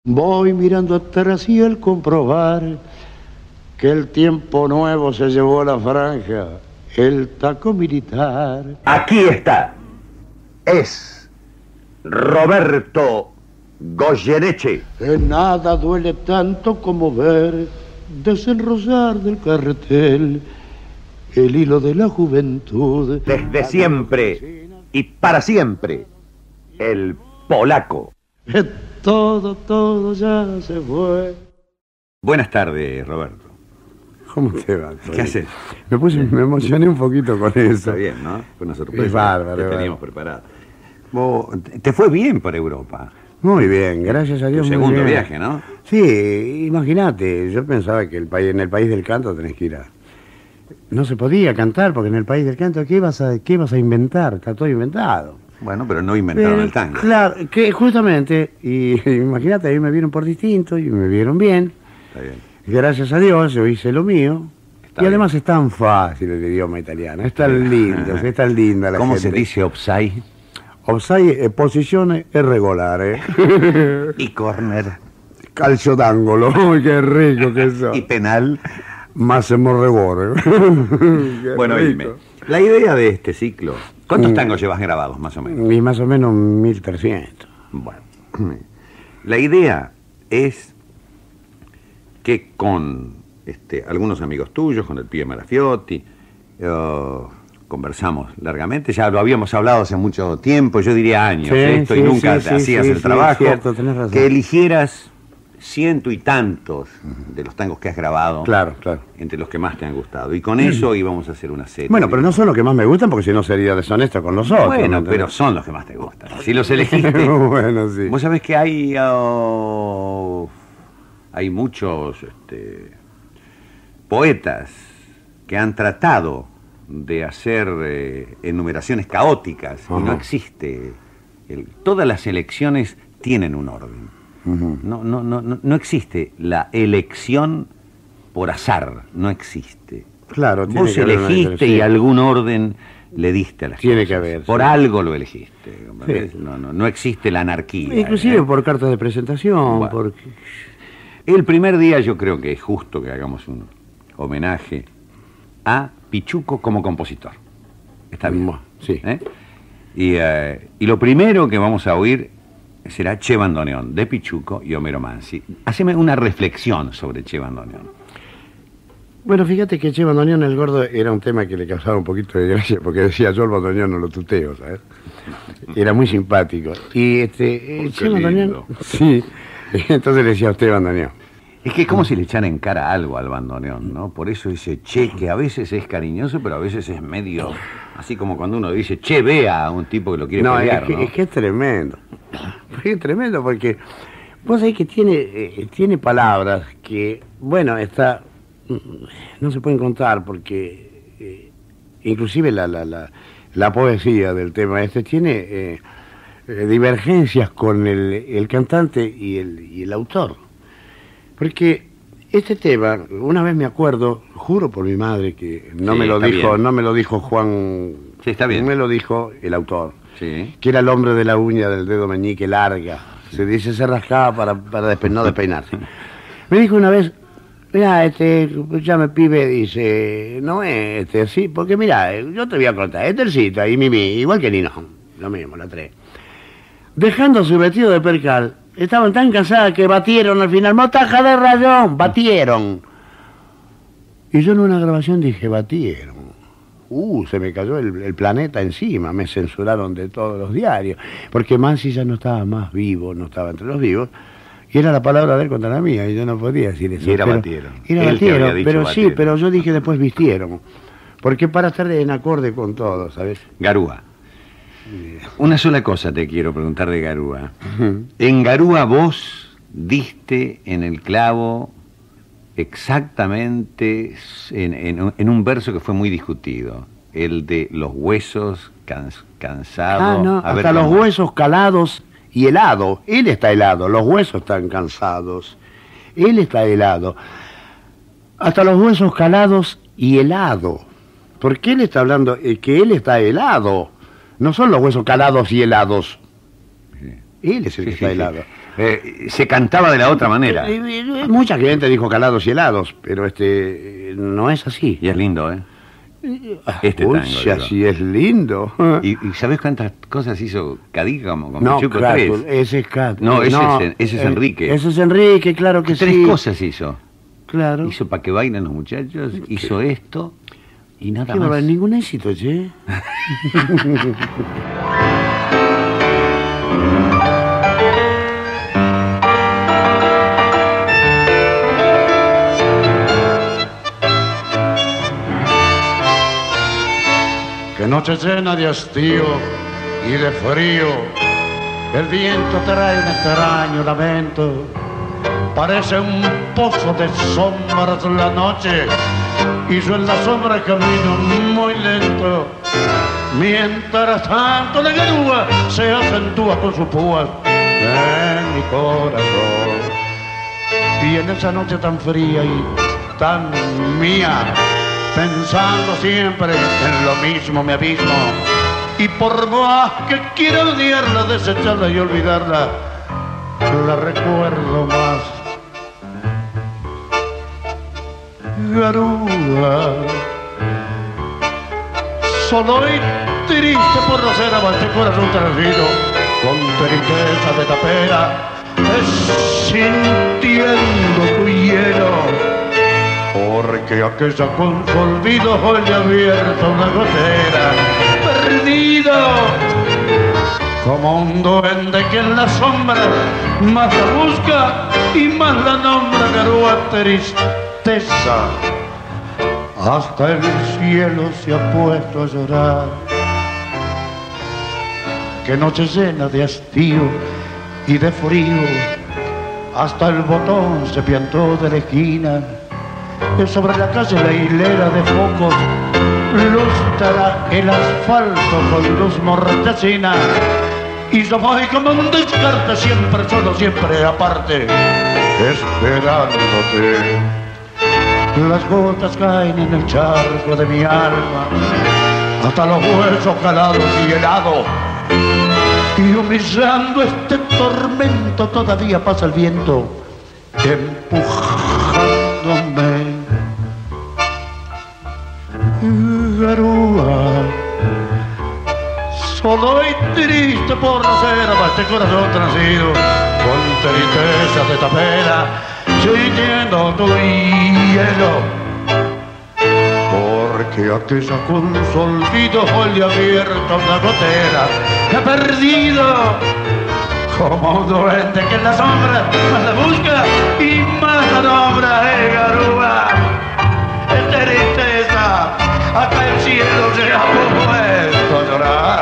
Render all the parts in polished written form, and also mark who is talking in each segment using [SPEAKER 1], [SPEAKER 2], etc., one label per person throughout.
[SPEAKER 1] Voy mirando atrás y al comprobar que el tiempo nuevo se llevó a la franja, el taco militar.
[SPEAKER 2] Aquí está. Es Roberto Goyeneche.
[SPEAKER 1] En nada duele tanto como ver desenrosar del carretel el hilo de la juventud.
[SPEAKER 2] Desde siempre y para siempre, el polaco.
[SPEAKER 1] Todo ya se fue.
[SPEAKER 3] Buenas tardes, Roberto.
[SPEAKER 4] ¿Cómo te va?
[SPEAKER 3] ¿Qué haces?
[SPEAKER 4] Me emocioné un poquito con eso.
[SPEAKER 3] Está bien, ¿no? Fue una sorpresa.
[SPEAKER 4] Es bárbaro,
[SPEAKER 3] que teníamos preparada. Vos, te fue bien por Europa.
[SPEAKER 4] Muy bien, gracias a
[SPEAKER 3] Tu
[SPEAKER 4] Dios.
[SPEAKER 3] segundo
[SPEAKER 4] muy bien.
[SPEAKER 3] viaje, ¿no?
[SPEAKER 4] Sí, imagínate, yo pensaba que en el país del canto tenés que ir a... No se podía cantar, porque en el país del canto, ¿qué ibas a inventar? Está todo inventado.
[SPEAKER 3] Bueno, pero no inventaron el tango.
[SPEAKER 4] Claro, que justamente, y imagínate, ahí me vieron por distinto y me vieron bien.
[SPEAKER 3] Está bien.
[SPEAKER 4] Gracias a Dios, yo hice lo mío.
[SPEAKER 3] Está
[SPEAKER 4] y además
[SPEAKER 3] bien.
[SPEAKER 4] es tan fácil el idioma italiano, es tan lindo, es tan linda la
[SPEAKER 3] ¿Cómo
[SPEAKER 4] gente.
[SPEAKER 3] se dice offside?
[SPEAKER 4] Offside, posizione irregolare.
[SPEAKER 3] Y corner.
[SPEAKER 4] Calcio d'angolo, uy, qué rico que eso.
[SPEAKER 3] Y penal.
[SPEAKER 4] Máximo rigore. Qué
[SPEAKER 3] Bueno,
[SPEAKER 4] rico.
[SPEAKER 3] dime, la idea de este ciclo, ¿cuántos tangos llevas grabados, más o menos?
[SPEAKER 4] Y más o menos 1300.
[SPEAKER 3] Bueno, la idea es que con algunos amigos tuyos, con el pibe Marafiotti, conversamos largamente, ya lo habíamos hablado hace mucho tiempo, yo diría años,
[SPEAKER 4] Sí,
[SPEAKER 3] esto, y
[SPEAKER 4] sí,
[SPEAKER 3] nunca
[SPEAKER 4] sí,
[SPEAKER 3] te hacías
[SPEAKER 4] sí,
[SPEAKER 3] el
[SPEAKER 4] sí,
[SPEAKER 3] trabajo,
[SPEAKER 4] cierto, tenés razón.
[SPEAKER 3] que eligieras ciento y tantos de los tangos que has grabado,
[SPEAKER 4] Claro, claro.
[SPEAKER 3] entre los que más te han gustado, y con eso íbamos a hacer una serie.
[SPEAKER 4] Bueno, pero no son los que más me gustan, porque si no sería deshonesto con los otros.
[SPEAKER 3] Bueno,
[SPEAKER 4] ¿me
[SPEAKER 3] pero
[SPEAKER 4] entendés?
[SPEAKER 3] son los que más te gustan. Si los elegiste.
[SPEAKER 4] Bueno, sí.
[SPEAKER 3] Vos sabés que hay muchos poetas que han tratado de hacer enumeraciones caóticas y no
[SPEAKER 4] Ajá.
[SPEAKER 3] existe. Todas las elecciones tienen un orden.
[SPEAKER 4] Ujú.
[SPEAKER 3] No existe la elección por azar, no existe.
[SPEAKER 4] Claro, tiene
[SPEAKER 3] Vos
[SPEAKER 4] que haber una
[SPEAKER 3] elegiste y
[SPEAKER 4] diferencia.
[SPEAKER 3] algún orden le diste a las
[SPEAKER 4] Tiene
[SPEAKER 3] cosas.
[SPEAKER 4] que haber,
[SPEAKER 3] Por
[SPEAKER 4] sí.
[SPEAKER 3] algo lo elegiste. ¿comprendés?
[SPEAKER 4] Sí.
[SPEAKER 3] No existe la anarquía.
[SPEAKER 4] Inclusive por cartas de presentación,
[SPEAKER 3] Bueno.
[SPEAKER 4] porque...
[SPEAKER 3] El primer día yo creo que es justo que hagamos un homenaje a Pichuco como compositor. Está bien.
[SPEAKER 4] Bueno, sí.
[SPEAKER 3] Y lo primero que vamos a oír será Che Bandoneón, de Pichuco y Homero Mansi. Haceme una reflexión sobre Che Bandoneón.
[SPEAKER 4] Bueno, fíjate que Che Bandoneón el Gordo era un tema que le causaba un poquito de gracia, porque decía, yo el bandoneón no lo tuteo, ¿sabes? Era muy simpático. Y Che
[SPEAKER 3] qué
[SPEAKER 4] Bandoneón...
[SPEAKER 3] lindo.
[SPEAKER 4] Sí, entonces le decía a usted bandoneón.
[SPEAKER 3] Es que es como si le echara en cara algo al bandoneón, ¿no? Por eso dice che, que a veces es cariñoso, pero a veces es medio... Así como cuando uno dice, che, vea a un tipo que lo quiere
[SPEAKER 4] No,
[SPEAKER 3] pelear, ¿no?
[SPEAKER 4] es que es tremendo. Es tremendo porque vos sabés que tiene palabras que, bueno, no se pueden contar porque inclusive la poesía del tema tiene divergencias con el cantante y el autor. Porque este tema, una vez me acuerdo, juro por mi madre que no
[SPEAKER 3] Sí,
[SPEAKER 4] me lo
[SPEAKER 3] está
[SPEAKER 4] dijo,
[SPEAKER 3] bien.
[SPEAKER 4] no me lo dijo Juan,
[SPEAKER 3] Sí, está bien.
[SPEAKER 4] me lo dijo el autor,
[SPEAKER 3] Sí.
[SPEAKER 4] que era el hombre de la uña del dedo meñique larga. Se dice, se rascaba para no despeinarse. Me dijo una vez, mira, escúchame, pibe, dice, no es sí, porque mira, yo te voy a contar, tercito ahí, Mimi, igual que Nino, lo mismo, la tres. Dejando su vestido de percal, estaban tan cansadas que batieron al final, motaja de rayón, batieron. Y yo en una grabación dije, batieron. Se me cayó el planeta encima, me censuraron de todos los diarios, porque Mansi ya no estaba más vivo, no estaba entre los vivos, y era la palabra de él contra la mía, y yo no podía decir eso.
[SPEAKER 3] Y era
[SPEAKER 4] pero-
[SPEAKER 3] batieron.
[SPEAKER 4] Era
[SPEAKER 3] Él te había
[SPEAKER 4] batieron,
[SPEAKER 3] dicho
[SPEAKER 4] pero
[SPEAKER 3] batieron.
[SPEAKER 4] sí, pero yo dije después vistieron, porque para estar en acorde con todo, ¿sabes?
[SPEAKER 3] Garúa. Una sola cosa te quiero preguntar de Garúa. En Garúa vos diste en el clavo exactamente en un verso que fue muy discutido, el de los huesos cansados.
[SPEAKER 4] No,
[SPEAKER 3] A ver,
[SPEAKER 4] hasta los
[SPEAKER 3] ¿cómo?
[SPEAKER 4] huesos calados y helado. Él está helado, los huesos están cansados. Él está helado. Hasta los huesos calados y helado. Porque él está hablando que él está helado. No son los huesos calados y helados.
[SPEAKER 3] Sí.
[SPEAKER 4] Él es el que
[SPEAKER 3] Sí,
[SPEAKER 4] está
[SPEAKER 3] sí, sí.
[SPEAKER 4] helado.
[SPEAKER 3] Se cantaba de la otra manera.
[SPEAKER 4] Mucha gente dijo calados y helados, pero no es así.
[SPEAKER 3] Y es lindo, ¿eh? Este
[SPEAKER 4] Uy,
[SPEAKER 3] tango,
[SPEAKER 4] si así es lindo.
[SPEAKER 3] ¿Y sabés cuántas cosas hizo Cadíga con
[SPEAKER 4] No,
[SPEAKER 3] Pichuco?
[SPEAKER 4] Cátulo,
[SPEAKER 3] 3.
[SPEAKER 4] ese es Cátulo.
[SPEAKER 3] No, ese es Enrique.
[SPEAKER 4] Ese es Enrique, claro que sí.
[SPEAKER 3] 3 cosas hizo.
[SPEAKER 4] Claro.
[SPEAKER 3] Hizo para que bailen los muchachos, hizo esto y nada
[SPEAKER 4] Qué
[SPEAKER 3] más.
[SPEAKER 4] barbaridad, ningún éxito, che.
[SPEAKER 1] Qué noche llena de hastío y de frío, el viento trae un extraño lamento, parece un pozo de sombras la noche, y yo en la sombra camino muy lento, mientras tanto la garúa se acentúa con sus púas en mi corazón, y en esa noche tan fría y tan mía, pensando siempre en lo mismo me abismo, y por más que quiera odiarla, desecharla y olvidarla, la recuerdo más. Garúa, solo y triste por no ser avance corazón transido, con tristeza de tapera, sintiendo tu hielo, porque aquella con su olvido hoy le ha abierto una gotera, perdido como un duende que en la sombra más la busca y más la nombra. Garúa, tristeza, hasta el cielo se ha puesto a llorar. Qué noche llena de hastío y de frío, hasta el botón se piantó de la esquina, y sobre la calle la hilera de focos lustra el asfalto con luz mortecina, y yo voy como un descarte, siempre solo, siempre aparte, esperándote. Las gotas caen en el charco de mi alma, hasta los huesos calados y helados, y humillando este tormento todavía pasa el viento empujándome. Garúa, solo y triste por nacer a este corazón transido, con tristeza de tapera, sintiendo tu hielo, porque aquella con su olvido hoy le ha abierto una gotera, que ha perdido como un duende que en la sombra más la busca y más la nombra. Garúa, tristeza, hasta el cielo se ha puesto a llorar.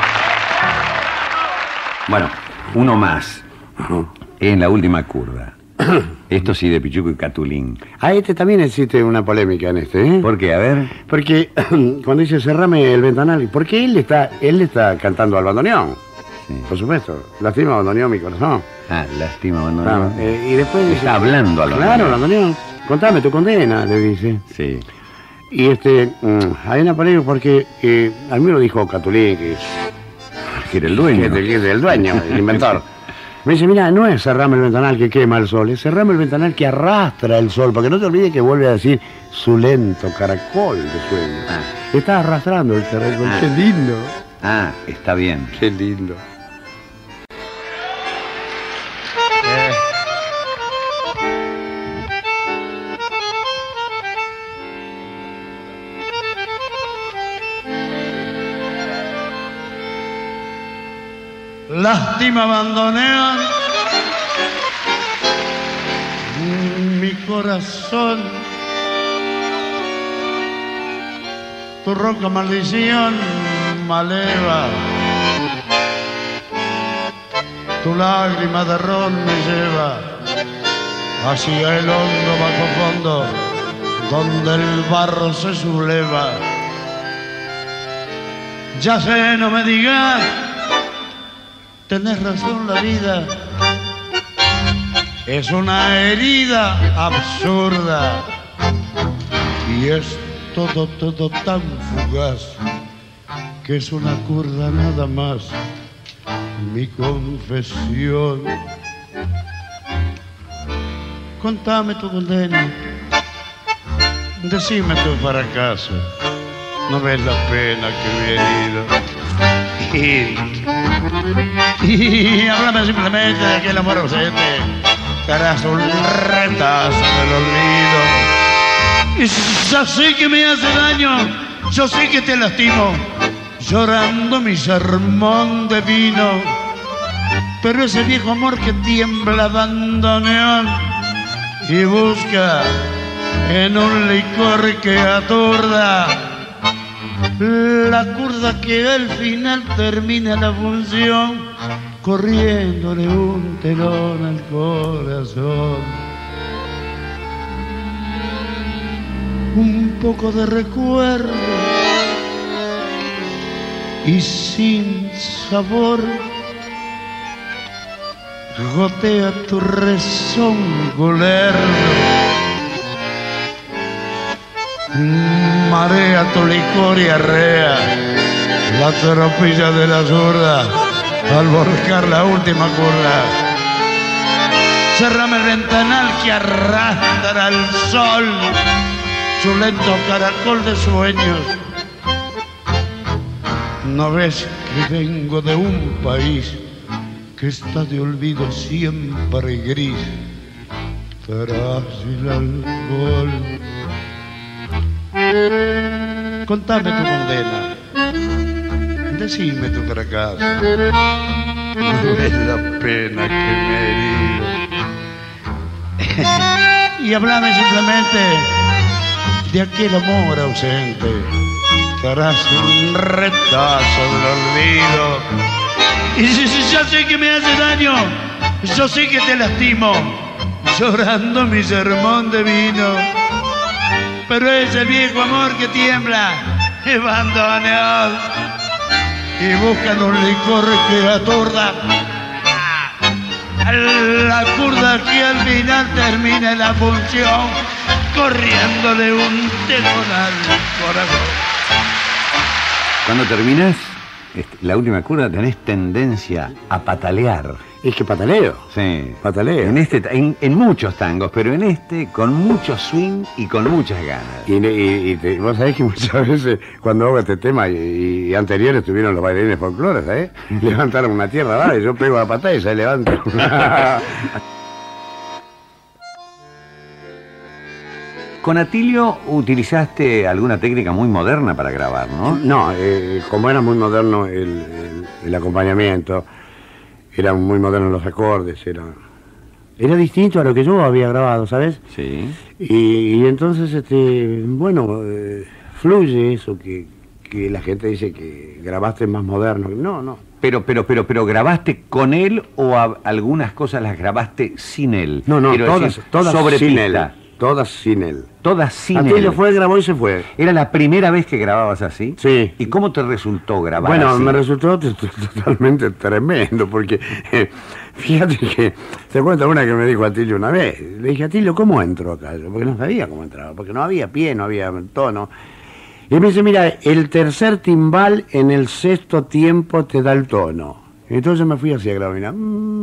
[SPEAKER 3] Bueno, uno más. En la última curva. Esto sí, de Pichuco y Catulín.
[SPEAKER 4] A este también existe una polémica en este, ¿eh?
[SPEAKER 3] ¿Por qué? A ver.
[SPEAKER 4] Porque cuando dice cerrame el ventanal, porque él está cantando al bandoneón.
[SPEAKER 3] Sí.
[SPEAKER 4] Por supuesto. Lastima bandoneón mi corazón.
[SPEAKER 3] Ah, lástima, bandoneón.
[SPEAKER 4] Y después dice,
[SPEAKER 3] está hablando al bandoneón.
[SPEAKER 4] Claro, bandoneón. Contame tu condena, le dice.
[SPEAKER 3] Sí.
[SPEAKER 4] Y hay una polémica porque a mí me lo dijo Catulín, que
[SPEAKER 3] era el dueño.
[SPEAKER 4] Que es el dueño, el inventor. Me dice, mira, no es cerrame el ventanal que quema el sol, es cerrame el ventanal que arrastra el sol, porque no te olvides que vuelve a decir su lento caracol de sueño. Está arrastrando el terreno. Qué lindo.
[SPEAKER 3] Ah, está bien.
[SPEAKER 4] Qué lindo.
[SPEAKER 1] Lástima bandoneón, mi corazón, tu ronca maldición maleva, tu lágrima de ron me lleva hacia el hondo bajo fondo, donde el barro se subleva. Ya sé, no me digas, tenés razón, la vida es una herida absurda y es todo tan fugaz que es una curda nada más. Mi confesión, contame tu condena, decime tu fracaso, no ves la pena que me he herido. Y háblame simplemente de aquel amor ausente, que harás un retazo del olvido. Y yo sé que me hace daño, yo sé que te lastimo, llorando mi sermón de vino. Pero ese viejo amor que tiembla bandoneón y busca en un licor que aturda la curda que al final termina la función, corriéndole un telón al corazón. Un poco de recuerdo y sin sabor gotea tu rezongo lerdo, marea tu licor y arrea la tropilla de la zurda al volcar la última curva. Cerrame el ventanal que arrastra al sol su lento caracol de sueños. ¿No ves que vengo de un país que está de olvido siempre gris tras el alcohol? Contame tu condena, decime tu fracaso, no es la pena que me he herido. Y hablame simplemente de aquel amor ausente, que harás un retazo del olvido. Y yo sé que me hace daño, yo sé que te lastimo, llorando mi sermón de vino. Pero ese viejo amor que tiembla es bandoneón y buscan un licor que aturda la curda que al final termina la función, corriéndole un telón al corazón.
[SPEAKER 3] Cuando terminas la última curva tenés tendencia a patalear.
[SPEAKER 4] Es que pataleo.
[SPEAKER 3] Sí.
[SPEAKER 4] Pataleo.
[SPEAKER 3] En muchos tangos, pero en este con mucho swing y con muchas ganas.
[SPEAKER 4] Vos sabés que muchas veces cuando hago este tema y anteriores estuvieron los bailarines folclóricos, ¿sabés? Levantaron una tierra, ¿vale? Yo pego la patada y se levanta.
[SPEAKER 3] Con Atilio utilizaste alguna técnica muy moderna para grabar, ¿no?
[SPEAKER 4] No, como era muy moderno el acompañamiento, eran muy modernos los acordes, era distinto a lo que yo había grabado, ¿sabes?
[SPEAKER 3] Sí.
[SPEAKER 4] Y entonces, bueno, fluye eso que la gente dice que grabaste más moderno. No.
[SPEAKER 3] Pero ¿grabaste con él o algunas cosas las grabaste sin él?
[SPEAKER 4] No,
[SPEAKER 3] Quiero
[SPEAKER 4] todas
[SPEAKER 3] sobre
[SPEAKER 4] sin
[SPEAKER 3] pista.
[SPEAKER 4] él. Todas sin él.
[SPEAKER 3] Todas sin él.
[SPEAKER 4] Atilio fue, grabó y se fue.
[SPEAKER 3] ¿Era la primera vez que grababas así?
[SPEAKER 4] Sí.
[SPEAKER 3] ¿Y cómo te resultó grabar
[SPEAKER 4] Bueno,
[SPEAKER 3] así?
[SPEAKER 4] me resultó totalmente tremendo, porque fíjate que, te cuento una que me dijo Atilio una vez. Le dije, Atilio, ¿cómo entro acá? Porque no sabía cómo entraba, porque no había pie, no había tono. Y me dice, mira, el tercer timbal en el sexto tiempo te da el tono. Entonces me fui hacia grabar,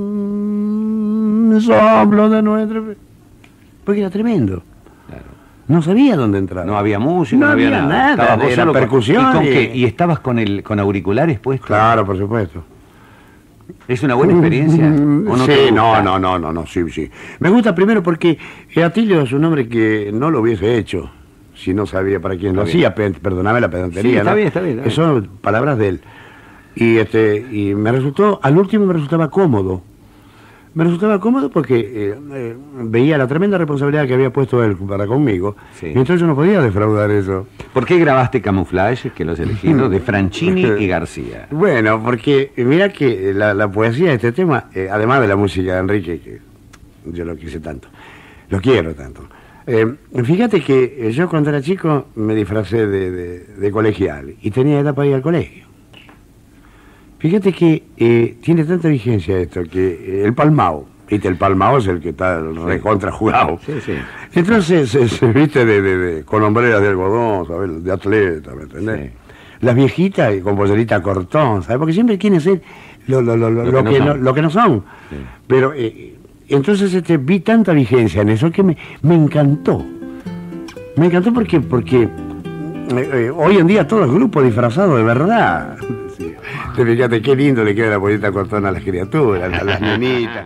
[SPEAKER 4] soplo de nuestro... Porque era tremendo.
[SPEAKER 3] Claro.
[SPEAKER 4] No sabía dónde entrar.
[SPEAKER 3] No había música,
[SPEAKER 4] no había nada.
[SPEAKER 3] Estabas vos
[SPEAKER 4] Era
[SPEAKER 3] solo
[SPEAKER 4] percusión.
[SPEAKER 3] ¿Y con qué? ¿Y estabas con auriculares puestos?
[SPEAKER 4] Claro, por supuesto.
[SPEAKER 3] ¿Es una buena experiencia? ¿O no
[SPEAKER 4] Sí,
[SPEAKER 3] te gusta?
[SPEAKER 4] no, sí. Me gusta primero porque Atilio es un hombre que no lo hubiese hecho si no sabía para quién lo hacía. Perdóname la pedantería,
[SPEAKER 3] Sí, está
[SPEAKER 4] ¿no?
[SPEAKER 3] bien, está bien.
[SPEAKER 4] Son palabras de él. Y me resultó, al último me resultaba cómodo. Me resultaba cómodo porque veía la tremenda responsabilidad que había puesto él para conmigo.
[SPEAKER 3] Sí.
[SPEAKER 4] Y entonces yo no podía defraudar eso.
[SPEAKER 3] ¿Por qué grabaste Camuflaje, que lo has elegido, de Franchini y García?
[SPEAKER 4] Bueno, porque mira que la poesía de este tema, además de la música de Enrique, que yo lo quise tanto, lo quiero tanto. Fíjate que yo cuando era chico me disfracé de colegial y tenía edad para ir al colegio. Fíjate que tiene tanta vigencia esto, que el palmao, ¿viste? El palmao es el que está recontra jugado.
[SPEAKER 3] Sí.
[SPEAKER 4] Entonces, se viste con hombreras de algodón, ¿sabes? De atleta, ¿me entendés?
[SPEAKER 3] Sí.
[SPEAKER 4] Las viejitas con pollerita cortón, ¿sabes? Porque siempre quieren ser lo que no son. Sí. Pero entonces vi tanta vigencia en eso que me encantó. Me encantó porque hoy en día todo es grupo disfrazado de verdad. Sí. Fíjate qué lindo le queda la pollita cortona a las criaturas, a las nenitas.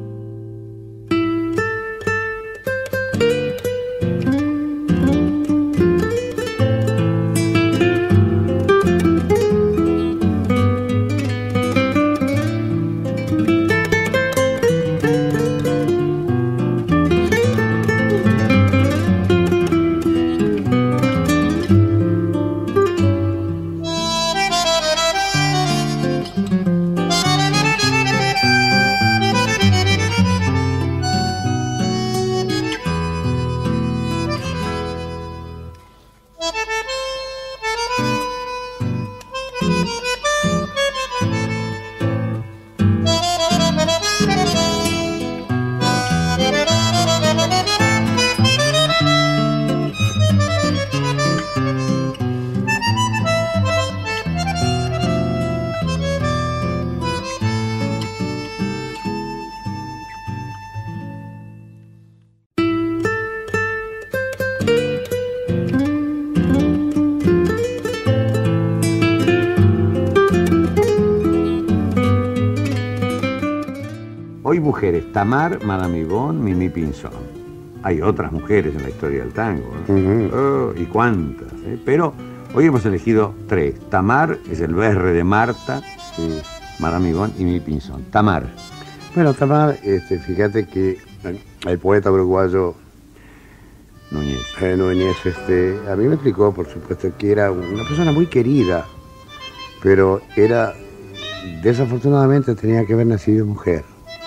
[SPEAKER 3] Hoy mujeres, Tamar, Madame Yvonne, Mimi Pinzón. Hay otras mujeres en la historia del tango, ¿no? ¿Y cuántas? Pero hoy hemos elegido 3. Tamar es el berre de Marta, Madame Yvonne y Mimi Pinzón. Tamar.
[SPEAKER 4] Bueno, Tamar, fíjate que el poeta uruguayo
[SPEAKER 3] Núñez.
[SPEAKER 4] Núñez, a mí me explicó, por supuesto, que era una persona muy querida, pero desafortunadamente tenía que haber nacido mujer.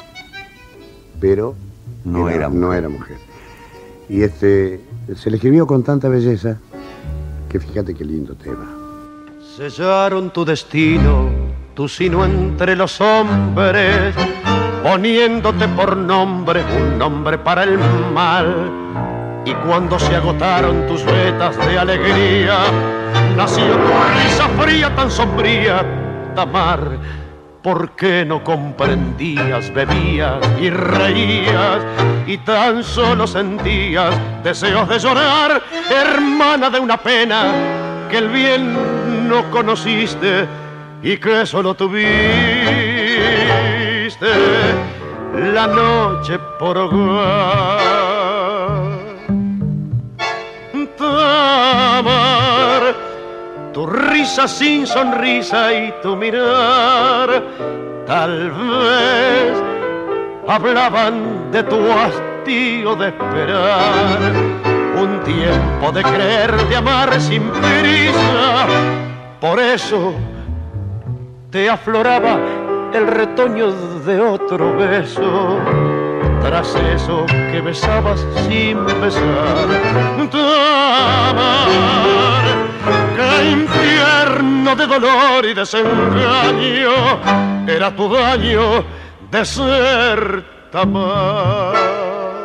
[SPEAKER 4] Pero no era mujer. Y se le escribió con tanta belleza que fíjate qué lindo tema.
[SPEAKER 1] Sellaron tu destino, tu sino entre los hombres, poniéndote por nombre, un nombre para el mal. Y cuando se agotaron tus vetas de alegría, nació tu risa fría tan sombría, Tamar. ¿Por qué no comprendías, bebías y reías y tan solo sentías deseos de llorar, hermana de una pena que el bien no conociste y que solo tuviste la noche por hogar? Tamar, tu risa sin sonrisa y tu mirar, tal vez hablaban de tu hastío de esperar, un tiempo de creer, de amar sin prisa. Por eso te afloraba el retoño de otro beso, tras eso que besabas sin besar. Tamar, qué infierno de dolor y desengaño era tu daño de ser Tamar.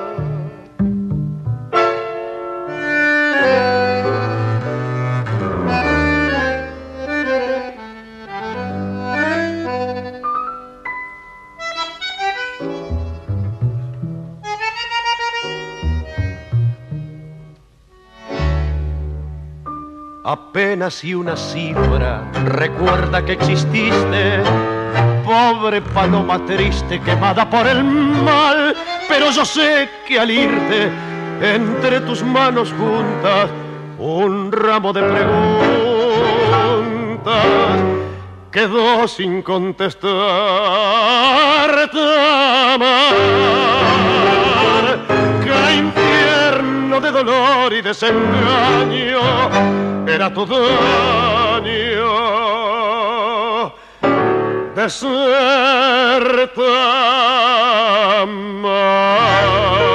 [SPEAKER 1] Apenas si una cifra recuerda que exististe, pobre paloma triste quemada por el mal. Pero yo sé que al irte entre tus manos juntas un ramo de preguntas quedó sin contestar. Tamar, qué infierno de dolor y desengaño era tu daño de ser Tamar.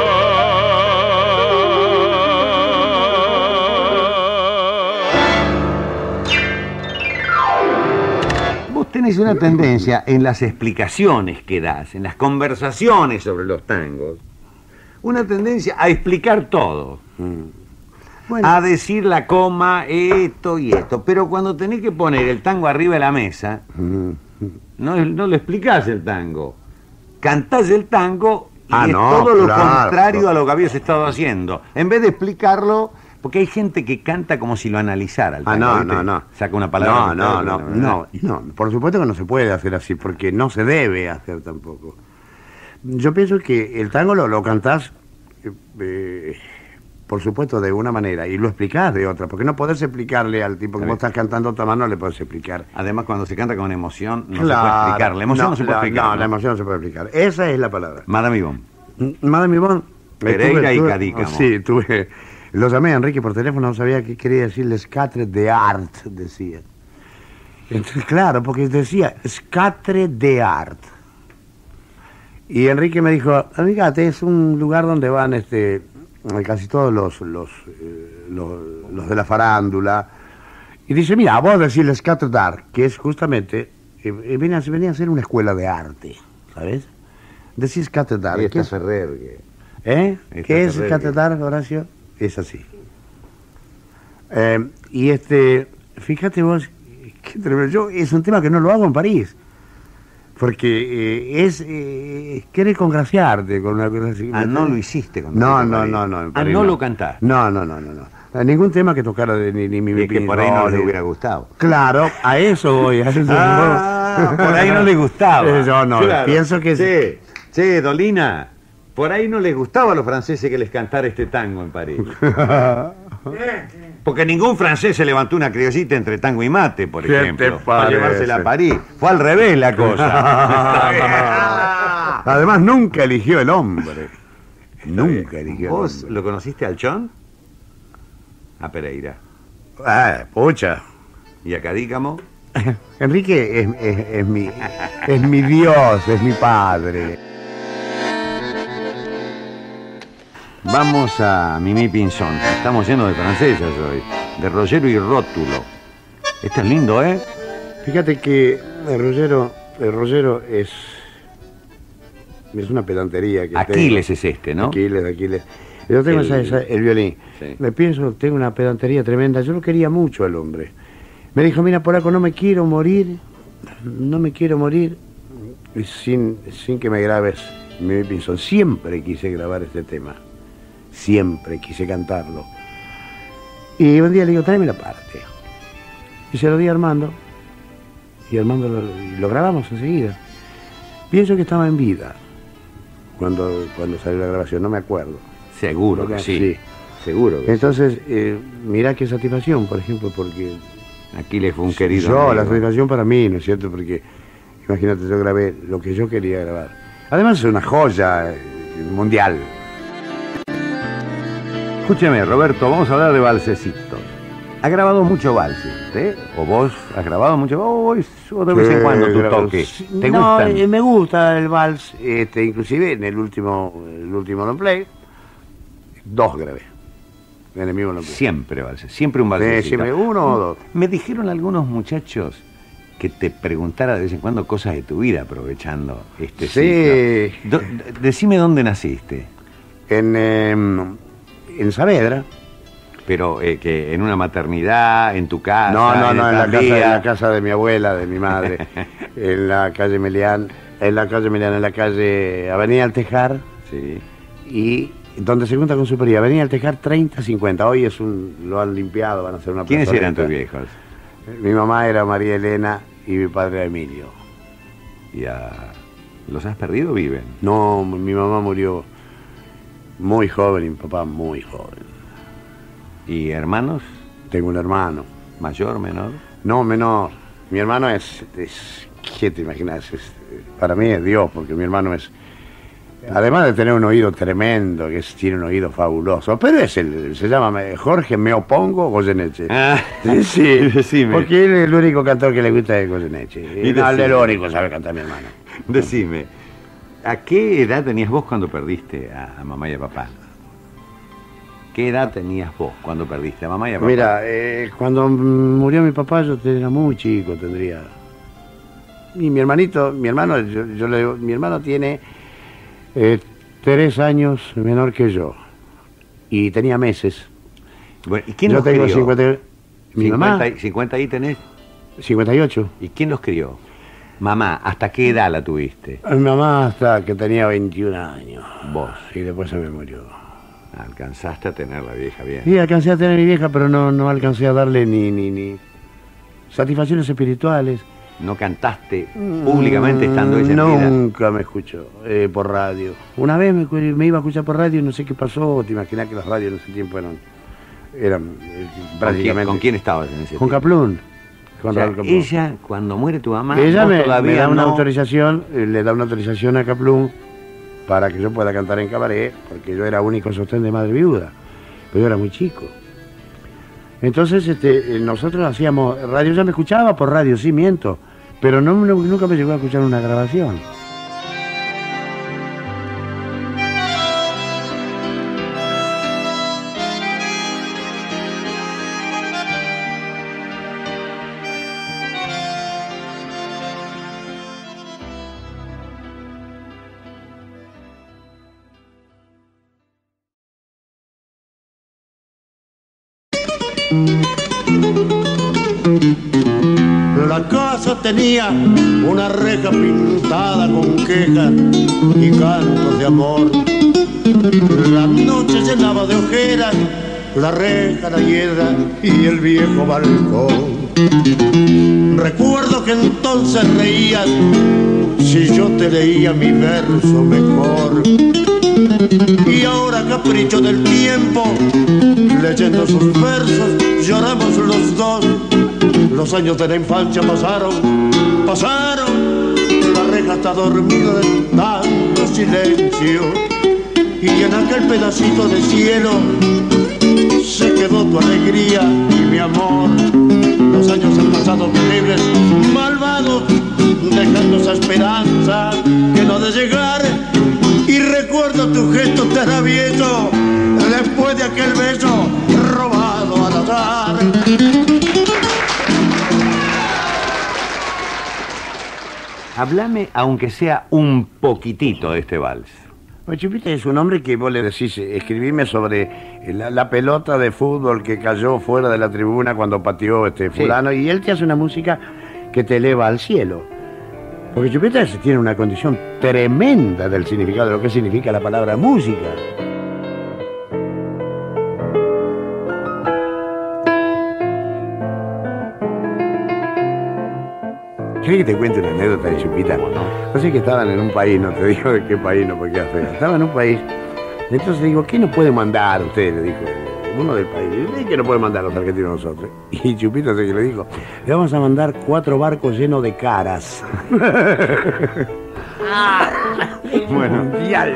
[SPEAKER 3] Vos tenés una tendencia en las explicaciones que das, en las conversaciones sobre los tangos, una tendencia a explicar todo. Bueno, a decir la coma, esto y esto, pero cuando tenés que poner el tango arriba de la mesa, no lo explicás el tango, cantás el tango Y es todo lo contrario a lo que habías estado haciendo. En vez de explicarlo, porque hay gente que canta como si lo analizara. El tango, ¿viste?
[SPEAKER 4] No.
[SPEAKER 3] Saca una palabra.
[SPEAKER 4] No, por supuesto que no se puede hacer así, porque no se debe hacer tampoco. Yo pienso que el tango lo cantás, por supuesto, de una manera, y lo explicás de otra, porque no podés explicarle al tipo que vos estás cantando otra mano, no le podés explicar.
[SPEAKER 3] Además, cuando se canta con emoción, no se puede explicar. La emoción no se puede explicar.
[SPEAKER 4] No, la emoción no se puede explicar. Esa es la palabra.
[SPEAKER 3] Madame Yvonne.
[SPEAKER 4] Madame Yvonne.
[SPEAKER 3] Pereira y Cadícamo.
[SPEAKER 4] Sí, lo llamé a Enrique por teléfono, no sabía qué quería decirle, Scatre de Art, decía. Entonces, claro, porque decía Scatre de Art. Y Enrique me dijo, fíjate, es un lugar donde van casi todos los de la farándula. Y dice, mira, vos decís Scatre de Art, que es justamente, venía a ser una escuela de arte, ¿sabes? Decís Scatre de Art.
[SPEAKER 3] ¿Qué es Ferrer?
[SPEAKER 4] ¿Qué es Scatre de Art, Horacio? Es así. Y fíjate vos, qué tremendo. Yo, es un tema que no lo hago en París. Porque querer congraciarte con una cosa así.
[SPEAKER 3] No lo hiciste con
[SPEAKER 4] No.
[SPEAKER 3] En París no lo cantaste.
[SPEAKER 4] No. Ningún tema que tocara ni mi.
[SPEAKER 3] Es que por ahí no le hubiera gustado.
[SPEAKER 4] Claro, a eso voy.
[SPEAKER 3] Por ahí no le gustaba.
[SPEAKER 4] Yo no, claro. Pienso que.
[SPEAKER 3] Che, Dolina. Por ahí no les gustaba a los franceses que les cantara este tango en París. Porque ningún francés se levantó una criollita entre tango y mate, por ejemplo, para llevársela a París. Fue al revés la cosa.
[SPEAKER 4] Además, nunca eligió el hombre. Nunca eligió el hombre.
[SPEAKER 3] ¿Vos lo conociste al Chon? A Pereira.
[SPEAKER 4] Pucha.
[SPEAKER 3] ¿Y a Cadícamo?
[SPEAKER 4] Enrique es mi Dios, es mi padre.
[SPEAKER 3] Vamos a Mimi Pinzón. Estamos llenos de francesas hoy. De Rogero y Rótulo. Este es lindo, ¿eh?
[SPEAKER 4] Fíjate que el Rogero es una pedantería que
[SPEAKER 3] Aquiles es ¿no?
[SPEAKER 4] Aquiles. Yo tengo el violín.
[SPEAKER 3] Sí.
[SPEAKER 4] Tengo una pedantería tremenda. Yo lo quería mucho al hombre. Me dijo, mira, polaco, no me quiero morir sin que me grabes Mimi Pinzón. Siempre quise grabar este tema. Siempre quise cantarlo. Y un día le digo, tráeme la parte. Y se lo di a Armando. Y Armando lo grabamos enseguida. Pienso que estaba en vida cuando salió la grabación, no me acuerdo.
[SPEAKER 3] Seguro que sí. Seguro que
[SPEAKER 4] Entonces, mirá qué satisfacción, por ejemplo, porque...
[SPEAKER 3] Aquiles fue un querido
[SPEAKER 4] amigo. La
[SPEAKER 3] amigo.
[SPEAKER 4] satisfacción para mí, ¿no es cierto? Porque, imagínate, yo grabé lo que yo quería grabar. Además es una joya mundial.
[SPEAKER 3] Escúcheme, Roberto, vamos a hablar de valsecitos. ¿Ha grabado mucho valses usted? ¿O vos has grabado mucho? ¿O de vez en cuando tu toque? ¿Te gustan?
[SPEAKER 4] Me gusta el vals. Inclusive en el último long play, 2 grabé. En el mismo long play.
[SPEAKER 3] Siempre valses, siempre un valsecito.
[SPEAKER 4] Siempre 1 o 2.
[SPEAKER 3] Me dijeron algunos muchachos que te preguntara de vez en cuando cosas de tu vida aprovechando este ciclo. Decime dónde naciste.
[SPEAKER 4] En Saavedra.
[SPEAKER 3] Pero que en una maternidad, en tu casa.
[SPEAKER 4] No, en la casa de mi abuela, de mi madre. En la calle Melián, en la calle Avenida Altejar.
[SPEAKER 3] Sí.
[SPEAKER 4] Y donde se junta con Supería, Avenida Altejar 30-50. Hoy lo han limpiado, van a hacer una
[SPEAKER 3] ¿Quiénes eran tus viejos?
[SPEAKER 4] Mi mamá era María Elena y mi padre era Emilio.
[SPEAKER 3] ¿Los has perdido o viven?
[SPEAKER 4] No, mi mamá murió muy joven y mi papá muy joven.
[SPEAKER 3] ¿Y hermanos?
[SPEAKER 4] Tengo un hermano.
[SPEAKER 3] ¿Mayor, menor?
[SPEAKER 4] No, menor. Mi hermano es ¿qué te imaginas? Para mí es Dios, porque mi hermano es... Además de tener un oído tremendo, tiene un oído fabuloso, pero se llama Jorge Me Opongo Goyeneche. Sí, decime. Porque él es el único cantor que le gusta de Goyeneche. Y no, él es el único que sabe cantar mi hermano.
[SPEAKER 3] Decime, ¿a qué edad tenías vos cuando perdiste a mamá y a papá? ¿Qué edad tenías vos cuando perdiste a mamá y a papá?
[SPEAKER 4] Mira, cuando murió mi papá yo era muy chico, tendría... Y mi hermano, yo le digo, mi hermano tiene 3 años menor que yo. Y tenía meses.
[SPEAKER 3] Bueno, ¿y quién
[SPEAKER 4] yo
[SPEAKER 3] los
[SPEAKER 4] tengo
[SPEAKER 3] crió?
[SPEAKER 4] 50... ¿Mi mamá?
[SPEAKER 3] 50 ahí tenés.
[SPEAKER 4] 58.
[SPEAKER 3] ¿Y quién los crió? Mamá, ¿hasta qué edad la tuviste?
[SPEAKER 4] Mi mamá hasta que tenía 21 años.
[SPEAKER 3] Vos.
[SPEAKER 4] Y después se me murió.
[SPEAKER 3] Alcanzaste a tener la vieja bien.
[SPEAKER 4] Sí, alcancé a tener a mi vieja, pero no alcancé a darle ni satisfacciones espirituales.
[SPEAKER 3] ¿No cantaste públicamente estando ella en vida?
[SPEAKER 4] Nunca me escuchó por radio. Una vez me iba a escuchar por radio y no sé qué pasó. Te imaginas que las radios en ese tiempo eran prácticamente...
[SPEAKER 3] ¿Con quién estabas en ese
[SPEAKER 4] Con
[SPEAKER 3] tiempo?
[SPEAKER 4] Caplún. Con
[SPEAKER 3] O sea,
[SPEAKER 4] Raúl Caplún.
[SPEAKER 3] ella, cuando muere tu mamá,
[SPEAKER 4] Ella
[SPEAKER 3] vos
[SPEAKER 4] me
[SPEAKER 3] todavía
[SPEAKER 4] da una
[SPEAKER 3] no...
[SPEAKER 4] autorización, le da una autorización a Caplún para que yo pueda cantar en cabaret, porque yo era único sostén de madre viuda, pero yo era muy chico. Entonces nosotros hacíamos radio, ya me escuchaba por radio, sí, miento, pero nunca me llegó a escuchar una grabación.
[SPEAKER 1] La casa tenía una reja pintada con quejas y cantos de amor. La noche llenaba de ojeras la reja, la hiedra y el viejo balcón. Recuerdo que entonces reías si yo te leía mi verso mejor. Y ahora, capricho del tiempo, leyendo sus versos, lloramos los dos. Los años de la infancia pasaron, la reja está dormida de tanto silencio. Y en aquel pedacito de cielo se quedó tu alegría y mi amor. Los años han pasado terribles, malvados, dejando esa esperanza que no ha de llegar. Y recuerdo tu gesto travieso después de aquel beso robado al azar.
[SPEAKER 3] Háblame, aunque sea un poquitito, de este vals.
[SPEAKER 4] Pues Chupita es un hombre que vos le decís, escribime sobre la pelota de fútbol que cayó fuera de la tribuna cuando pateó fulano, y él te hace una música que te eleva al cielo. Porque Chupita tiene una condición tremenda del significado de lo que significa la palabra música. ¿Querés que te cuente una anécdota de Chupita? No sé, que estaban en un país, no te digo de qué país, no, porque es feo. Estaban en un país, entonces digo, ¿qué nos puede mandar usted? Le dijo uno del país. ¿Qué nos puede mandar los argentinos nosotros? Y Chupita sé que le dijo, le vamos a mandar 4 barcos llenos de caras. Bueno, mundial.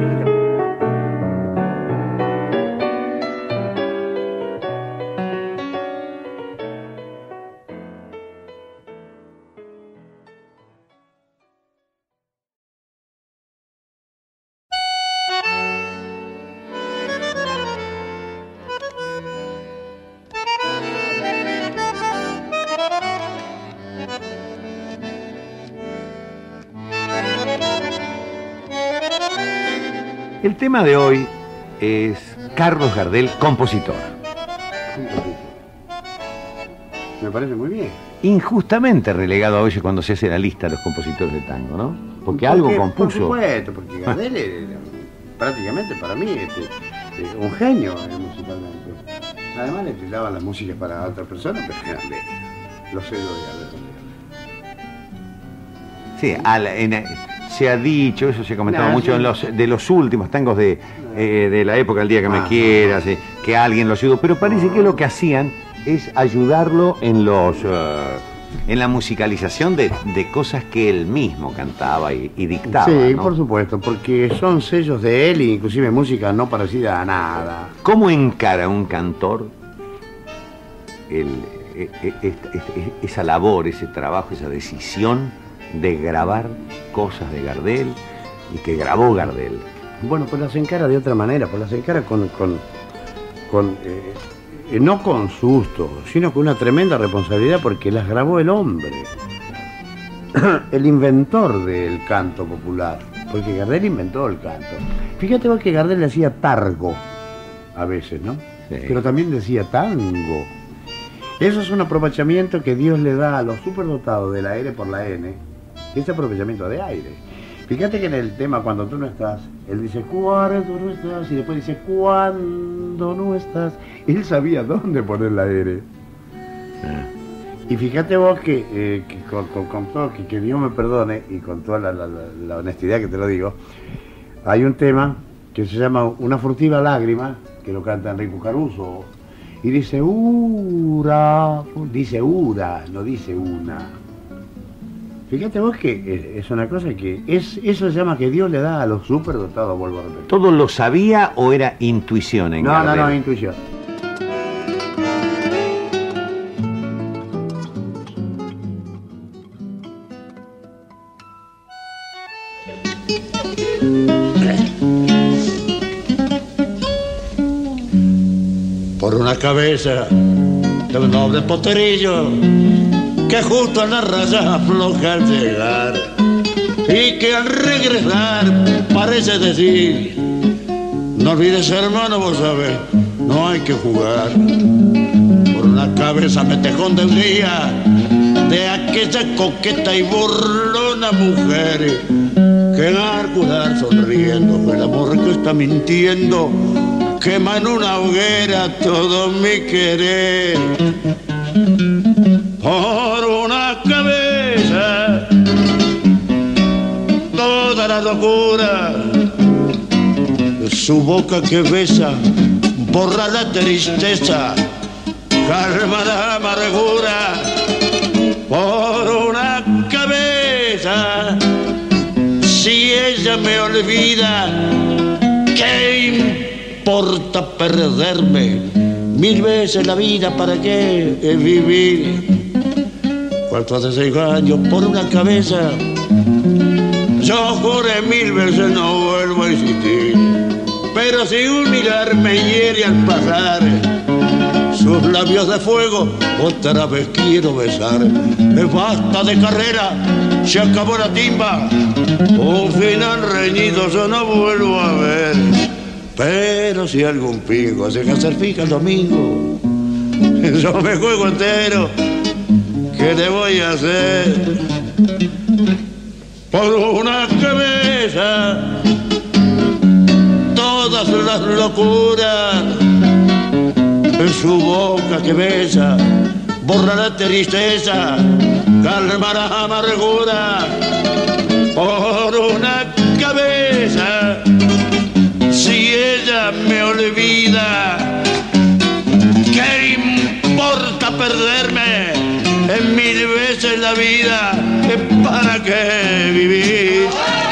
[SPEAKER 3] El tema de hoy es Carlos Gardel, compositor.
[SPEAKER 4] Me parece muy bien.
[SPEAKER 3] Injustamente relegado a hoy cuando se hace la lista de los compositores de tango, ¿no? Porque algo compuso.
[SPEAKER 4] Por supuesto, porque Gardel era prácticamente para mí un genio musicalmente. Además le tildaba las músicas para otras personas, pero lo sé de
[SPEAKER 3] Sí, se ha dicho, eso se ha comentado mucho de los últimos tangos de la época, El día que me quieras, que alguien lo ayudó, pero parece que lo que hacían es ayudarlo en la musicalización de cosas que él mismo cantaba y dictaba.
[SPEAKER 4] Sí,
[SPEAKER 3] ¿no?
[SPEAKER 4] por supuesto, porque son sellos de él, inclusive música no parecida a nada.
[SPEAKER 3] ¿Cómo encara un cantor esa labor, ese trabajo, esa decisión de grabar cosas de Gardel y que grabó Gardel?
[SPEAKER 4] Bueno, pues las encara de otra manera, pues las encara no con susto, sino con una tremenda responsabilidad, porque las grabó el hombre, el inventor del canto popular, porque Gardel inventó el canto. Fíjate vos que Gardel le hacía targo a veces, ¿no?
[SPEAKER 3] Sí.
[SPEAKER 4] Pero también decía tango. Eso es un aprovechamiento que Dios le da a los superdotados de la R por la N, es aprovechamiento de aire. Fíjate que en el tema Cuando tú no estás, él dice cuando no estás y después dice cuando no estás. Él sabía dónde poner la R. Y fíjate vos que con todo, que Dios me perdone y con toda la honestidad que te lo digo, hay un tema que se llama Una furtiva lágrima, que lo canta Enrico Caruso, y dice ura, no dice una. Fíjate vos que es una cosa que eso se llama que Dios le da a los superdotados, vuelvo a repetir.
[SPEAKER 3] ¿Todo lo sabía o era intuición en Gardel?
[SPEAKER 4] No, intuición.
[SPEAKER 1] Por una cabeza de un noble potrillo que justo a la raya afloja al llegar y que al regresar parece decir: no olvides, hermano, vos sabés, no hay que jugar. Por una cabeza me tejón de un día de aquella coqueta y burlona mujer que al curar sonriendo el amor que está mintiendo quema en una hoguera todo mi querer. Por una cabeza toda la locura, su boca que besa borra la tristeza, calma la amargura. Por una cabeza, si ella me olvida, ¿qué importa perderme 1000 veces la vida? ¿Para qué vivir? Cuando hace 6 años por una cabeza yo juré 1000 veces no vuelvo a insistir, pero si un mirar me hiere al pasar sus labios de fuego otra vez quiero besar. Basta de carrera, se acabó la timba, un final reñido yo no vuelvo a ver. Pero si algún pico se deja hacer fija el domingo, yo me juego entero. ¿Qué te voy a hacer? Por una cabeza todas las locuras, en su boca que besa borra la tristeza, calma la amargura. Por una cabeza, si ella me olvida, ¿qué importa perderme en 1000 veces la vida? ¿Para qué vivir?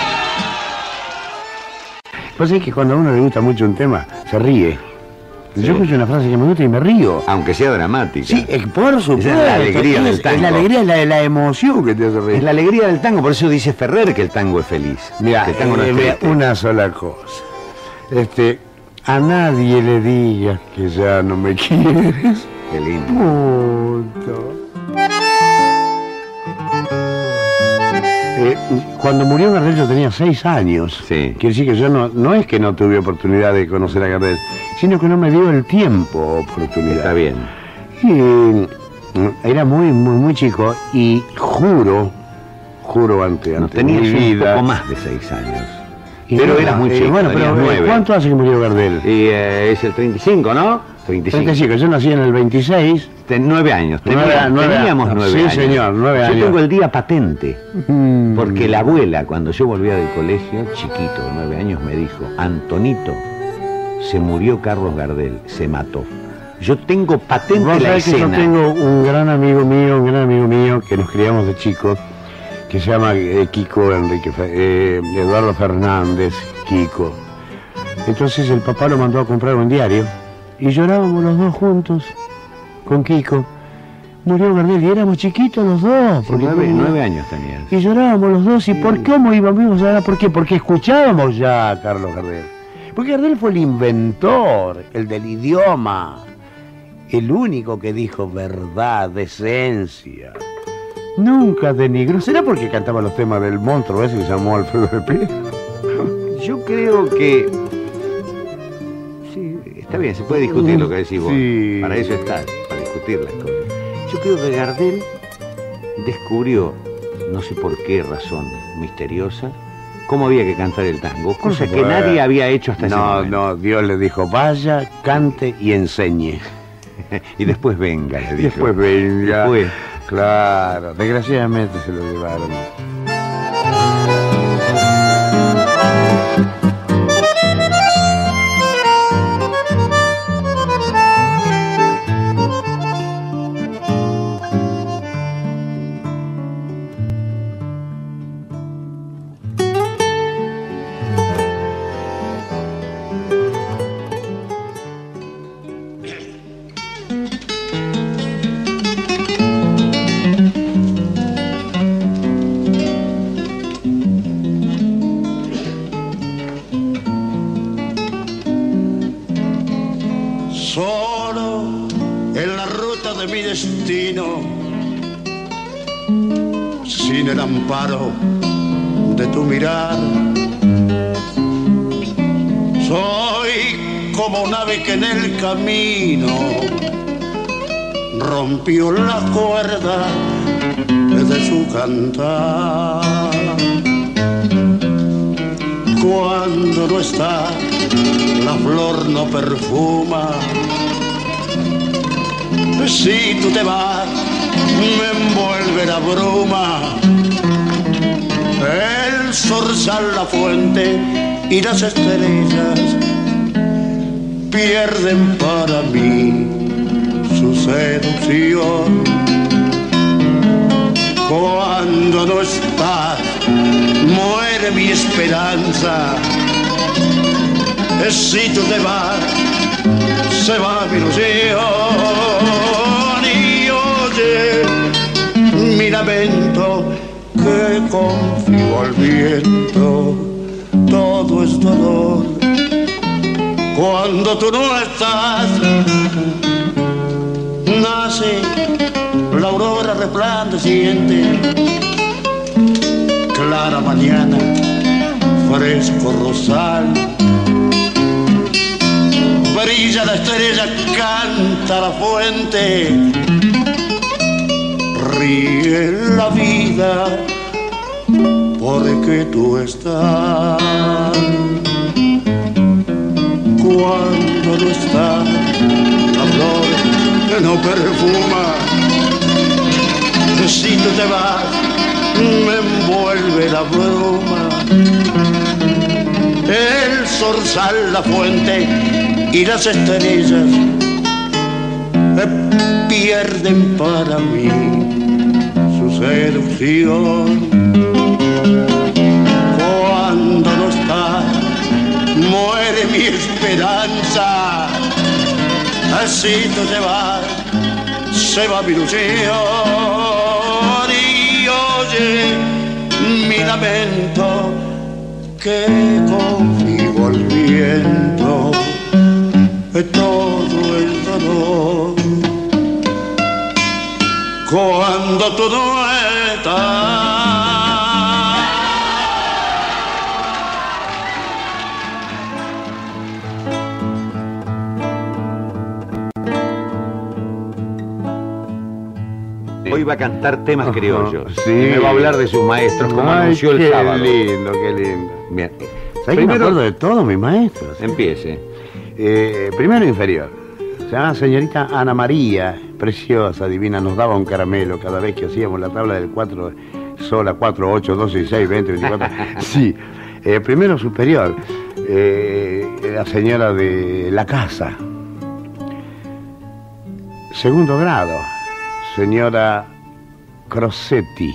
[SPEAKER 4] Pues es que cuando a uno le gusta mucho un tema, se ríe.
[SPEAKER 3] Sí.
[SPEAKER 4] Yo escucho una frase que me gusta y me río.
[SPEAKER 3] Aunque sea dramática.
[SPEAKER 4] Sí, por supuesto.
[SPEAKER 3] Esa es la alegría del tango.
[SPEAKER 4] Es la alegría, la emoción que te hace reír.
[SPEAKER 3] Es la alegría del tango, por eso dice Ferrer que el tango es feliz.
[SPEAKER 4] Mira,
[SPEAKER 3] que el tango no es triste.
[SPEAKER 4] una sola cosa. A nadie le digas que ya no me quieres.
[SPEAKER 3] Qué lindo.
[SPEAKER 4] Punto. Cuando murió Gardel yo tenía 6 años.
[SPEAKER 3] Sí.
[SPEAKER 4] Quiere decir que yo no es que no tuve oportunidad de conocer a Gardel, sino que no me dio el tiempo oportunidad.
[SPEAKER 3] Está bien.
[SPEAKER 4] Y era muy chico y juro ante
[SPEAKER 3] No tenías
[SPEAKER 4] mi
[SPEAKER 3] un
[SPEAKER 4] vida.
[SPEAKER 3] poco más de 6 años.
[SPEAKER 4] Y
[SPEAKER 3] Pero
[SPEAKER 4] bueno,
[SPEAKER 3] eras muy chico,
[SPEAKER 4] bueno,
[SPEAKER 3] tenías
[SPEAKER 4] pero
[SPEAKER 3] 9.
[SPEAKER 4] ¿cuánto hace que murió Gardel?
[SPEAKER 3] Y es el 35, ¿no? 35.
[SPEAKER 4] 35, yo nací en el 26.
[SPEAKER 3] 9 años. Teníamos 9
[SPEAKER 4] sí,
[SPEAKER 3] años.
[SPEAKER 4] señor, 9 años.
[SPEAKER 3] Yo tengo el día patente. Porque la abuela, cuando yo volvía del colegio, chiquito, de 9 años, me dijo: Antonito, se murió Carlos Gardel, se mató. Yo tengo patente
[SPEAKER 4] Vos
[SPEAKER 3] la
[SPEAKER 4] sabés que yo
[SPEAKER 3] escena.
[SPEAKER 4] tengo un gran amigo mío, que nos criamos de chicos, que se llama Kiko Eduardo Fernández, Kiko. Entonces el papá lo mandó a comprar un diario y llorábamos los dos juntos con Kiko. Murió Gardel y éramos chiquitos los dos. Porque
[SPEAKER 3] 9 años tenías.
[SPEAKER 4] Y llorábamos los dos. ¿Y por cómo íbamos a llorar? ¿Por qué? Porque escuchábamos ya a Carlos Gardel. Porque Gardel fue el inventor, el del idioma, el único que dijo verdad, decencia. Nunca denigró. ¿Será porque cantaba los temas del monstruo ese que se llamó Alfredo de Pie?
[SPEAKER 3] Yo creo que... Sí, está bien, se puede discutir lo que decís vos.
[SPEAKER 4] Sí.
[SPEAKER 3] Para eso está, para discutir las cosas. Yo creo que Gardel descubrió no sé por qué razón misteriosa, cómo había que cantar el tango, cosa que
[SPEAKER 4] Bueno.
[SPEAKER 3] nadie había hecho hasta ese momento.
[SPEAKER 4] No, Dios le dijo, vaya, cante y enseñe.
[SPEAKER 3] Y después venga, le
[SPEAKER 4] Y
[SPEAKER 3] dijo.
[SPEAKER 4] después venga.
[SPEAKER 3] Después.
[SPEAKER 4] Claro, desgraciadamente se lo llevaron.
[SPEAKER 1] Solo en la ruta de mi destino, sin el amparo de tu mirar, soy como un ave que en el camino rompió la cuerda de su cantar. Cuando no está, la flor no perfuma. Si tú te vas, me envuelve la bruma. El zorzal, la fuente y las estrellas pierden para mí su seducción. Cuando no estás, muere mi esperanza. Si tú te vas, se va mi ilusión. Y oye mi lamento, que confío al viento, todo es dolor. Cuando tú no estás, nace la aurora resplandeciente, clara mañana, fresco rosal, brilla la estrella, canta la fuente, ríe la vida porque tú estás. Cuando no estás, la flor no perfuma. Si tú te vas, me envuelve la bruma. El zorzal, la fuente y las estrellas pierden para mí su seducción. Cuando no estás, muere mi esperanza. Así tú te vas, se va mi ilusión. Y oye mi lamento, que confío al viento, todo el dolor. Cuando tú no estás.
[SPEAKER 3] Hoy va a cantar temas
[SPEAKER 4] Ajá,
[SPEAKER 3] criollos.
[SPEAKER 4] sí.
[SPEAKER 3] Y me va a hablar de sus maestros, como
[SPEAKER 4] Ay,
[SPEAKER 3] anunció el
[SPEAKER 4] qué
[SPEAKER 3] sábado.
[SPEAKER 4] lindo, qué lindo.
[SPEAKER 3] Bien.
[SPEAKER 4] ¿Sabes que me acuerdo de todos mis maestros?
[SPEAKER 3] Empiece.
[SPEAKER 4] Primero inferior. Se llama señorita Ana María, preciosa, divina, nos daba un caramelo cada vez que hacíamos la tabla del 4, sola, 4, 8, 12, 16, 20, 24. Sí. Primero superior, la señora de la casa. Segundo grado, señora Crosetti.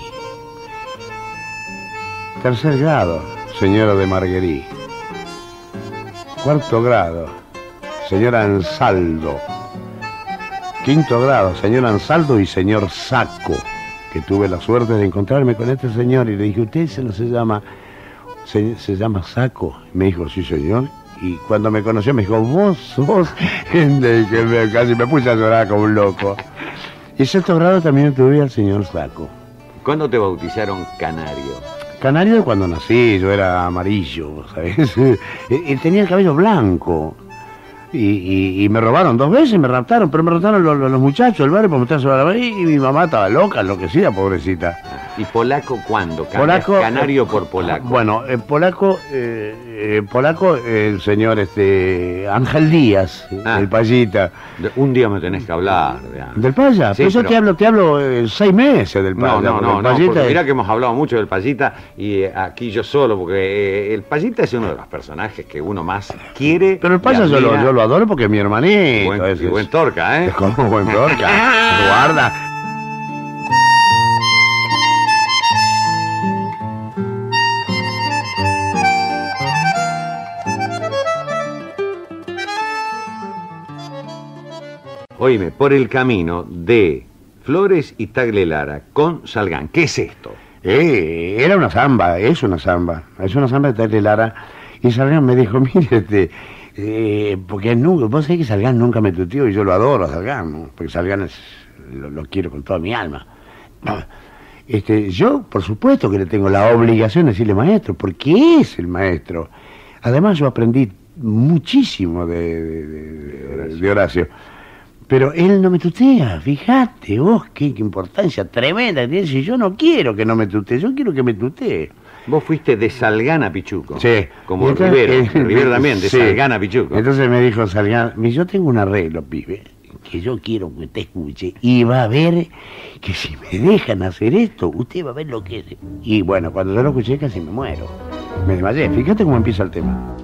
[SPEAKER 4] Tercer grado, señora de Marguerite. Cuarto grado, señora Ansaldo. Quinto grado, señor Ansaldo y señor Saco, que tuve la suerte de encontrarme con este señor y le dije, ¿usted se llama Saco? Me dijo, sí señor. Y cuando me conoció me dijo, vos sos, que casi me puse a llorar como un loco. Y sexto grado también tuve al señor Saco.
[SPEAKER 3] ¿Cuándo te bautizaron Canario?
[SPEAKER 4] Canario cuando nací, yo era amarillo, ¿sabes? Y tenía el cabello blanco. Y me robaron 2 veces, me raptaron, pero me raptaron los muchachos del barrio para mostrarse a la y mi mamá estaba loca, enloquecida, pobrecita.
[SPEAKER 3] ¿Y polaco cuándo?
[SPEAKER 4] Polaco,
[SPEAKER 3] Canario por polaco.
[SPEAKER 4] Bueno, polaco, el señor Ángel Díaz, el payita.
[SPEAKER 3] Un día me tenés que hablar.
[SPEAKER 4] ¿Del paya?
[SPEAKER 3] Sí,
[SPEAKER 4] pero yo te hablo 6 meses del paya.
[SPEAKER 3] No, porque mirá que hemos hablado mucho del payita y aquí yo solo, porque el payita es uno de los personajes que uno más quiere.
[SPEAKER 4] Pero el paya yo lo adoro porque es mi hermanito.
[SPEAKER 3] Buen torca, ¿eh?
[SPEAKER 4] Es como buen torca. Guarda.
[SPEAKER 3] Oíme, por el camino de Flores y Tagle Lara con Salgán, ¿qué es esto?
[SPEAKER 4] Era una samba, es una samba de Tagle Lara. Y Salgán me dijo, mire, porque vos sabés que Salgán nunca me tuteó y yo lo adoro a Salgán, ¿no? Porque Salgán lo quiero con toda mi alma. Yo, por supuesto que le tengo la obligación de decirle maestro, porque es el maestro. Además yo aprendí muchísimo de Horacio. Pero él no me tutea, fíjate vos qué importancia tremenda que tiene. Si yo no quiero que no me tutee, yo quiero que me tutee.
[SPEAKER 3] Vos fuiste de Salgán a Pichuco.
[SPEAKER 4] Sí.
[SPEAKER 3] Como Rivero también, de Salgán a Pichuco.
[SPEAKER 4] Entonces me dijo Salgán, yo tengo un arreglo, pibe, que yo quiero que usted escuche, y va a ver que si me dejan hacer esto, usted va a ver lo que es. Y bueno, cuando yo lo escuché casi me muero. Me desmayé, fíjate cómo empieza el tema.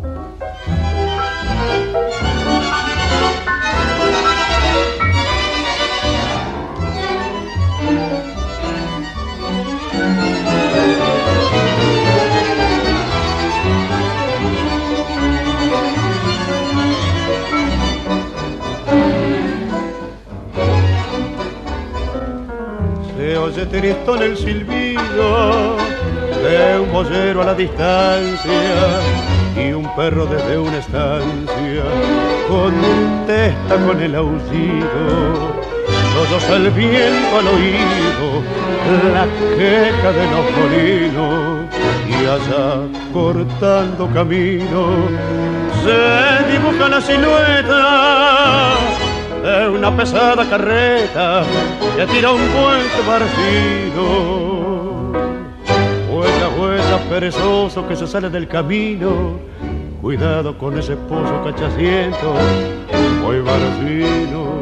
[SPEAKER 1] Oye tristón el silbido de un boyero a la distancia y un perro desde una estancia contesta con el aullido. Solloza el viento al oído la queja de los molinos y allá cortando camino se dibuja la silueta de una pesada carreta que tira un puente barcino. Huella perezoso que se sale del camino. Cuidado con ese pozo cachaciento, muy barcino.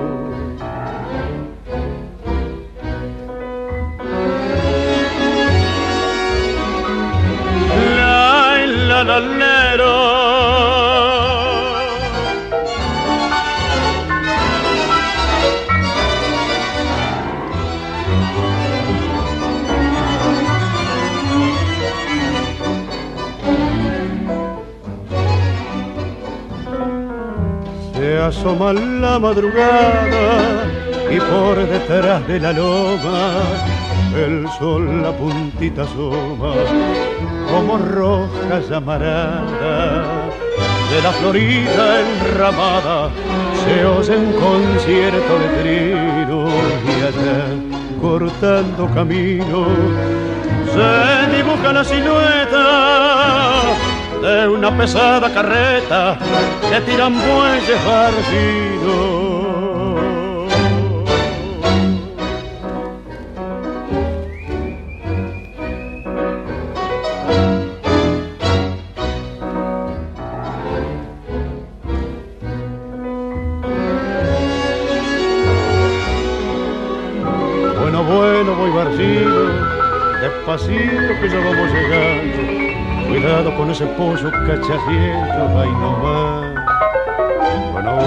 [SPEAKER 1] La se asoma la madrugada y por detrás de la loma el sol la puntita asoma como roja llamarada. De la Florida enramada se oye un concierto de trinos y allá cortando camino se dibuja la silueta de una pesada carreta que tiran bueyes barcinos. Bueno, voy barcino, despacito que ya vamos llegando. Cuidado con ese pozo cachaciento, ahí no va. Bueno.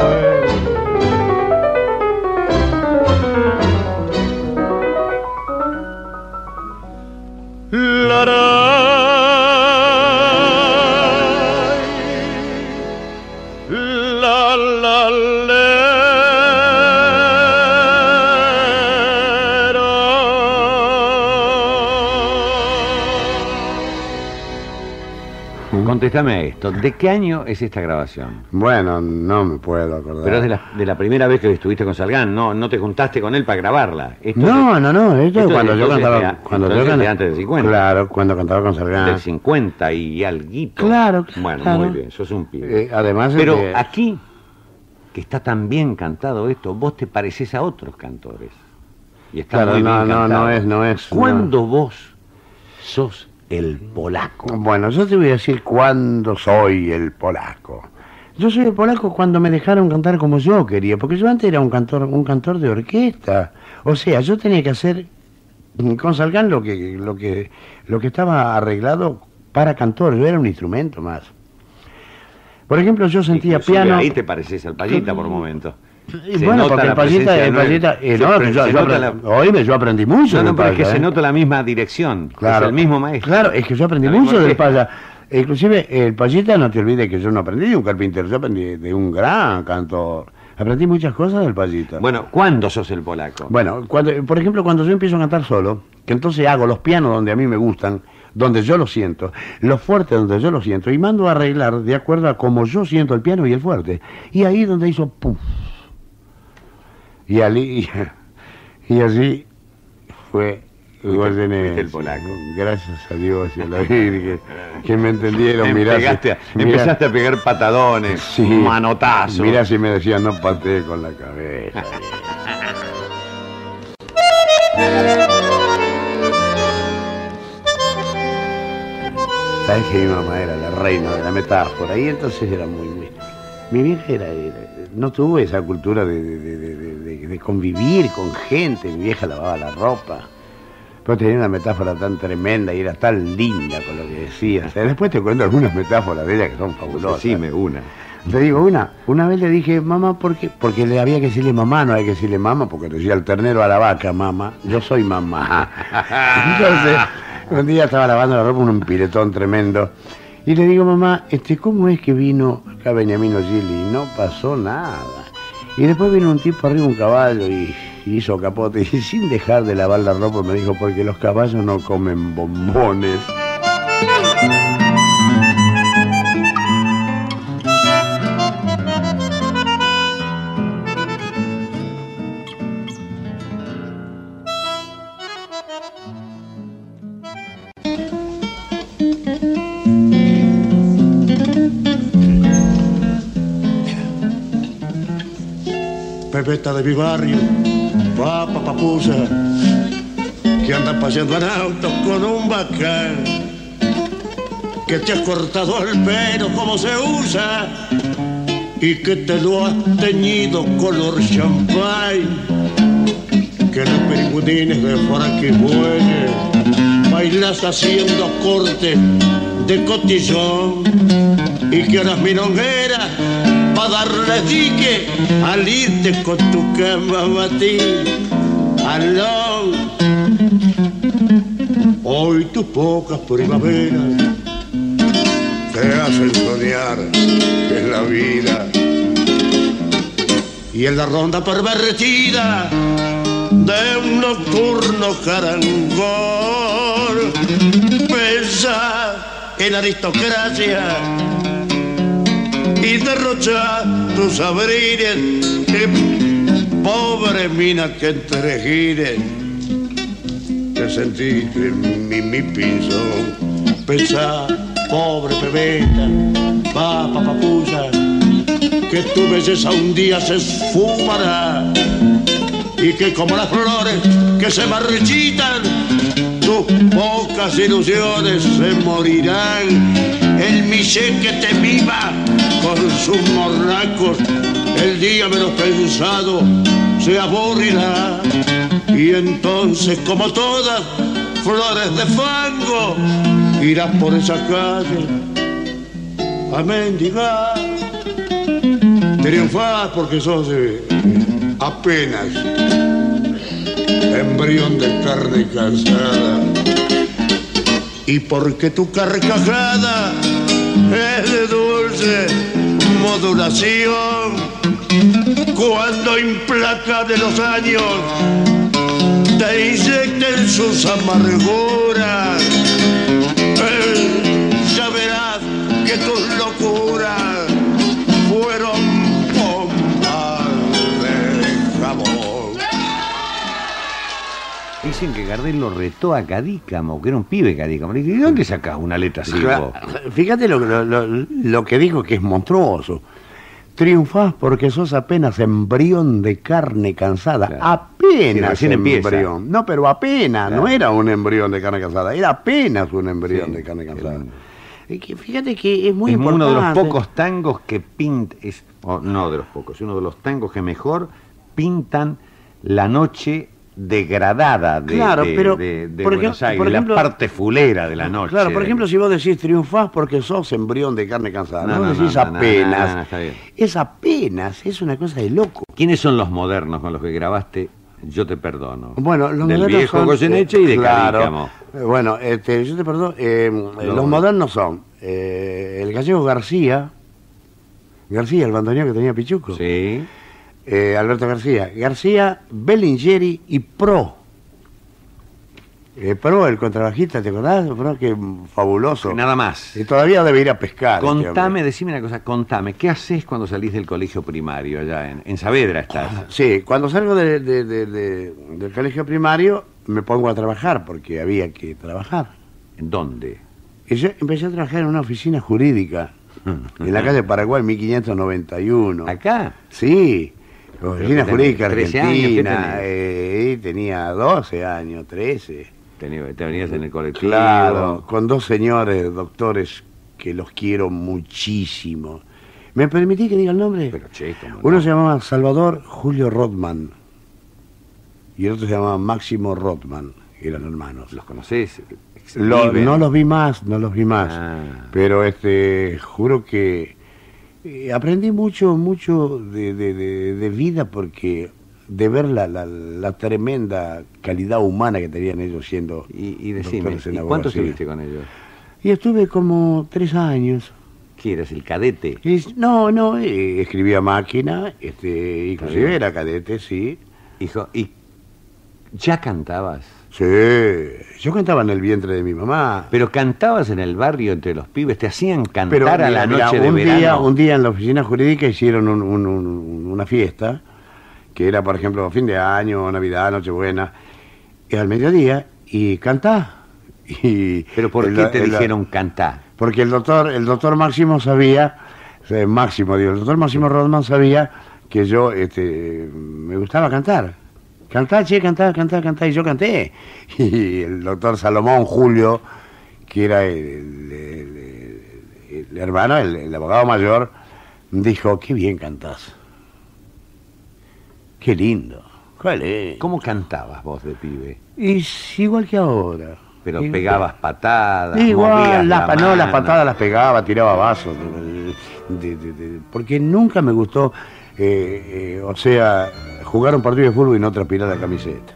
[SPEAKER 3] Contéstame esto, ¿de qué año es esta grabación?
[SPEAKER 4] Bueno, no me puedo acordar.
[SPEAKER 3] Pero es de la primera vez que estuviste con Salgán, no te juntaste con él para grabarla.
[SPEAKER 4] Esto es cuando yo cantaba...
[SPEAKER 3] antes del 50.
[SPEAKER 4] Claro, cuando cantaba con Salgán.
[SPEAKER 3] Del 50 y alguito.
[SPEAKER 4] Claro.
[SPEAKER 3] Bueno,
[SPEAKER 4] claro.
[SPEAKER 3] Muy bien, sos un pibe.
[SPEAKER 4] Además
[SPEAKER 3] pero aquí, que está tan bien cantado esto, vos te parecés a otros cantores. Y está
[SPEAKER 4] Claro,
[SPEAKER 3] muy bien
[SPEAKER 4] no
[SPEAKER 3] cantado.
[SPEAKER 4] no es.
[SPEAKER 3] ¿Cuándo vos sos el polaco?
[SPEAKER 4] Bueno, yo te voy a decir cuándo soy el polaco. Yo soy el polaco cuando me dejaron cantar como yo quería, porque yo antes era un cantor de orquesta. O sea, yo tenía que hacer con Salgán lo que estaba arreglado para cantor. Yo era un instrumento más. Por ejemplo, yo sentía
[SPEAKER 3] Inclusive
[SPEAKER 4] piano.
[SPEAKER 3] ahí te pareces al Payita por momento.
[SPEAKER 4] Y bueno, porque el Payita, oíme, yo aprendí mucho
[SPEAKER 3] No,
[SPEAKER 4] del
[SPEAKER 3] pero es que
[SPEAKER 4] Paya,
[SPEAKER 3] se nota la misma dirección.
[SPEAKER 4] Claro.
[SPEAKER 3] Es el mismo maestro.
[SPEAKER 4] Claro, es que yo aprendí
[SPEAKER 3] Al
[SPEAKER 4] mucho
[SPEAKER 3] igual
[SPEAKER 4] del
[SPEAKER 3] que-
[SPEAKER 4] Paya. Inclusive, el Payita, no te olvides que yo no aprendí de un carpintero, yo aprendí de un gran cantor. Aprendí muchas cosas del Payita.
[SPEAKER 3] Bueno, ¿cuándo sos el polaco?
[SPEAKER 4] Bueno, por ejemplo, cuando yo empiezo a cantar solo, que entonces hago los pianos donde a mí me gustan, donde yo lo siento, los fuertes donde yo lo siento, y mando a arreglar de acuerdo a cómo yo siento el piano y el fuerte. Y ahí donde hizo puf. Y así fue
[SPEAKER 3] fuiste el polaco.
[SPEAKER 4] Gracias a Dios y a la Virgen que me entendieron. Mirá,
[SPEAKER 3] Empezaste a pegar patadones,
[SPEAKER 4] sí,
[SPEAKER 3] manotazos.
[SPEAKER 4] Mirá si me decían no patee con la cabeza. Sabes que mi mamá era la reina de la metáfora y entonces era muy... Mi vieja no tuvo esa cultura de convivir con gente. Mi vieja lavaba la ropa. Pero tenía una metáfora tan tremenda y era tan linda con lo que decía. O sea, después te cuento algunas metáforas de ella que son fabulosas.
[SPEAKER 3] Decime una.
[SPEAKER 4] Te digo una vez le dije, mamá, ¿por qué? Porque le había que decirle mamá, no hay que decirle mamá, porque decía el ternero a la vaca, mamá, yo soy mamá. Entonces, un día estaba lavando la ropa, un piretón tremendo, y le digo, mamá, ¿cómo es que vino acá Beniamino Gili? Y no pasó nada. Y después vino un tipo arriba de un caballo y hizo capote, y sin dejar de lavar la ropa me dijo, porque los caballos no comen bombones.
[SPEAKER 1] Pepeta de mi barrio, papa, papusa, que anda paseando en auto con un bacán, que te has cortado el pelo como se usa y que te lo has teñido color champagne, que los pericutines de Frankie Buelle bailas haciendo corte de cotillón y que a las milongueras pa' darle dique al irte con tu cama a batir alón. Hoy tus pocas primaveras te hacen soñar en la vida y en la ronda pervertida de un nocturno carangol pensás en aristocracia y derrocha tus abrires, pobre mina que entre gires te sentí en mi piso. Pensá, pobre pebeta, papa, papusa, que tu belleza un día se esfumará y que como las flores que se marchitan, tus pocas ilusiones se morirán. El Michel que te viva con sus morracos, el día menos pensado se aburrirá. Y entonces, como todas flores de fango, irás por esa calle a mendigar. Triunfás porque sos apenas embrión de carne cansada y porque tu carcajada es de dulce modulación cuando implacable los años te inyecten sus amarguras. Ya verás que tus locuras fueron bombas de jabón.
[SPEAKER 3] Dicen que Gardel lo retó a Cadícamo, que era un pibe Cadícamo. Le dije, ¿de dónde sacás una letra así vos?
[SPEAKER 4] Fíjate lo que dijo, que es monstruoso. Triunfás porque sos apenas embrión de carne cansada.
[SPEAKER 3] Claro.
[SPEAKER 4] Apenas apenas
[SPEAKER 3] recién empieza.
[SPEAKER 4] embrión. No, pero apenas,
[SPEAKER 3] Claro.
[SPEAKER 4] no era un embrión de carne casada, era apenas un embrión
[SPEAKER 3] Sí,
[SPEAKER 4] de carne casada.
[SPEAKER 3] era-
[SPEAKER 4] Es que fíjate que es muy
[SPEAKER 3] es
[SPEAKER 4] importante.
[SPEAKER 3] uno de los pocos tangos que pinta, no de los pocos, es uno de los tangos que mejor pintan la noche degradada de,
[SPEAKER 4] Claro,
[SPEAKER 3] de-
[SPEAKER 4] pero,
[SPEAKER 3] de
[SPEAKER 4] por
[SPEAKER 3] Buenos
[SPEAKER 4] ejemplo-
[SPEAKER 3] Aires,
[SPEAKER 4] por ejemplo-
[SPEAKER 3] la parte fulera de la noche.
[SPEAKER 4] Claro, por ejemplo, si vos decís triunfás porque sos embrión de carne cansada, no, decís
[SPEAKER 3] no,
[SPEAKER 4] apenas.
[SPEAKER 3] no, está bien.
[SPEAKER 4] Es apenas, es una cosa de loco.
[SPEAKER 3] ¿Quiénes son los modernos con los que grabaste Yo te perdono?
[SPEAKER 4] Bueno, los
[SPEAKER 3] Del
[SPEAKER 4] modernos
[SPEAKER 3] viejo
[SPEAKER 4] son,
[SPEAKER 3] Goyeneche y de
[SPEAKER 4] claro.
[SPEAKER 3] Cadícamo.
[SPEAKER 4] Bueno, yo te perdono. Los modernos son el gallego García, el bandoneón que tenía Pichuco.
[SPEAKER 3] Sí.
[SPEAKER 4] Alberto García, Bellingeri y Pro. Pro, el contrabajista, ¿te acordás? Pro, que fabuloso.
[SPEAKER 3] Nada más.
[SPEAKER 4] Y todavía debe ir a pescar.
[SPEAKER 3] Contame, decime una cosa, contame, ¿qué haces cuando salís del colegio primario allá en Saavedra estás?
[SPEAKER 4] Sí, cuando salgo del colegio primario me pongo a trabajar porque había que trabajar.
[SPEAKER 3] ¿En dónde?
[SPEAKER 4] Y yo empecé a trabajar en una oficina jurídica en la calle Paraguay 1591.
[SPEAKER 3] ¿Acá?
[SPEAKER 4] Sí, oficina
[SPEAKER 3] que
[SPEAKER 4] jurídica
[SPEAKER 3] tenés 13 años, ¿qué
[SPEAKER 4] argentina.
[SPEAKER 3] tenés?
[SPEAKER 4] Y tenía 12 años, 13.
[SPEAKER 3] Te venías en el colectivo.
[SPEAKER 4] Claro, con dos señores doctores que los quiero muchísimo. ¿Me permití que diga el nombre?
[SPEAKER 3] Pero che, ¿cómo
[SPEAKER 4] Uno
[SPEAKER 3] no?
[SPEAKER 4] se llamaba Salvador Julio Rothman y el otro se llamaba Máximo Rothman, eran hermanos.
[SPEAKER 3] ¿Los conocés?
[SPEAKER 4] No los vi más,
[SPEAKER 3] Ah.
[SPEAKER 4] pero juro que aprendí mucho de vida porque de ver la tremenda calidad humana que tenían ellos siendo
[SPEAKER 3] Y decime,
[SPEAKER 4] doctores en
[SPEAKER 3] ¿y cuánto
[SPEAKER 4] abogacía.
[SPEAKER 3] estuviste con ellos?
[SPEAKER 4] Y estuve como 3 años.
[SPEAKER 3] ¿Qué eras, el cadete?
[SPEAKER 4] No, escribía máquina, inclusive
[SPEAKER 3] bien.
[SPEAKER 4] era cadete, sí.
[SPEAKER 3] Hijo, ¿y ya cantabas?
[SPEAKER 4] Sí, yo cantaba en el vientre de mi mamá.
[SPEAKER 3] Pero cantabas en el barrio entre los pibes, te hacían cantar
[SPEAKER 4] Pero
[SPEAKER 3] a la
[SPEAKER 4] mira,
[SPEAKER 3] noche de verano.
[SPEAKER 4] un día en la oficina jurídica hicieron una fiesta, que era, por ejemplo, fin de año, Navidad, Nochebuena, y al mediodía, y cantá.
[SPEAKER 3] ¿Pero por qué te dijeron cantar?
[SPEAKER 4] Porque el doctor Máximo sabía, el doctor Máximo Rodman sabía que yo me gustaba cantar. Cantá, y yo canté. Y el doctor Salomón Julio, que era el hermano, el abogado mayor, dijo, qué bien cantás. Qué lindo. ¿Cuál es?
[SPEAKER 3] ¿Cómo cantabas vos de pibe?
[SPEAKER 4] Es igual que ahora.
[SPEAKER 3] Pero pegabas patadas,
[SPEAKER 4] Igual,
[SPEAKER 3] movías la
[SPEAKER 4] las
[SPEAKER 3] mano.
[SPEAKER 4] patadas las pegaba, tiraba vasos. Porque nunca me gustó, jugar un partido de fútbol y no transpirar la camiseta.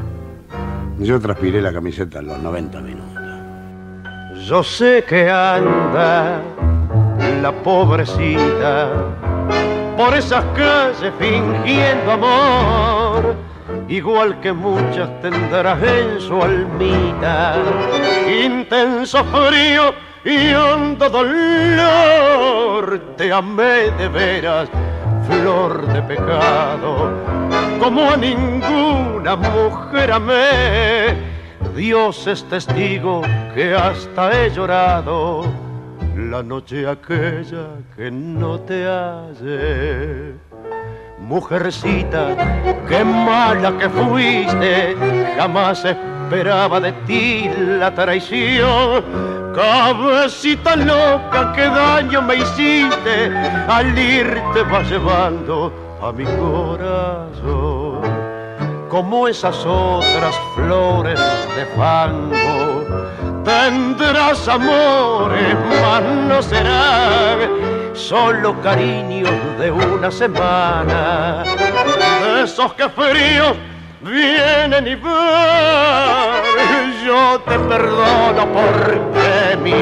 [SPEAKER 4] Yo transpiré la camiseta a los 90 minutos.
[SPEAKER 5] Yo sé que anda la pobrecita por esas calles fingiendo amor, igual que muchas tendrás en su almita intenso frío y hondo dolor. Te amé de veras, flor de pecado, como a ninguna mujer amé. Dios es testigo que hasta he llorado la noche aquella que no te hallé. Mujercita, qué mala que fuiste, jamás esperaba de ti la traición. Cabecita loca, qué daño me hiciste, al ir te vas llevando a mi corazón. Como esas otras flores de fango, tendrás amores, mas no serán solo cariños de una semana, de esos que fríos vienen y van. Yo te perdono porque mi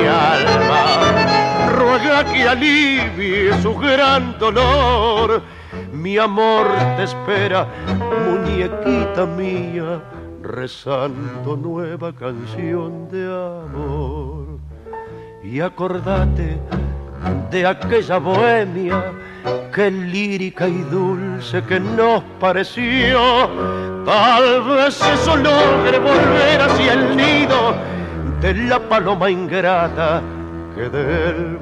[SPEAKER 5] alma ruega que alivie su gran dolor. Mi amor te espera, muñequita mía, rezando nueva canción de amor. Y acordate de aquella bohemia que lírica y dulce que nos pareció. Tal vez eso logre volver hacia el nido de la paloma ingrata que del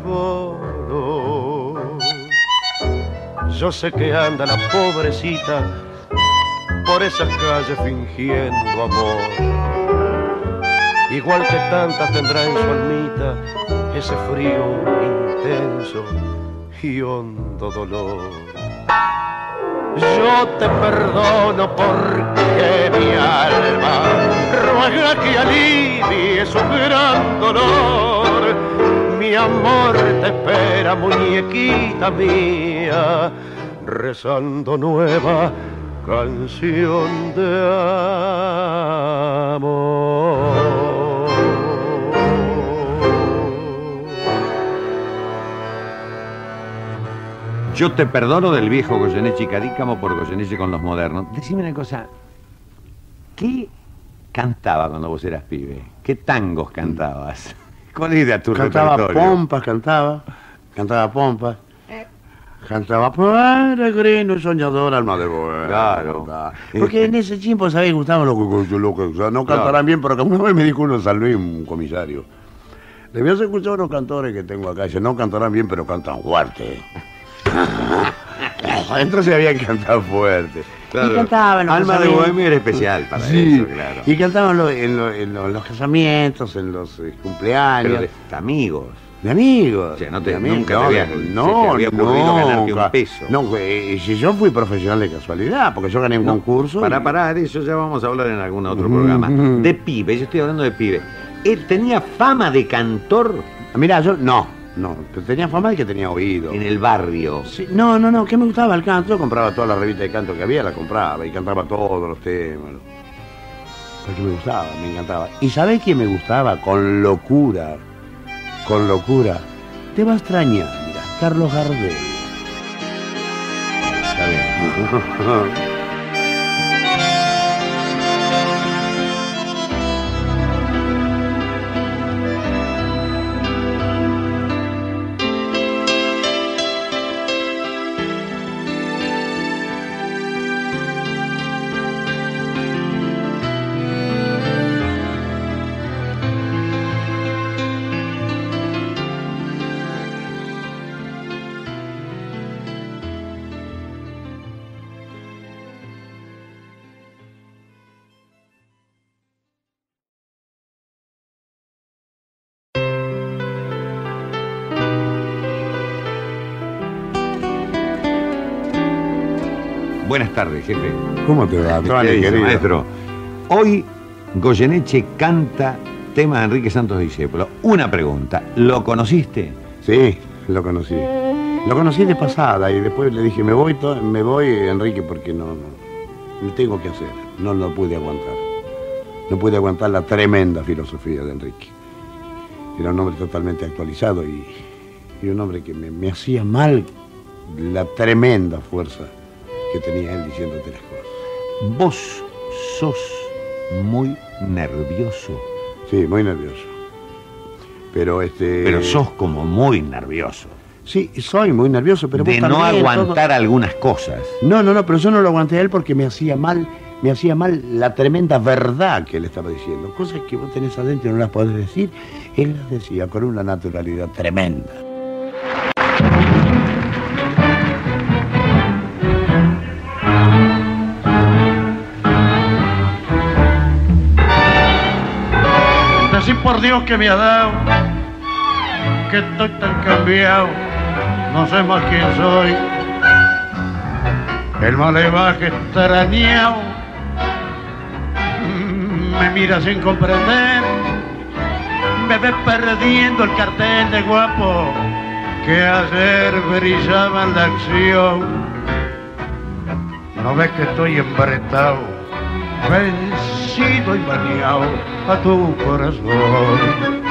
[SPEAKER 5] voló. Yo sé que anda la pobrecita por esas calles fingiendo amor. Igual que tantas tendrá en su almita ese frío intenso y hondo dolor. Yo te perdono porque mi alma ruega que alivie su gran dolor. Mi amor te espera, muñequita mía, rezando nueva canción de amor.
[SPEAKER 3] Yo te perdono del viejo Goyeneche y Cadícamo por Goyeneche con los modernos. Decime una cosa, ¿qué cantaba cuando vos eras pibe? ¿Qué tangos cantabas? ¿Cuál era tu repertorio?
[SPEAKER 4] Cantaba pompas. Cantaba peregrino y soñador alma de bohemia.
[SPEAKER 3] Claro.
[SPEAKER 4] Porque en ese tiempo, ¿sabés? Gustaban los que no cantarán bien, pero que una vez me dijo uno de San Luis, un comisario. Debías escuchar a unos cantores que tengo acá. Dice, no cantarán bien, pero cantan fuerte. Entonces había que cantar fuerte.
[SPEAKER 3] Claro.
[SPEAKER 4] Y cantaban los
[SPEAKER 3] Alma de bohemia era especial para eso, claro.
[SPEAKER 4] Y cantaban en los casamientos, en los cumpleaños.
[SPEAKER 3] Pero de amigos.
[SPEAKER 4] De amigos.
[SPEAKER 3] O sea,
[SPEAKER 4] de
[SPEAKER 3] nunca
[SPEAKER 4] amigos.
[SPEAKER 3] te había ocurrido ganarte un peso.
[SPEAKER 4] No, si yo fui profesional de casualidad, porque yo gané un concurso.
[SPEAKER 3] Para, de eso ya vamos a hablar en algún otro programa. De pibe, yo estoy hablando de pibe. ¿Él tenía fama de cantor?
[SPEAKER 4] Mirá, yo no, pero tenía fama de que tenía oído.
[SPEAKER 3] En el barrio.
[SPEAKER 4] Sí, no, que me gustaba el canto. Yo compraba todas las revistas de canto que había, la compraba y cantaba todos los temas. Porque me gustaba, me encantaba. ¿Y sabés quién me gustaba? Con locura. Te va a extrañar, mira, Carlos Gardel.
[SPEAKER 3] Está bien. Buenas tardes, jefe.
[SPEAKER 4] ¿Cómo te va, Tony,
[SPEAKER 3] ¿Qué dice,
[SPEAKER 4] querido?
[SPEAKER 3] maestro? Hoy Goyeneche canta temas de Enrique Santos Discépolo. Una pregunta, ¿lo conociste?
[SPEAKER 4] Sí, lo conocí. Lo conocí de pasada y después le dije, me voy, Enrique, porque no tengo que hacer. No lo pude aguantar. No pude aguantar la tremenda filosofía de Enrique. Era un hombre totalmente actualizado y un hombre que me hacía mal la tremenda fuerza que tenía él diciéndote las cosas.
[SPEAKER 3] Vos sos muy nervioso.
[SPEAKER 4] Sí, muy nervioso. Pero
[SPEAKER 3] Pero sos como muy nervioso.
[SPEAKER 4] Sí, soy muy nervioso, pero
[SPEAKER 3] de
[SPEAKER 4] vos
[SPEAKER 3] no
[SPEAKER 4] también,
[SPEAKER 3] aguantar algunas cosas.
[SPEAKER 4] No, pero yo no lo aguanté a él porque me hacía mal la tremenda verdad que él estaba diciendo. Cosas que vos tenés adentro y no las podés decir, él las decía con una naturalidad tremenda.
[SPEAKER 1] Decir por Dios que me ha dado, que estoy tan cambiado, no sé más quién soy. El malevaje extrañado me mira sin comprender, me ve perdiendo el cartel de guapo que ayer brillaba en la acción. No ves que estoy embretado, vencido y bañado a tu corazón.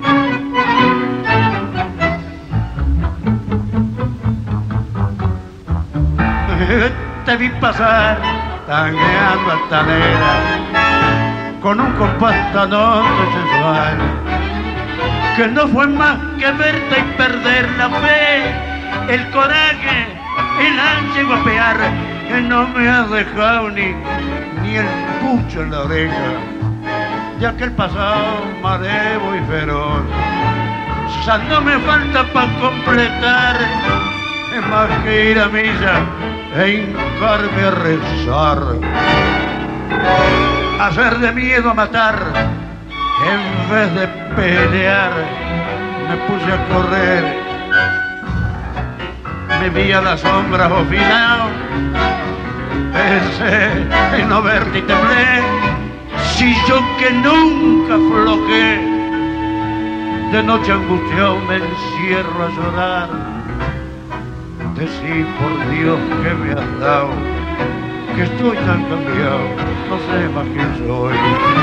[SPEAKER 1] Te vi pasar tangueando altanera con un compás tan hondo y sensual, que no fue más que verte y perder la fe, el coraje, el ansia de guapear, que no me has dejado ni el pucho en la oreja de aquel pasado marevo y feroz. Ya no me falta para completar, es más que ir a misa e hincarme a rezar, hacer de miedo a matar, en vez de pelear, me puse a correr, me vi a la sombra obstinado, pensé en no verte y temblé, si yo que nunca aflojé, de noche angustiado me encierro a llorar, decí por Dios que me has dado, que estoy tan cambiado, no sé más quién soy.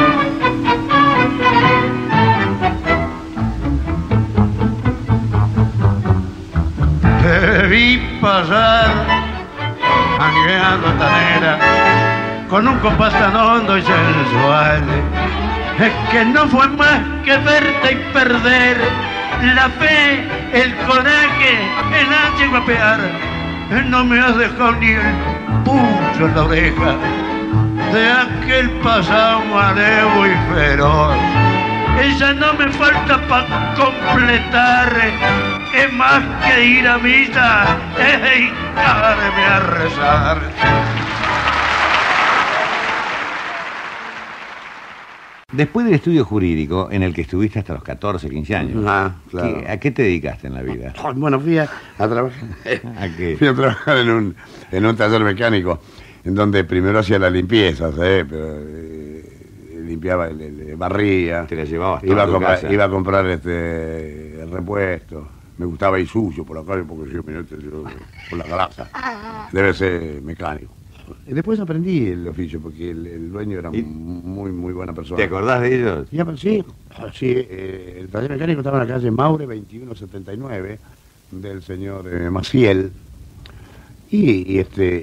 [SPEAKER 1] Te vi pasar, mangueando tanera, con un compás tan hondo y sensual, que no fue más que verte y perder la fe, el coraje, el ansia y guapear. No me has dejado ni el puncho en la oreja de aquel pasado malevo y feroz. Ella no me falta para completar, es más que ir a misa, es dedicarme a rezar.
[SPEAKER 3] Después del estudio jurídico, en el que estuviste hasta los 14, 15 años,
[SPEAKER 4] Ah, claro.
[SPEAKER 3] ¿a qué te dedicaste en la vida?
[SPEAKER 4] Bueno, fui a trabajar.
[SPEAKER 3] ¿A qué?
[SPEAKER 4] Fui a trabajar en un taller mecánico, en donde primero hacía la limpieza, ¿sabes? Pero limpiaba, barría.
[SPEAKER 3] Te la llevabas
[SPEAKER 4] Iba
[SPEAKER 3] toda a tu casa.
[SPEAKER 4] iba a comprar repuestos. Me gustaba Isuzu por la calle porque yo por la grasa. Debe ser mecánico. Y después aprendí el oficio porque el dueño era muy buena persona.
[SPEAKER 3] ¿Te acordás de ellos?
[SPEAKER 4] Ya, pues, sí, el taller mecánico estaba en la calle Maure 2179 del señor Maciel. Y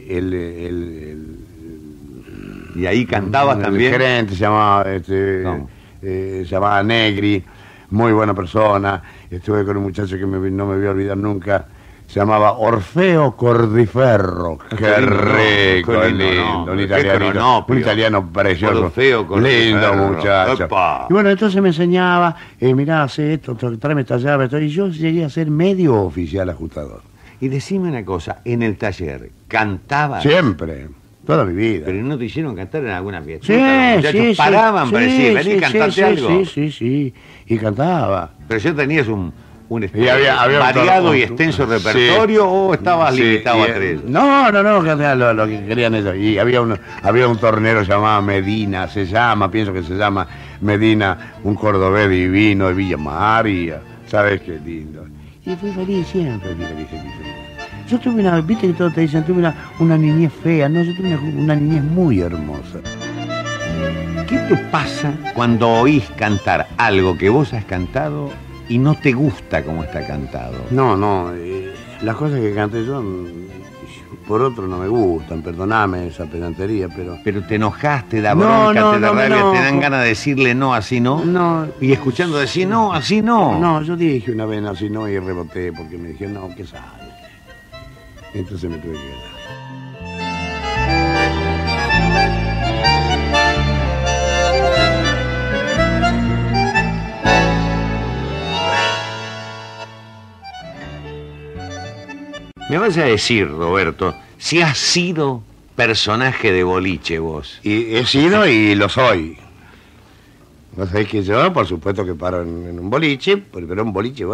[SPEAKER 3] ¿Y ahí cantabas
[SPEAKER 4] el
[SPEAKER 3] también?
[SPEAKER 4] gerente se llamaba,
[SPEAKER 3] ¿Cómo?
[SPEAKER 4] se llamaba Negri, muy buena persona. Estuve con un muchacho que no me voy a olvidar nunca. Se llamaba Orfeo Cordiferro. Qué rico,
[SPEAKER 3] qué
[SPEAKER 4] lindo,
[SPEAKER 3] lindo
[SPEAKER 4] un
[SPEAKER 3] nombre,
[SPEAKER 4] italianito, un italiano precioso.
[SPEAKER 3] Orfeo Cordiferro.
[SPEAKER 4] Lindo muchacho.
[SPEAKER 3] Epa.
[SPEAKER 4] Y bueno, entonces me enseñaba, mirá, hace esto, tráeme esta llave, y yo llegué a ser medio oficial ajustador.
[SPEAKER 3] Y decime una cosa, en el taller, ¿cantabas?
[SPEAKER 4] Siempre, toda mi vida.
[SPEAKER 3] ¿Pero no te hicieron cantar en alguna fiesta?
[SPEAKER 4] Sí,
[SPEAKER 3] Los muchachos
[SPEAKER 4] sí,
[SPEAKER 3] paraban para decir, vení, cantate algo.
[SPEAKER 4] Sí, y cantaba.
[SPEAKER 3] Pero ya tenías un
[SPEAKER 4] Y había
[SPEAKER 3] variado
[SPEAKER 4] un-
[SPEAKER 3] y extenso
[SPEAKER 4] sí.
[SPEAKER 3] repertorio, o estabas
[SPEAKER 4] Sí,
[SPEAKER 3] limitado a
[SPEAKER 4] y,
[SPEAKER 3] 3.
[SPEAKER 4] No, que hacían lo que querían ellos. Y había un tornero llamado Medina, pienso que se llama Medina, un cordobés divino de Villa María. ¿Sabes qué lindo? Y fui feliz, siempre fui feliz. Yo tuve viste que todos te dicen, tuve una niñez fea. No, yo tuve una niñez muy hermosa.
[SPEAKER 3] ¿Qué te pasa cuando oís cantar algo que vos has cantado y no te gusta como está cantado?
[SPEAKER 4] No, las cosas que canté yo, por otro no me gustan, perdoname esa pedantería, pero...
[SPEAKER 3] Pero te enojas, te da
[SPEAKER 4] No,
[SPEAKER 3] bronca,
[SPEAKER 4] no,
[SPEAKER 3] te da
[SPEAKER 4] no me
[SPEAKER 3] rabia, te dan
[SPEAKER 4] enojo.
[SPEAKER 3] ganas de decirle no, así no.
[SPEAKER 4] No,
[SPEAKER 3] Y escuchando decir no, así no.
[SPEAKER 4] no, yo dije una vez así no y reboté porque me dijeron, no, ¿qué sabes? Entonces me tuve que quedar.
[SPEAKER 3] Me vas a decir, Roberto, si has sido personaje de boliche vos.
[SPEAKER 4] Y he sido y lo soy. Vos sabés que yo, por supuesto que paro en un boliche, pero un boliche.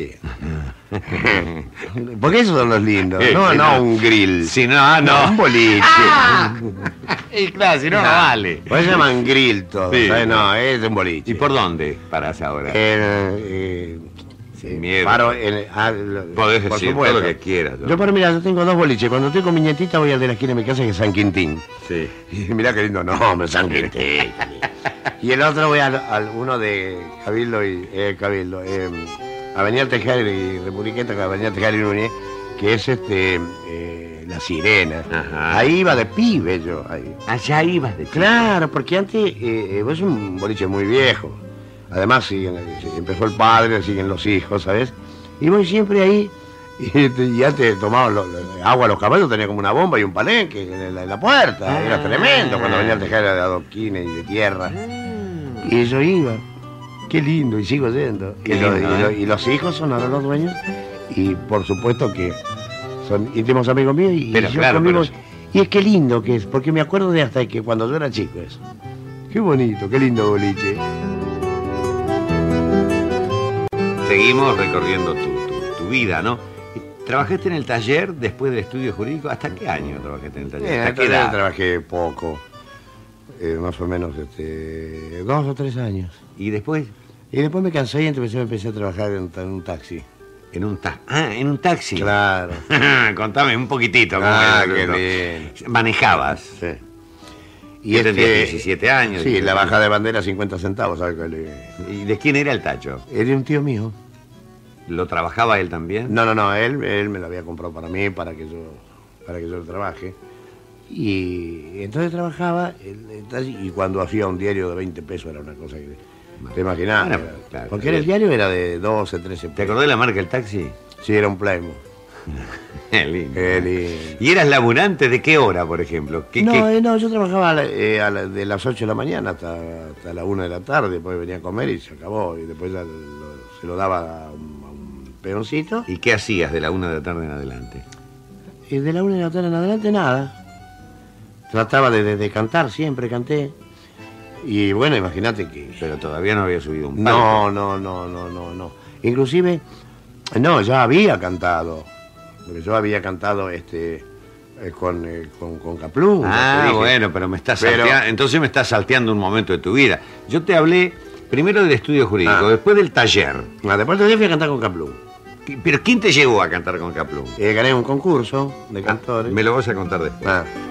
[SPEAKER 4] Porque esos son los lindos, no un grill.
[SPEAKER 3] Si no,
[SPEAKER 4] No, un boliche.
[SPEAKER 3] Y claro, si no, no vale.
[SPEAKER 4] Pues se llaman grill todos,
[SPEAKER 3] Sí.
[SPEAKER 4] ¿sabes? No, es un boliche.
[SPEAKER 3] ¿Y por dónde parás ahora?
[SPEAKER 4] Sin
[SPEAKER 3] miedo.
[SPEAKER 4] Paro
[SPEAKER 3] Podés
[SPEAKER 4] por
[SPEAKER 3] decir
[SPEAKER 4] supuesto.
[SPEAKER 3] todo lo que quieras. ¿no?
[SPEAKER 4] Yo, pero mira, yo tengo dos boliches. Cuando estoy con mi nietita voy al de la esquina de mi casa, que es San Quintín.
[SPEAKER 3] Sí.
[SPEAKER 4] Y mirá qué lindo nombre, San Quintín. Y el otro voy al uno de Cabildo Avenida Tejada y Republiqueta, Avenida Tejada y Núñez, que es La Sirena.
[SPEAKER 3] Ajá.
[SPEAKER 4] Ahí iba de pibe yo. Ahí.
[SPEAKER 3] Allá ibas de
[SPEAKER 4] Claro, porque antes es un boliche muy viejo. Además, empezó el padre, siguen los hijos, ¿sabes? Y voy siempre ahí. Y antes tomaban agua a los caballos, tenía como una bomba y un palenque en la puerta. Era tremendo cuando venía a tejer de adoquines y de tierra. Y yo iba. Qué lindo, y sigo yendo.
[SPEAKER 3] Qué lindo, ¿eh?
[SPEAKER 4] Y los hijos son ahora los dueños. Y por supuesto que son íntimos amigos míos y
[SPEAKER 3] Pero
[SPEAKER 4] yo
[SPEAKER 3] claro,
[SPEAKER 4] conmigo.
[SPEAKER 3] pero-
[SPEAKER 4] Y es que lindo que es, porque me acuerdo de hasta que cuando yo era chico eso. Qué bonito, qué lindo boliche.
[SPEAKER 3] Seguimos recorriendo tu vida, ¿no? ¿Trabajaste en el taller después del estudio jurídico? ¿Hasta qué año trabajaste en el taller? ¿Hasta qué edad?
[SPEAKER 4] Trabajé poco, más o menos 2 o 3 años.
[SPEAKER 3] ¿Y después?
[SPEAKER 4] Y después me cansé y empecé a trabajar en un taxi.
[SPEAKER 3] En un taxi. Ah, en un taxi.
[SPEAKER 4] Claro.
[SPEAKER 3] Contame un poquitito. ¿Cómo
[SPEAKER 4] Ah,
[SPEAKER 3] era
[SPEAKER 4] qué
[SPEAKER 3] eso?
[SPEAKER 4] bien.
[SPEAKER 3] ¿Manejabas?
[SPEAKER 4] Sí.
[SPEAKER 3] Y tendrías 17 años.
[SPEAKER 4] Sí, la bajada de bandera 50 centavos, ¿sabes cuál es?
[SPEAKER 3] ¿Y de quién era el tacho?
[SPEAKER 4] Es de un tío mío.
[SPEAKER 3] ¿Lo trabajaba él también?
[SPEAKER 4] No, él me lo había comprado para mí, para que yo lo trabaje. Y entonces trabajaba, y cuando hacía un diario de 20 pesos era una cosa que te imaginás.
[SPEAKER 3] Bueno, claro,
[SPEAKER 4] porque el diario era de 12, 13 pesos.
[SPEAKER 3] ¿Te acordás de la marca del taxi?
[SPEAKER 4] Sí, era un Plymouth.
[SPEAKER 3] Qué lindo.
[SPEAKER 4] Qué lindo.
[SPEAKER 3] ¿Y eras laburante de qué hora, por ejemplo?
[SPEAKER 4] No, yo trabajaba de las 8 de la mañana hasta la 1 de la tarde, después venía a comer y se acabó. Y después ya se lo daba a un peoncito.
[SPEAKER 3] ¿Y qué hacías de la 1 de la tarde en adelante?
[SPEAKER 4] Y de la 1 de la tarde en adelante nada. Trataba de cantar, siempre canté. Y bueno, imagínate que...
[SPEAKER 3] Pero todavía no había subido un palco.
[SPEAKER 4] No. Inclusive, no, ya había cantado. Porque yo había cantado con Caplú.
[SPEAKER 3] Ah, bueno, pero entonces me estás salteando un momento de tu vida. Yo te hablé primero del estudio jurídico, después del taller.
[SPEAKER 4] Después de fui a cantar con Caplú.
[SPEAKER 3] ¿Pero quién te llevó a cantar con Caplú?
[SPEAKER 4] Gané un concurso de cantores.
[SPEAKER 3] Me lo vas a contar después.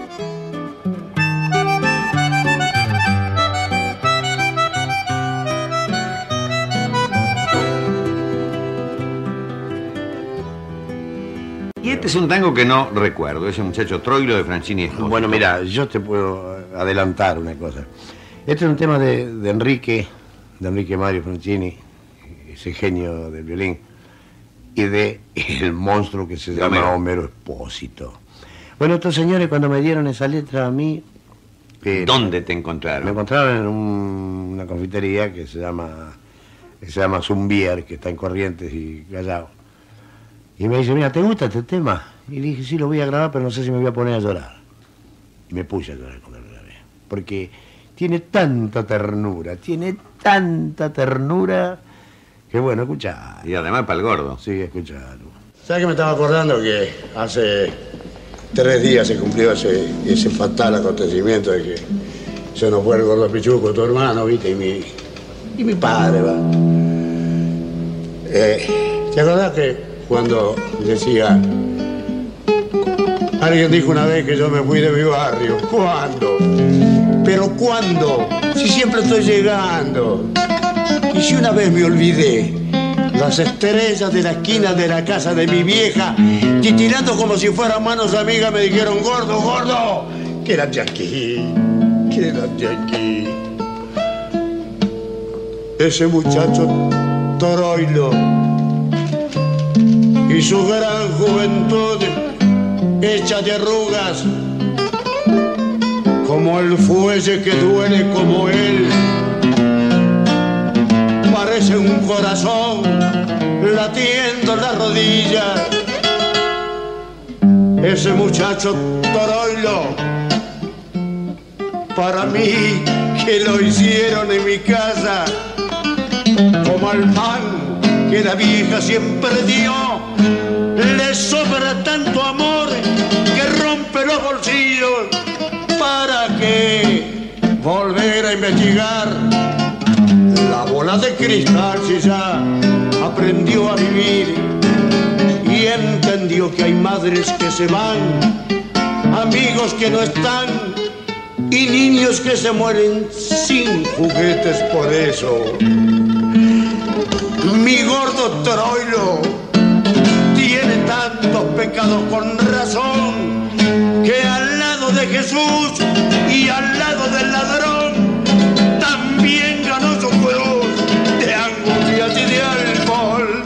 [SPEAKER 3] Y este es un tango que no recuerdo, ese muchacho Troilo de Franchini Espósito.
[SPEAKER 4] Bueno, mira, yo te puedo adelantar una cosa. Este es un tema de Enrique Mario Franchini, ese genio del violín, y de el monstruo que se llama Homero Espósito. Bueno, estos señores cuando me dieron esa letra a mí...
[SPEAKER 3] ¿Dónde te encontraron?
[SPEAKER 4] Me encontraron en una confitería que se llama Zumbier, que está en Corrientes y Callao. Y me dice, mira, ¿te gusta este tema? Y le dije, sí, lo voy a grabar, pero no sé si me voy a poner a llorar. Y me puse a llorar cuando lo grabé. Porque tiene tanta ternura, que bueno, escuchá.
[SPEAKER 3] Y además para el gordo.
[SPEAKER 4] Sí, escuchalo.
[SPEAKER 1] ¿Sabes que me estaba acordando que hace 3 días se cumplió ese fatal acontecimiento de que se nos fue el gordo Pichuco, tu hermano, viste, y mi padre, va? ¿Te acordás que cuando decía, alguien dijo una vez que yo me fui de mi barrio? ¿Cuándo? ¿Pero cuándo? Si siempre estoy llegando. Y si una vez me olvidé, las estrellas de la esquina de la casa de mi vieja, titilando como si fueran manos amigas, me dijeron, gordo, gordo, quédate aquí, quédate aquí. Ese muchacho Troilo y su gran juventud hecha de arrugas, como el fuelle que duele como él, parece un corazón latiendo en la rodilla. Ese muchacho Troilo, para mí que lo hicieron en mi casa, como al pan que la vieja siempre dio, le sobra tanto amor que rompe los bolsillos. ¿Para qué volver a investigar la bola de cristal si ya aprendió a vivir y entendió que hay madres que se van, amigos que no están y niños que se mueren sin juguetes por eso? Mi gordo Troilo tiene tantos pecados con razón que al lado de Jesús y al lado del ladrón también ganó su cruz de angustias y de alcohol.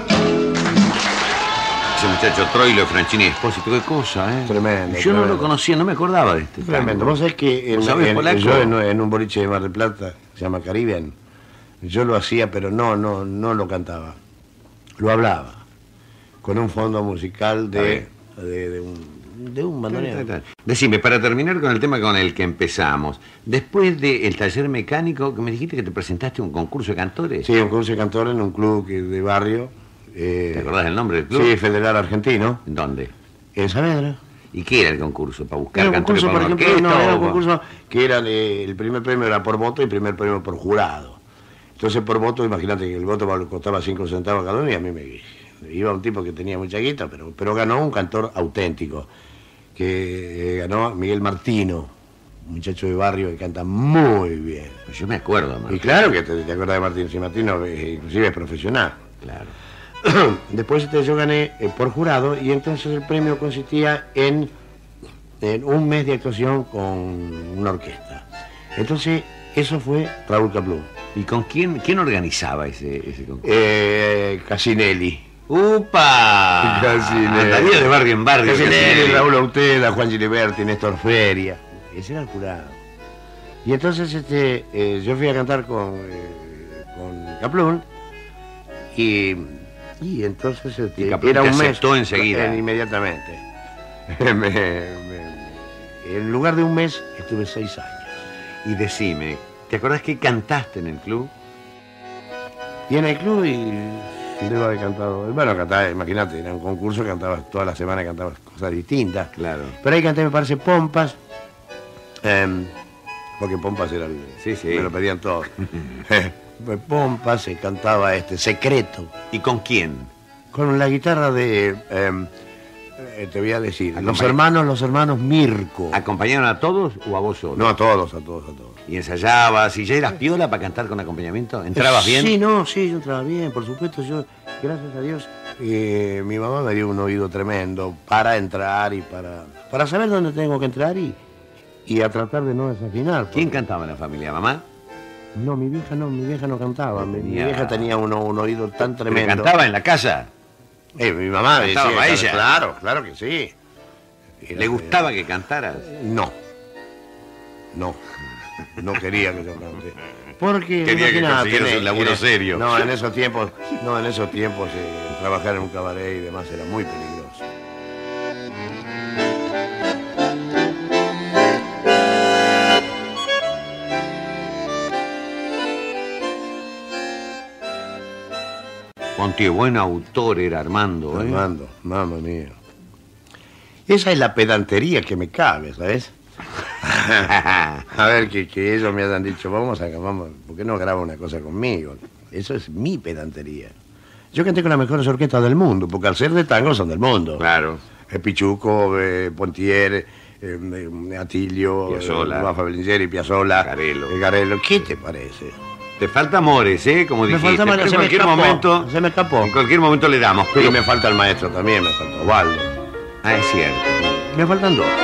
[SPEAKER 3] Ese muchacho Troilo de Franchini Espósito, qué cosa, ¿eh?
[SPEAKER 4] Tremendo.
[SPEAKER 3] Yo no lo conocía, no me acordaba de este.
[SPEAKER 4] Tremendo. Vos sabés que yo en un boliche de Mar del Plata, se llama Caribbean, yo lo hacía, pero no lo cantaba. Lo hablaba. Con un fondo musical de de un bandoneón.
[SPEAKER 3] Decime, para terminar con el tema con el que empezamos, después del taller mecánico, que me dijiste que te presentaste a un concurso de cantores.
[SPEAKER 4] Sí, un concurso de cantores en un club de barrio.
[SPEAKER 3] ¿Te acordás del nombre del club?
[SPEAKER 4] Sí, Federal Argentino.
[SPEAKER 3] ¿En dónde?
[SPEAKER 4] En Saavedra.
[SPEAKER 3] ¿Y qué era el concurso? ¿Para buscar
[SPEAKER 4] Era un
[SPEAKER 3] cantores
[SPEAKER 4] concurso,
[SPEAKER 3] para
[SPEAKER 4] por
[SPEAKER 3] una
[SPEAKER 4] ejemplo,
[SPEAKER 3] orquesta
[SPEAKER 4] no, era
[SPEAKER 3] o
[SPEAKER 4] un
[SPEAKER 3] pa-
[SPEAKER 4] concurso que era el primer premio era por voto y el primer premio por jurado. Entonces por voto, imagínate que el voto costaba 5 centavos cada uno y a mí me iba un tipo que tenía mucha guita, pero ganó un cantor auténtico, que ganó Miguel Martino, un muchacho de barrio que canta muy bien.
[SPEAKER 3] Yo me acuerdo,
[SPEAKER 4] Y
[SPEAKER 3] Martín.
[SPEAKER 4] claro que te acuerdas de Martino, si Martino inclusive es profesional.
[SPEAKER 3] Claro.
[SPEAKER 4] Después yo gané por jurado y entonces el premio consistía en un mes de actuación con una orquesta. Entonces eso fue Raúl Caplún.
[SPEAKER 3] ¿Y con quién organizaba ese concurso?
[SPEAKER 4] Casinelli.
[SPEAKER 3] ¡Upa!
[SPEAKER 4] Casinelli.
[SPEAKER 3] Andaría de barrio en barrio.
[SPEAKER 4] Casinelli, Raúl Autela, Juan Giliberti, Néstor Feria. Ese era el jurado. Y entonces yo fui a cantar con Caplún y entonces
[SPEAKER 3] Y Caplún
[SPEAKER 4] era
[SPEAKER 3] te
[SPEAKER 4] un mes.
[SPEAKER 3] aceptó enseguida.
[SPEAKER 4] Inmediatamente. En lugar de un mes estuve 6 años.
[SPEAKER 3] Y decime, ¿te acordás que cantaste en el club?
[SPEAKER 4] Y en el club debo haber cantado. Bueno, cantaba, imagínate, era un concurso, cantaba toda la semana, cantaba cosas distintas.
[SPEAKER 3] Claro.
[SPEAKER 4] Pero ahí canté, me parece, Pompas. Porque Pompas era el.
[SPEAKER 3] Sí, sí.
[SPEAKER 4] Me lo pedían todos. Pues Pompas se cantaba Secreto.
[SPEAKER 3] ¿Y con quién?
[SPEAKER 4] Con la guitarra de. Te voy a decir. Los
[SPEAKER 3] Acompañ-
[SPEAKER 4] hermanos Mirko.
[SPEAKER 3] ¿Acompañaron a todos o a vos solo?
[SPEAKER 4] No, a todos.
[SPEAKER 3] ¿Y ensayabas? ¿Y ya eras piola para cantar con acompañamiento? ¿Entrabas bien?
[SPEAKER 4] Sí, yo entraba bien, por supuesto. Yo, gracias a Dios, mi mamá me dio un oído tremendo para entrar y para saber dónde tengo que entrar y a tratar de no desafinar.
[SPEAKER 3] ¿Quién
[SPEAKER 4] porque-
[SPEAKER 3] cantaba en la familia? ¿Mamá?
[SPEAKER 4] No, mi vieja no cantaba. Mi
[SPEAKER 3] Tenía-
[SPEAKER 4] vieja tenía un oído tan
[SPEAKER 3] ¿Pero
[SPEAKER 4] tremendo.
[SPEAKER 3] cantaba en la casa?
[SPEAKER 4] Mi mamá decía,
[SPEAKER 3] ¿Cantaba para ella?
[SPEAKER 4] Claro que sí.
[SPEAKER 3] ¿Le gustaba que cantaras?
[SPEAKER 4] No quería que yo cante. Porque
[SPEAKER 3] Quería que
[SPEAKER 4] imagínate,
[SPEAKER 3] consiguieras un laburo serio.
[SPEAKER 4] No, en esos tiempos, trabajar en un cabaret y demás era muy peligroso.
[SPEAKER 3] Contigo, buen autor era Armando, ¿eh?
[SPEAKER 4] Armando, mamma mía. Esa es la pedantería que me cabe, ¿sabes? A ver, que ellos me hayan dicho, vamos, ¿por qué no graba una cosa conmigo? Eso es mi pedantería. Yo canté con las mejores orquestas del mundo, porque al ser de tango son del mundo.
[SPEAKER 3] Claro.
[SPEAKER 4] Pichuco, Pontier, Atilio,
[SPEAKER 3] Piazzolla.
[SPEAKER 4] Bafa Bellinceri, Piazzolla,
[SPEAKER 3] Garello.
[SPEAKER 4] Garello. ¿Qué te parece?
[SPEAKER 3] Te falta Amores, ¿eh? Como
[SPEAKER 4] Me
[SPEAKER 3] dijiste.
[SPEAKER 4] falta Amores,
[SPEAKER 3] Pero
[SPEAKER 4] se
[SPEAKER 3] en
[SPEAKER 4] me
[SPEAKER 3] cualquier
[SPEAKER 4] escapó,
[SPEAKER 3] momento...
[SPEAKER 4] se me escapó.
[SPEAKER 3] En cualquier momento le damos,
[SPEAKER 4] Pero
[SPEAKER 3] pero...
[SPEAKER 4] me falta el maestro también, me falta Osvaldo.
[SPEAKER 3] Ah, es cierto.
[SPEAKER 4] Me faltan 2.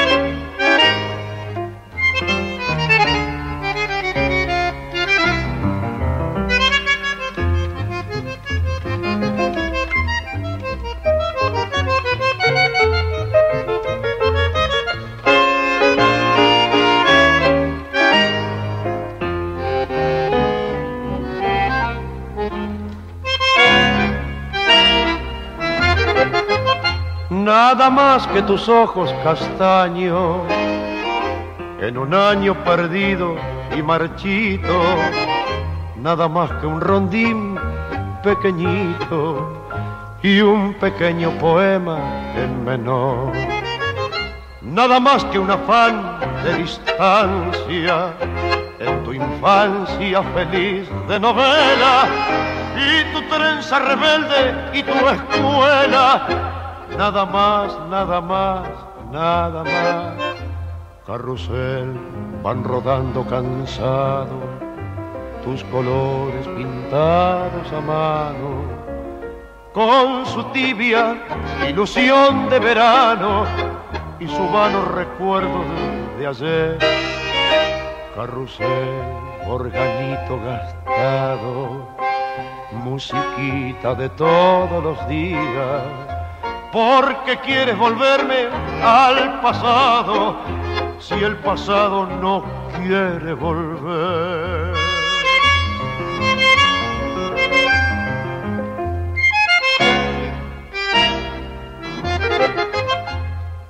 [SPEAKER 5] Nada más que tus ojos castaños, en un año perdido y marchito, nada más que un rondín pequeñito y un pequeño poema en menor. Nada más que un afán de distancia en tu infancia feliz de novela y tu trenza rebelde y tu escuela. Nada más, nada más, nada más. Carrusel, van rodando cansados tus colores pintados a mano, con su tibia ilusión de verano y su vano recuerdo de ayer. Carrusel, organito gastado, musiquita de todos los días, porque quieres volverme al pasado, si el pasado no quiere volver.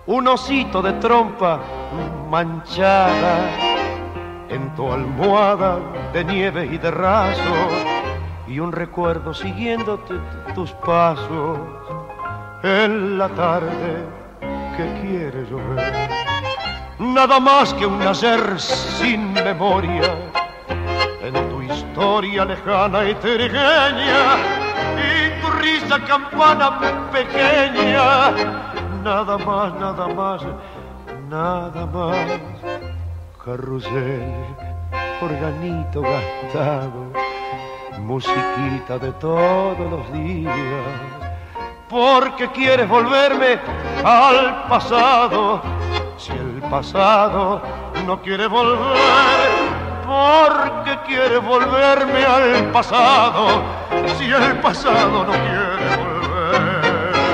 [SPEAKER 5] un osito de trompa manchada en tu almohada de nieve y de raso, y un recuerdo siguiéndote tus pasos en la tarde que quiere llover. Nada más que un ayer sin memoria en tu historia lejana y trigueña, y tu risa campana pequeña. Nada más, nada más, nada más. Carrusel, organito gastado, musiquita de todos los días. Porque quieres volverme al pasado, si el pasado no quiere volver. Porque quieres volverme al pasado, si el pasado no quiere volver.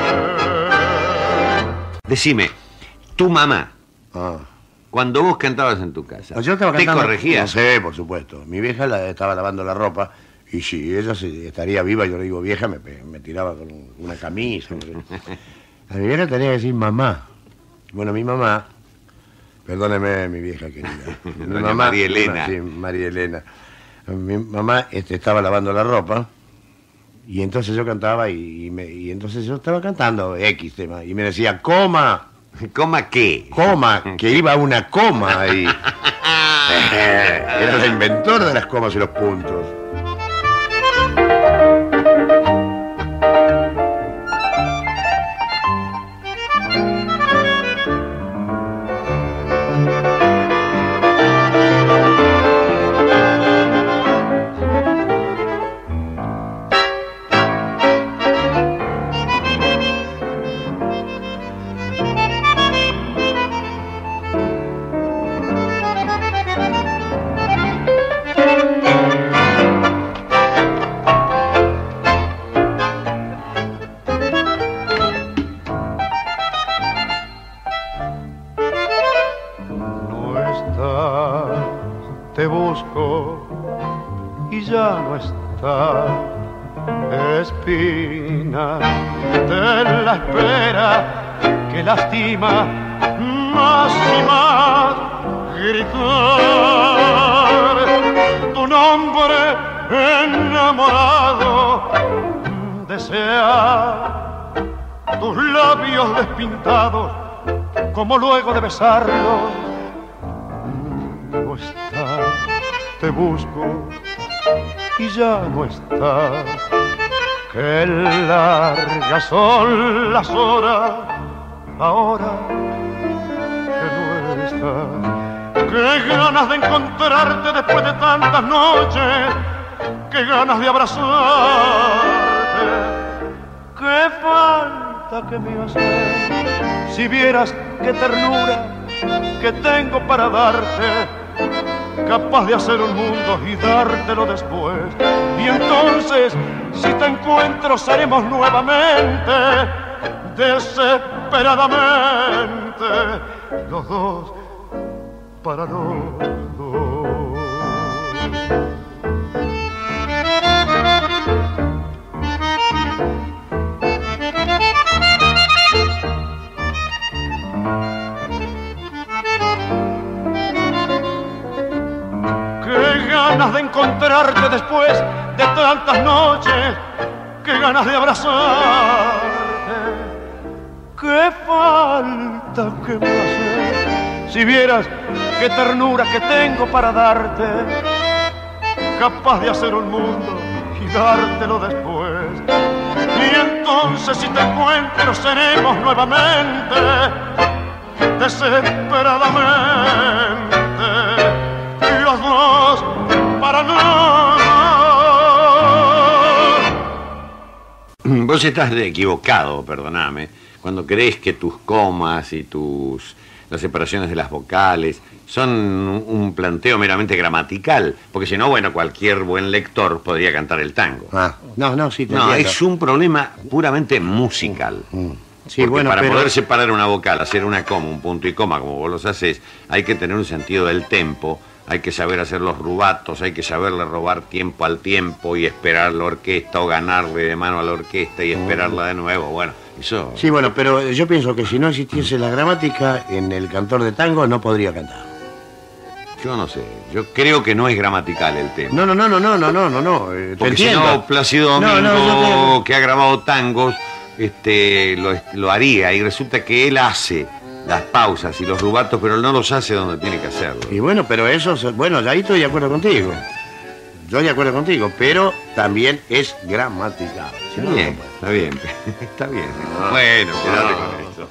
[SPEAKER 3] Decime, tu mamá,
[SPEAKER 4] Ah.
[SPEAKER 3] cuando vos cantabas en tu casa,
[SPEAKER 4] No, yo estaba
[SPEAKER 3] ¿te
[SPEAKER 4] cantando,
[SPEAKER 3] corregía?
[SPEAKER 4] No sé, por supuesto. Mi vieja estaba lavando la ropa y si ella estaría viva, yo le digo vieja, me tiraba con una camisa. A mi vieja tenía que decir mamá. Bueno, mi mamá, perdóneme, mi vieja querida. Mi
[SPEAKER 3] Doña María Elena.
[SPEAKER 4] Sí, María Elena. Mi mamá estaba lavando la ropa y entonces yo cantaba y entonces yo estaba cantando X tema y me decía, coma.
[SPEAKER 3] ¿Coma qué?
[SPEAKER 4] Coma, que iba una coma ahí. Era el inventor de las comas y los puntos.
[SPEAKER 5] Te busco y ya no está, espina de la espera que lastima más y más. Gritar tu nombre enamorado, desear tus labios despintados como luego de besarlos. No está, te busco y ya no está. Qué largas son las horas ahora que no estás. Qué ganas de encontrarte después de tantas noches. Qué ganas de abrazarte. Qué falta que me hace. Si vieras qué ternura que tengo para darte, capaz de hacer un mundo y dártelo después. Y entonces, si te encuentro, seremos nuevamente, desesperadamente, los dos para los dos. Qué ganas de encontrarte después de tantas noches, qué ganas de abrazarte, qué falta que me hace. Si vieras qué ternura que tengo para darte, capaz de hacer un mundo y dártelo después. Y entonces si te encuentro seremos nuevamente, desesperadamente, los dos para no.
[SPEAKER 3] Vos estás equivocado, perdóname, cuando crees que tus comas y las separaciones de las vocales son un planteo meramente gramatical, porque si no, bueno, cualquier buen lector podría cantar el tango.
[SPEAKER 4] No, sí, te
[SPEAKER 3] No,
[SPEAKER 4] entiendo.
[SPEAKER 3] es un problema puramente musical.
[SPEAKER 4] Sí,
[SPEAKER 3] Porque
[SPEAKER 4] bueno,
[SPEAKER 3] para
[SPEAKER 4] pero...
[SPEAKER 3] poder separar una vocal, hacer una coma, un punto y coma, como vos los haces, hay que tener un sentido del tempo, hay que saber hacer los rubatos, hay que saberle robar tiempo al tiempo y esperar la orquesta o ganarle de mano a la orquesta y esperarla de nuevo. Bueno, Eso.
[SPEAKER 4] Sí, bueno, pero yo pienso que si no existiese la gramática, en el cantor de tango no podría cantar.
[SPEAKER 3] Yo no sé. Yo creo que no es gramatical el tema.
[SPEAKER 4] No. Te
[SPEAKER 3] Porque si
[SPEAKER 4] entiendo.
[SPEAKER 3] no, Plácido Domingo,
[SPEAKER 4] yo
[SPEAKER 3] que ha grabado tangos, lo haría. Y resulta que él hace las pausas y los rubatos, pero no los hace donde tiene que hacerlo.
[SPEAKER 4] Y bueno, pero eso, bueno, ahí estoy de acuerdo contigo. Yo de acuerdo contigo, pero también es gramatical. Si no,
[SPEAKER 3] Bien,
[SPEAKER 4] no puede.
[SPEAKER 3] está bien. Está bien. Bueno, quédate con eso.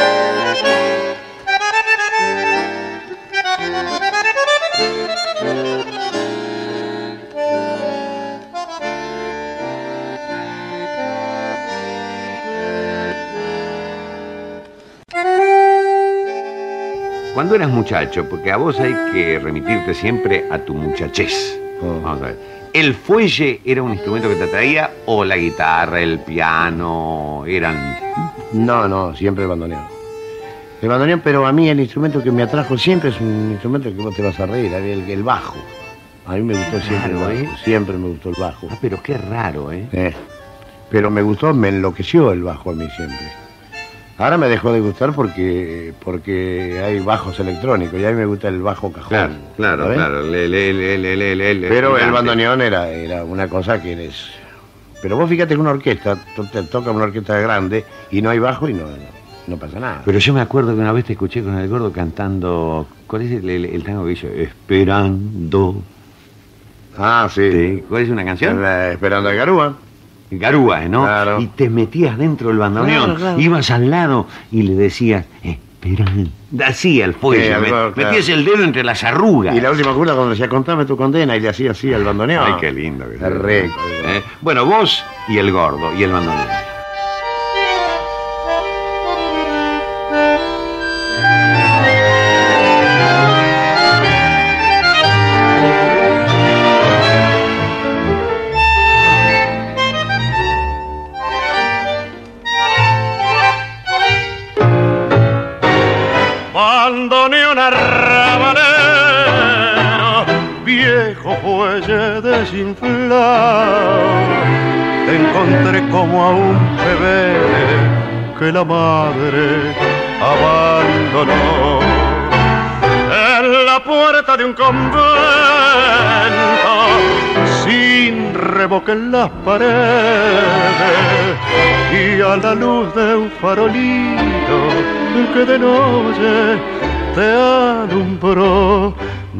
[SPEAKER 3] Cuando eras muchacho, porque a vos hay que remitirte siempre a tu muchachez. Vamos a ver. ¿El fuelle era un instrumento que te atraía o la guitarra, el piano eran...?
[SPEAKER 4] No, siempre el bandoneón. El bandoneón, pero a mí el instrumento que me atrajo siempre es un instrumento que vos te vas a reír, el bajo. A mí me gustó siempre el
[SPEAKER 3] Claro,
[SPEAKER 4] bajo, siempre me gustó el bajo.
[SPEAKER 3] Ah, pero qué raro, ¿eh?
[SPEAKER 4] Pero me gustó, me enloqueció el bajo a mí siempre. Ahora me dejó de gustar porque hay bajos electrónicos y a mí me gusta el bajo cajón.
[SPEAKER 3] Claro.
[SPEAKER 4] Pero el bandoneón era una cosa que eres... Pero vos fíjate que una orquesta, te toca una orquesta grande y no hay bajo y no pasa nada.
[SPEAKER 3] Pero yo me acuerdo que una vez te escuché con el gordo cantando... ¿Cuál es el tango que hizo? Esperando.
[SPEAKER 4] Ah, sí.
[SPEAKER 3] Sí. ¿Cuál es una canción?
[SPEAKER 4] Esperando a Garúa.
[SPEAKER 3] Garúa, ¿no?
[SPEAKER 4] Claro.
[SPEAKER 3] Y te metías dentro del bandoneón,
[SPEAKER 4] Claro.
[SPEAKER 3] ibas al lado y le decías, esperando. Así al fuelle,
[SPEAKER 4] Sí, claro.
[SPEAKER 3] metías el dedo entre las arrugas.
[SPEAKER 4] Y la última curva cuando decía, contame tu condena, y le hacía así al bandoneón.
[SPEAKER 3] Ay, qué lindo que
[SPEAKER 4] Qué rico.
[SPEAKER 3] Bueno, vos y el gordo y el bandoneón.
[SPEAKER 5] Bandoneón arrabalero, viejo fuelle desinflado. Te encontré como a un bebé que la madre abandonó. En la puerta de un convento, sin revoque en las paredes, y a la luz de un farolito que de noche te alumbró.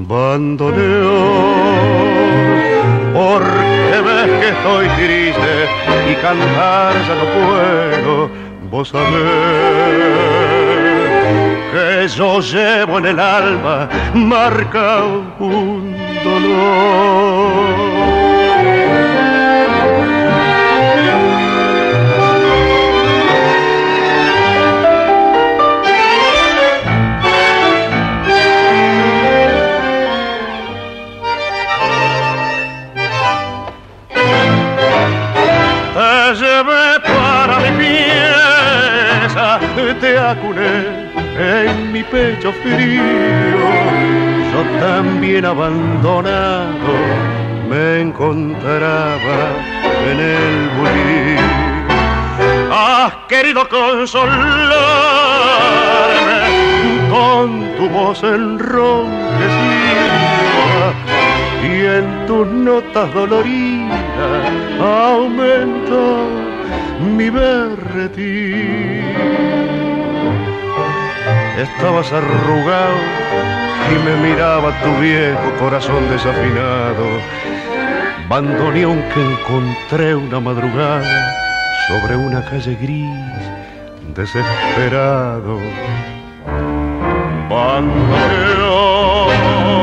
[SPEAKER 5] Bandoneón, porque ves que estoy triste y cantar ya no puedo. Vos sabés que yo llevo en el alma marcado un dolor. Te llevé para mi pieza, te acuné en mi pecho frío. Yo también abandonado me encontraba en el bulín. Has querido consolarme con tu voz enronquecida, y en tus notas doloridas aumentó mi berretín. Estabas arrugado y me miraba tu viejo corazón desafinado. Bandoneón que encontré una madrugada sobre una calle gris, desesperado. Bandoneón,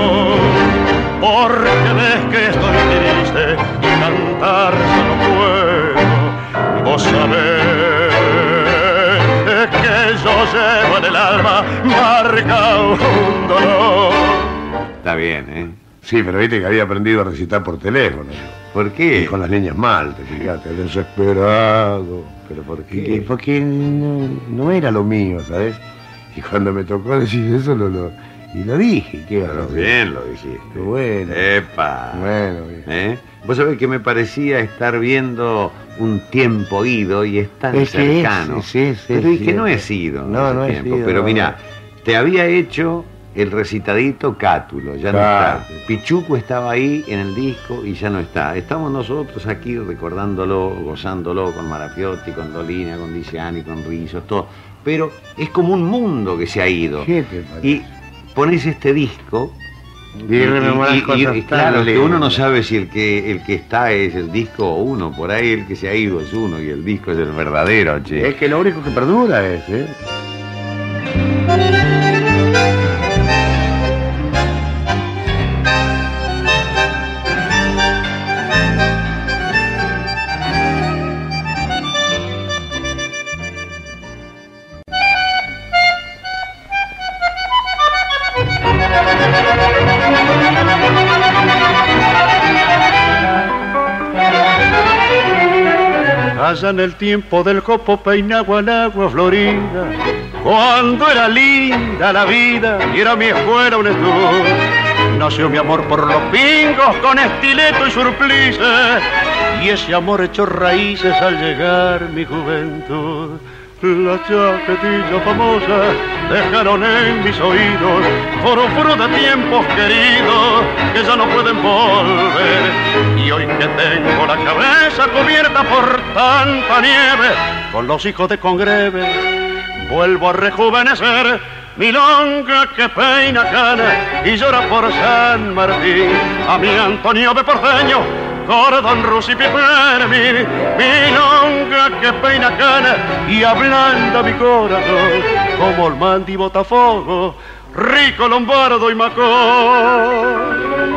[SPEAKER 5] porque ves que estoy triste y cantar ya no puedo. Vos sabés que yo llevo en el alma marcado un dolor.
[SPEAKER 3] Está bien, ¿eh?
[SPEAKER 4] Sí, pero viste que había aprendido a recitar por teléfono.
[SPEAKER 3] ¿Por qué?
[SPEAKER 4] Y con las líneas mal, te fíjate, desesperado.
[SPEAKER 3] ¿Pero por
[SPEAKER 4] Y
[SPEAKER 3] qué?
[SPEAKER 4] porque no era lo mío, ¿sabes? Y cuando me tocó decir eso, Y lo dije, ¿qué
[SPEAKER 3] Pero
[SPEAKER 4] vas a
[SPEAKER 3] bien lo dijiste.
[SPEAKER 4] Bueno.
[SPEAKER 3] Epa.
[SPEAKER 4] Bueno, bien.
[SPEAKER 3] ¿Eh? Vos sabés que me parecía estar viendo un tiempo ido y es tan
[SPEAKER 4] Es que
[SPEAKER 3] cercano.
[SPEAKER 4] sí,
[SPEAKER 3] pero dije,
[SPEAKER 4] sí,
[SPEAKER 3] no
[SPEAKER 4] es-
[SPEAKER 3] he sido.
[SPEAKER 4] no,
[SPEAKER 3] ese
[SPEAKER 4] no he
[SPEAKER 3] tiempo.
[SPEAKER 4] sido,
[SPEAKER 3] Pero
[SPEAKER 4] no.
[SPEAKER 3] mira, te había hecho el recitadito Cátulo, ya
[SPEAKER 4] Claro.
[SPEAKER 3] no está. Pichuco estaba ahí en el disco y ya no está. Estamos nosotros aquí recordándolo, gozándolo con Marafiotti, con Dolina, con Diciani, con Rizos, todo. Pero es como un mundo que se ha ido.
[SPEAKER 4] ¿Qué te parece?
[SPEAKER 3] Y pones este disco
[SPEAKER 4] Y rememorás cosas
[SPEAKER 3] y
[SPEAKER 4] tan
[SPEAKER 3] claro, que uno no
[SPEAKER 4] lindas.
[SPEAKER 3] sabe si el que está es el disco o uno. Por ahí el que se ha ido es uno y el disco es el verdadero, che.
[SPEAKER 4] Es que lo único que perdura es, ¿eh?
[SPEAKER 1] Allá en el tiempo del copo peinagua en agua florida, cuando era linda la vida y era mi escuela un estudio, nació mi amor por los pingos con estileto y surplice, y ese amor echó raíces al llegar mi juventud. La chaquetilla famosa dejaron en mis oídos foroforo de tiempos queridos que ya no pueden volver. Y hoy que tengo la cabeza cubierta por tanta nieve, con los hijos de Congreve vuelvo a rejuvenecer. Milonga que peina cana y llora por San Martín, a mi Antonio de Porteño, Cordón, Rusi, Pipermi, milonga que peina cana y ablanda mi corazón, como el Mandi Botafogo, Rico, Lombardo y Macón.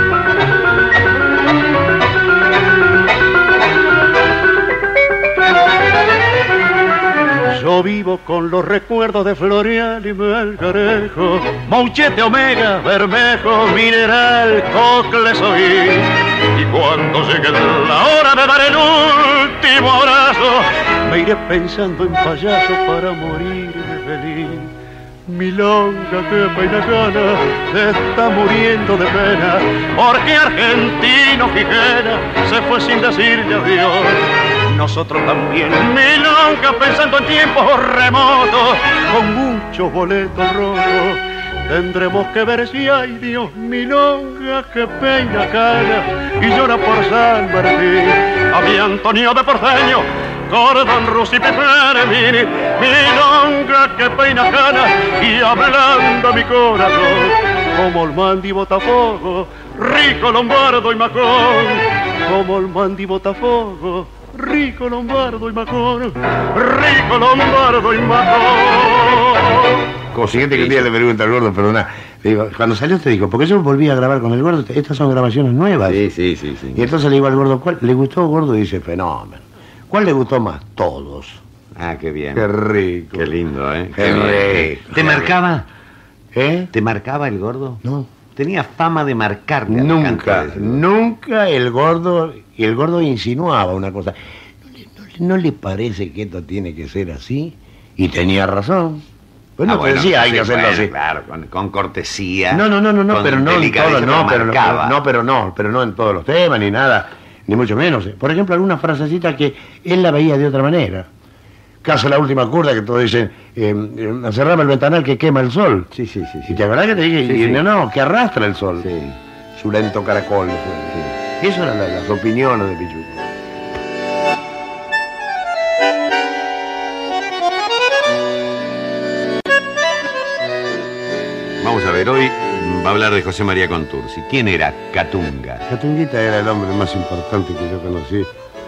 [SPEAKER 1] Yo vivo con los recuerdos de Florial y Melgarejo, Mauchete, Omega, Bermejo, Mineral, Cocles, Oí. Y cuando llegue la hora de dar el último abrazo, me iré pensando en payaso para morirme feliz. Milonga que peina cana se está muriendo de pena, porque Argentino Gijena se fue sin decirle adiós. Nosotros también, milonga, pensando en tiempos remotos, con muchos boletos rojos, tendremos que ver si hay Dios, milonga que peina cana y llora por San Martín. A mi Antonio de Porteño, Cordón, Rusi, Pipermini, milonga que peina cana y ablanda mi corazón, como el Mandi Botafogo, Rico, Lombardo y Macón, como el Mandi Botafogo, Rico, Lombardo y Macón, Rico, Lombardo y Macón.
[SPEAKER 4] Consiguiente que un día le pregunto al gordo, perdona, le digo, cuando salió te digo, porque yo volví a grabar con el gordo, estas son grabaciones nuevas.
[SPEAKER 3] Sí.
[SPEAKER 4] Y entonces le digo al gordo, ¿cuál le gustó gordo? Y dice, fenómeno. ¿Cuál le gustó más? Todos.
[SPEAKER 3] Ah, qué bien.
[SPEAKER 4] Qué rico.
[SPEAKER 3] Qué lindo, ¿eh?
[SPEAKER 4] Qué
[SPEAKER 3] bien.
[SPEAKER 4] rico.
[SPEAKER 3] ¿Te marcaba?
[SPEAKER 4] ¿Eh?
[SPEAKER 3] ¿Te marcaba el gordo?
[SPEAKER 4] No.
[SPEAKER 3] Tenía fama de marcarte. al
[SPEAKER 4] Nunca,
[SPEAKER 3] cantar ese gordo.
[SPEAKER 4] nunca el gordo insinuaba una cosa. ¿No le parece que esto tiene que ser así? Y tenía razón. Pues no te
[SPEAKER 3] bueno,
[SPEAKER 4] decía, hay que
[SPEAKER 3] sí,
[SPEAKER 4] hacerlo
[SPEAKER 3] bueno,
[SPEAKER 4] así.
[SPEAKER 3] Claro, con cortesía.
[SPEAKER 4] No,
[SPEAKER 3] con
[SPEAKER 4] pero no en
[SPEAKER 3] delicadeza,
[SPEAKER 4] todo, no,
[SPEAKER 3] pero marcaba.
[SPEAKER 4] pero no en todos los temas ni nada, ni mucho menos. Por ejemplo, algunas frasecitas que él la veía de otra manera. Caso la última curda que todos dicen, cerrame el ventanal que quema el sol.
[SPEAKER 3] Sí.
[SPEAKER 4] ¿Y te acordás que te dije?
[SPEAKER 3] Sí, sí.
[SPEAKER 4] No, que arrastra el sol.
[SPEAKER 3] Sí.
[SPEAKER 4] Su lento caracol. Sí. Eso eran las opiniones de Pichuco.
[SPEAKER 3] Vamos a ver, hoy va a hablar de José María Contursi. ¿Quién era Catunga?
[SPEAKER 4] Catunguita era el hombre más importante que yo conocí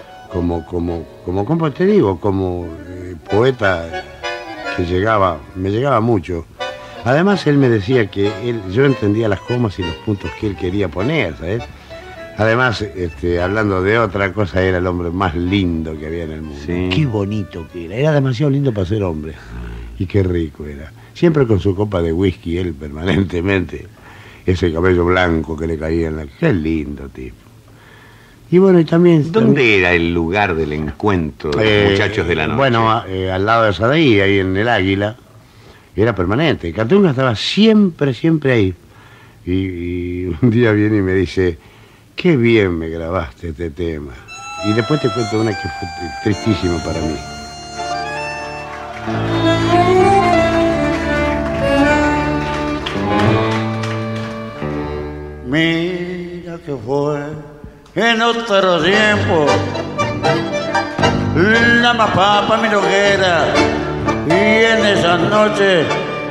[SPEAKER 4] como te digo, como poeta que me llegaba mucho. Además, él me decía que yo entendía las comas y los puntos que él quería poner, ¿sabes? Además, hablando de otra cosa, era el hombre más lindo que había en el mundo.
[SPEAKER 3] Sí.
[SPEAKER 4] Qué bonito que era. Era demasiado lindo para ser hombre. Y qué rico era. Siempre con su copa de whisky, él permanentemente. Ese cabello blanco que le caía en la... Qué lindo tipo. Y bueno, y también...
[SPEAKER 3] ¿Dónde era el lugar del encuentro de los muchachos de la noche?
[SPEAKER 4] Bueno, al lado de Sadaí, ahí en el Águila. Era permanente. Catunga estaba siempre, siempre ahí. Y un día viene y me dice, qué bien me grabaste este tema. Y después te cuento una que fue tristísima para mí.
[SPEAKER 1] Mira que fue en otro tiempo la más papa milonguera, y en esa noche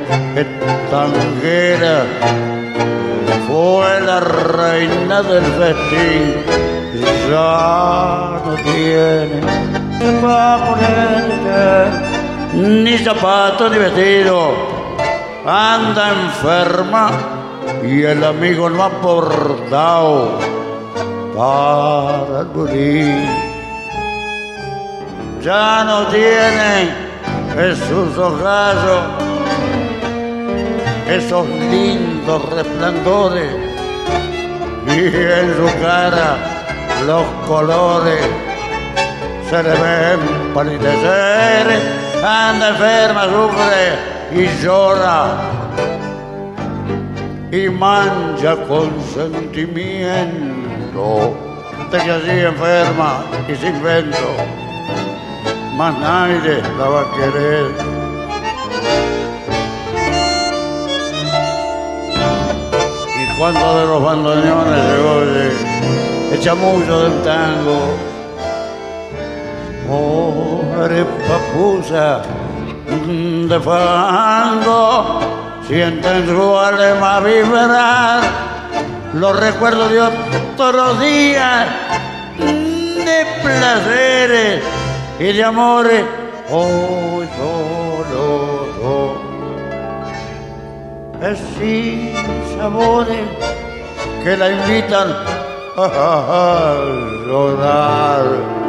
[SPEAKER 1] tanguera fue la reina del festín. Ya no tiene pa' ponerse ni zapato ni vestido, anda enferma y el amigo no ha aportado para el budín. Ya no tiene esos ojazos, esos lindos resplandores, y en su cara los colores se le ven palidecer. Anda enferma, sufre y llora y mancha con sentimiento de que así enferma y sin vento más nadie la va a querer. Y cuando de los bandoneones se oye el chamullo del tango, pobre papusa de fango, siente en su alma vibrar los recuerdos de otros días, de placeres y de amores hoy solo es sin sabores que la invitan a llorar.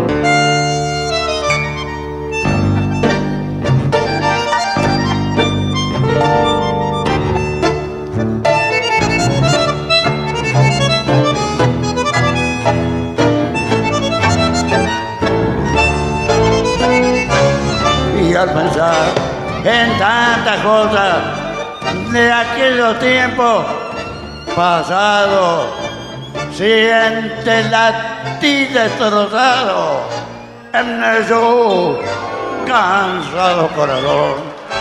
[SPEAKER 1] Y al pensar en tantas cosas de aquellos tiempos pasados, siente latir destrozado en su cansado corazón.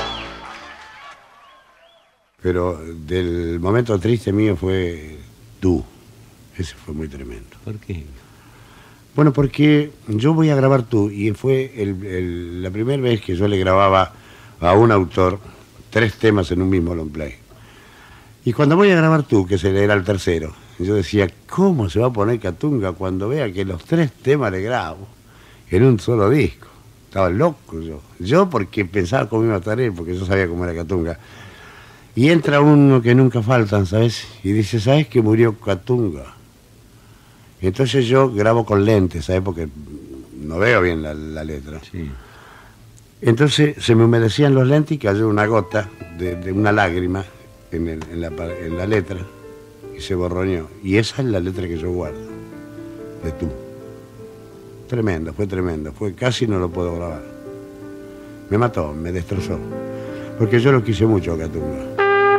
[SPEAKER 4] Pero del momento triste mío fue tú. Ese fue muy tremendo.
[SPEAKER 3] ¿Por qué?
[SPEAKER 4] Bueno, porque yo voy a grabar Tú, y fue la primera vez que yo le grababa a un autor 3 temas en un mismo long play. Y cuando voy a grabar Tú, que era el tercero, yo decía, ¿cómo se va a poner Catunga cuando vea que los 3 temas le grabo en un solo disco? Estaba loco yo. Yo porque pensaba cómo iba a estar él, porque yo sabía cómo era Catunga. Y entra uno que nunca faltan, ¿sabes? Y dice, ¿sabes que murió Catunga? Entonces yo grabo con lentes, ¿sabes? Porque no veo bien la letra.
[SPEAKER 3] Sí.
[SPEAKER 4] Entonces se me humedecían los lentes y cayó una gota de una lágrima en la letra y se borroneó. Y esa es la letra que yo guardo, de Tú. Tremendo, fue casi no lo puedo grabar. Me mató, me destrozó. Porque yo lo quise mucho a Catunga.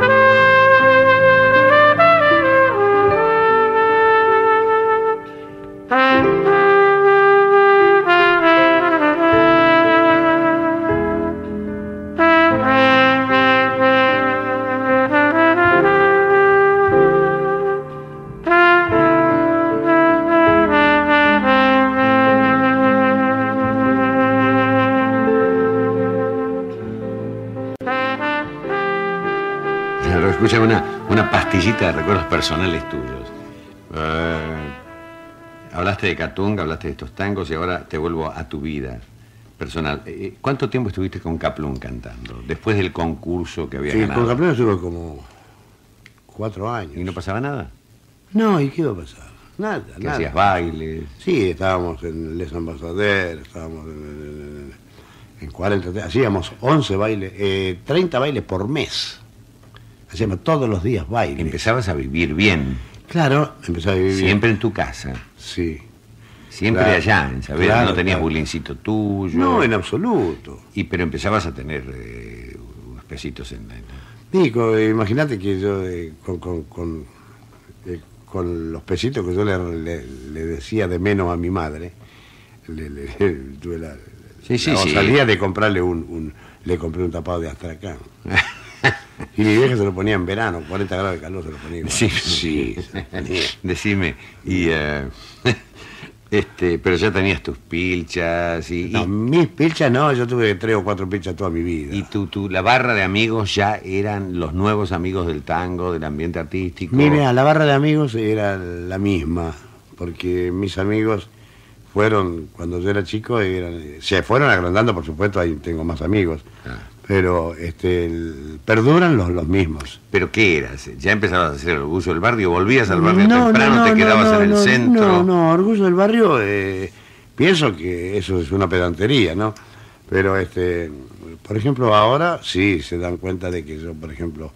[SPEAKER 3] Escucha una pastillita de recuerdos personales tuyos. Hablaste de Catunga, hablaste de estos tangos y ahora te vuelvo a tu vida personal. ¿Cuánto tiempo estuviste con Kaplun cantando? Después del concurso que había ganado.
[SPEAKER 4] Con Kaplun estuve como 4 años.
[SPEAKER 3] ¿Y no pasaba nada?
[SPEAKER 4] No, ¿y qué iba a pasar? Nada,
[SPEAKER 3] ¿Que
[SPEAKER 4] nada.
[SPEAKER 3] hacías bailes?
[SPEAKER 4] Sí, estábamos en Les Ambassadeurs, estábamos en 40, hacíamos 11 bailes, 30 bailes por mes. Hacíamos todos los días bailes.
[SPEAKER 3] Empezabas a vivir bien.
[SPEAKER 4] Claro, empecé a vivir bien.
[SPEAKER 3] Siempre en tu casa.
[SPEAKER 4] Sí.
[SPEAKER 3] Siempre
[SPEAKER 4] Claro.
[SPEAKER 3] allá, en saber,
[SPEAKER 4] Claro,
[SPEAKER 3] no tenías
[SPEAKER 4] claro.
[SPEAKER 3] bulincito tuyo.
[SPEAKER 4] No, en absoluto.
[SPEAKER 3] Pero empezabas a tener pesitos en la...
[SPEAKER 4] Nico, imagínate que yo con los pesitos que yo le decía de menos a mi madre, tuve la osadía de comprarle le compré un tapado de Astracán. Y mi vieja se lo ponía en verano, 40 grados de calor se lo ponía.
[SPEAKER 3] Sí. Decime, y pero ya tenías tus pilchas
[SPEAKER 4] No, mis pilchas no, yo tuve 3 o 4 pilchas toda mi vida.
[SPEAKER 3] y la barra de amigos ya eran los nuevos amigos del tango, del ambiente artístico.
[SPEAKER 4] Mira, la barra de amigos era la misma, porque mis amigos fueron, cuando yo era chico, se fueron agrandando, por supuesto, ahí tengo más amigos, pero perduran los mismos.
[SPEAKER 3] ¿Pero qué eras? ¿Ya empezabas a hacer el orgullo del barrio? ¿Volvías al barrio temprano? ¿Te quedabas en el centro?
[SPEAKER 4] No, orgullo del barrio, pienso que eso es una pedantería, ¿no? Pero, por ejemplo, ahora sí se dan cuenta de que yo, por ejemplo,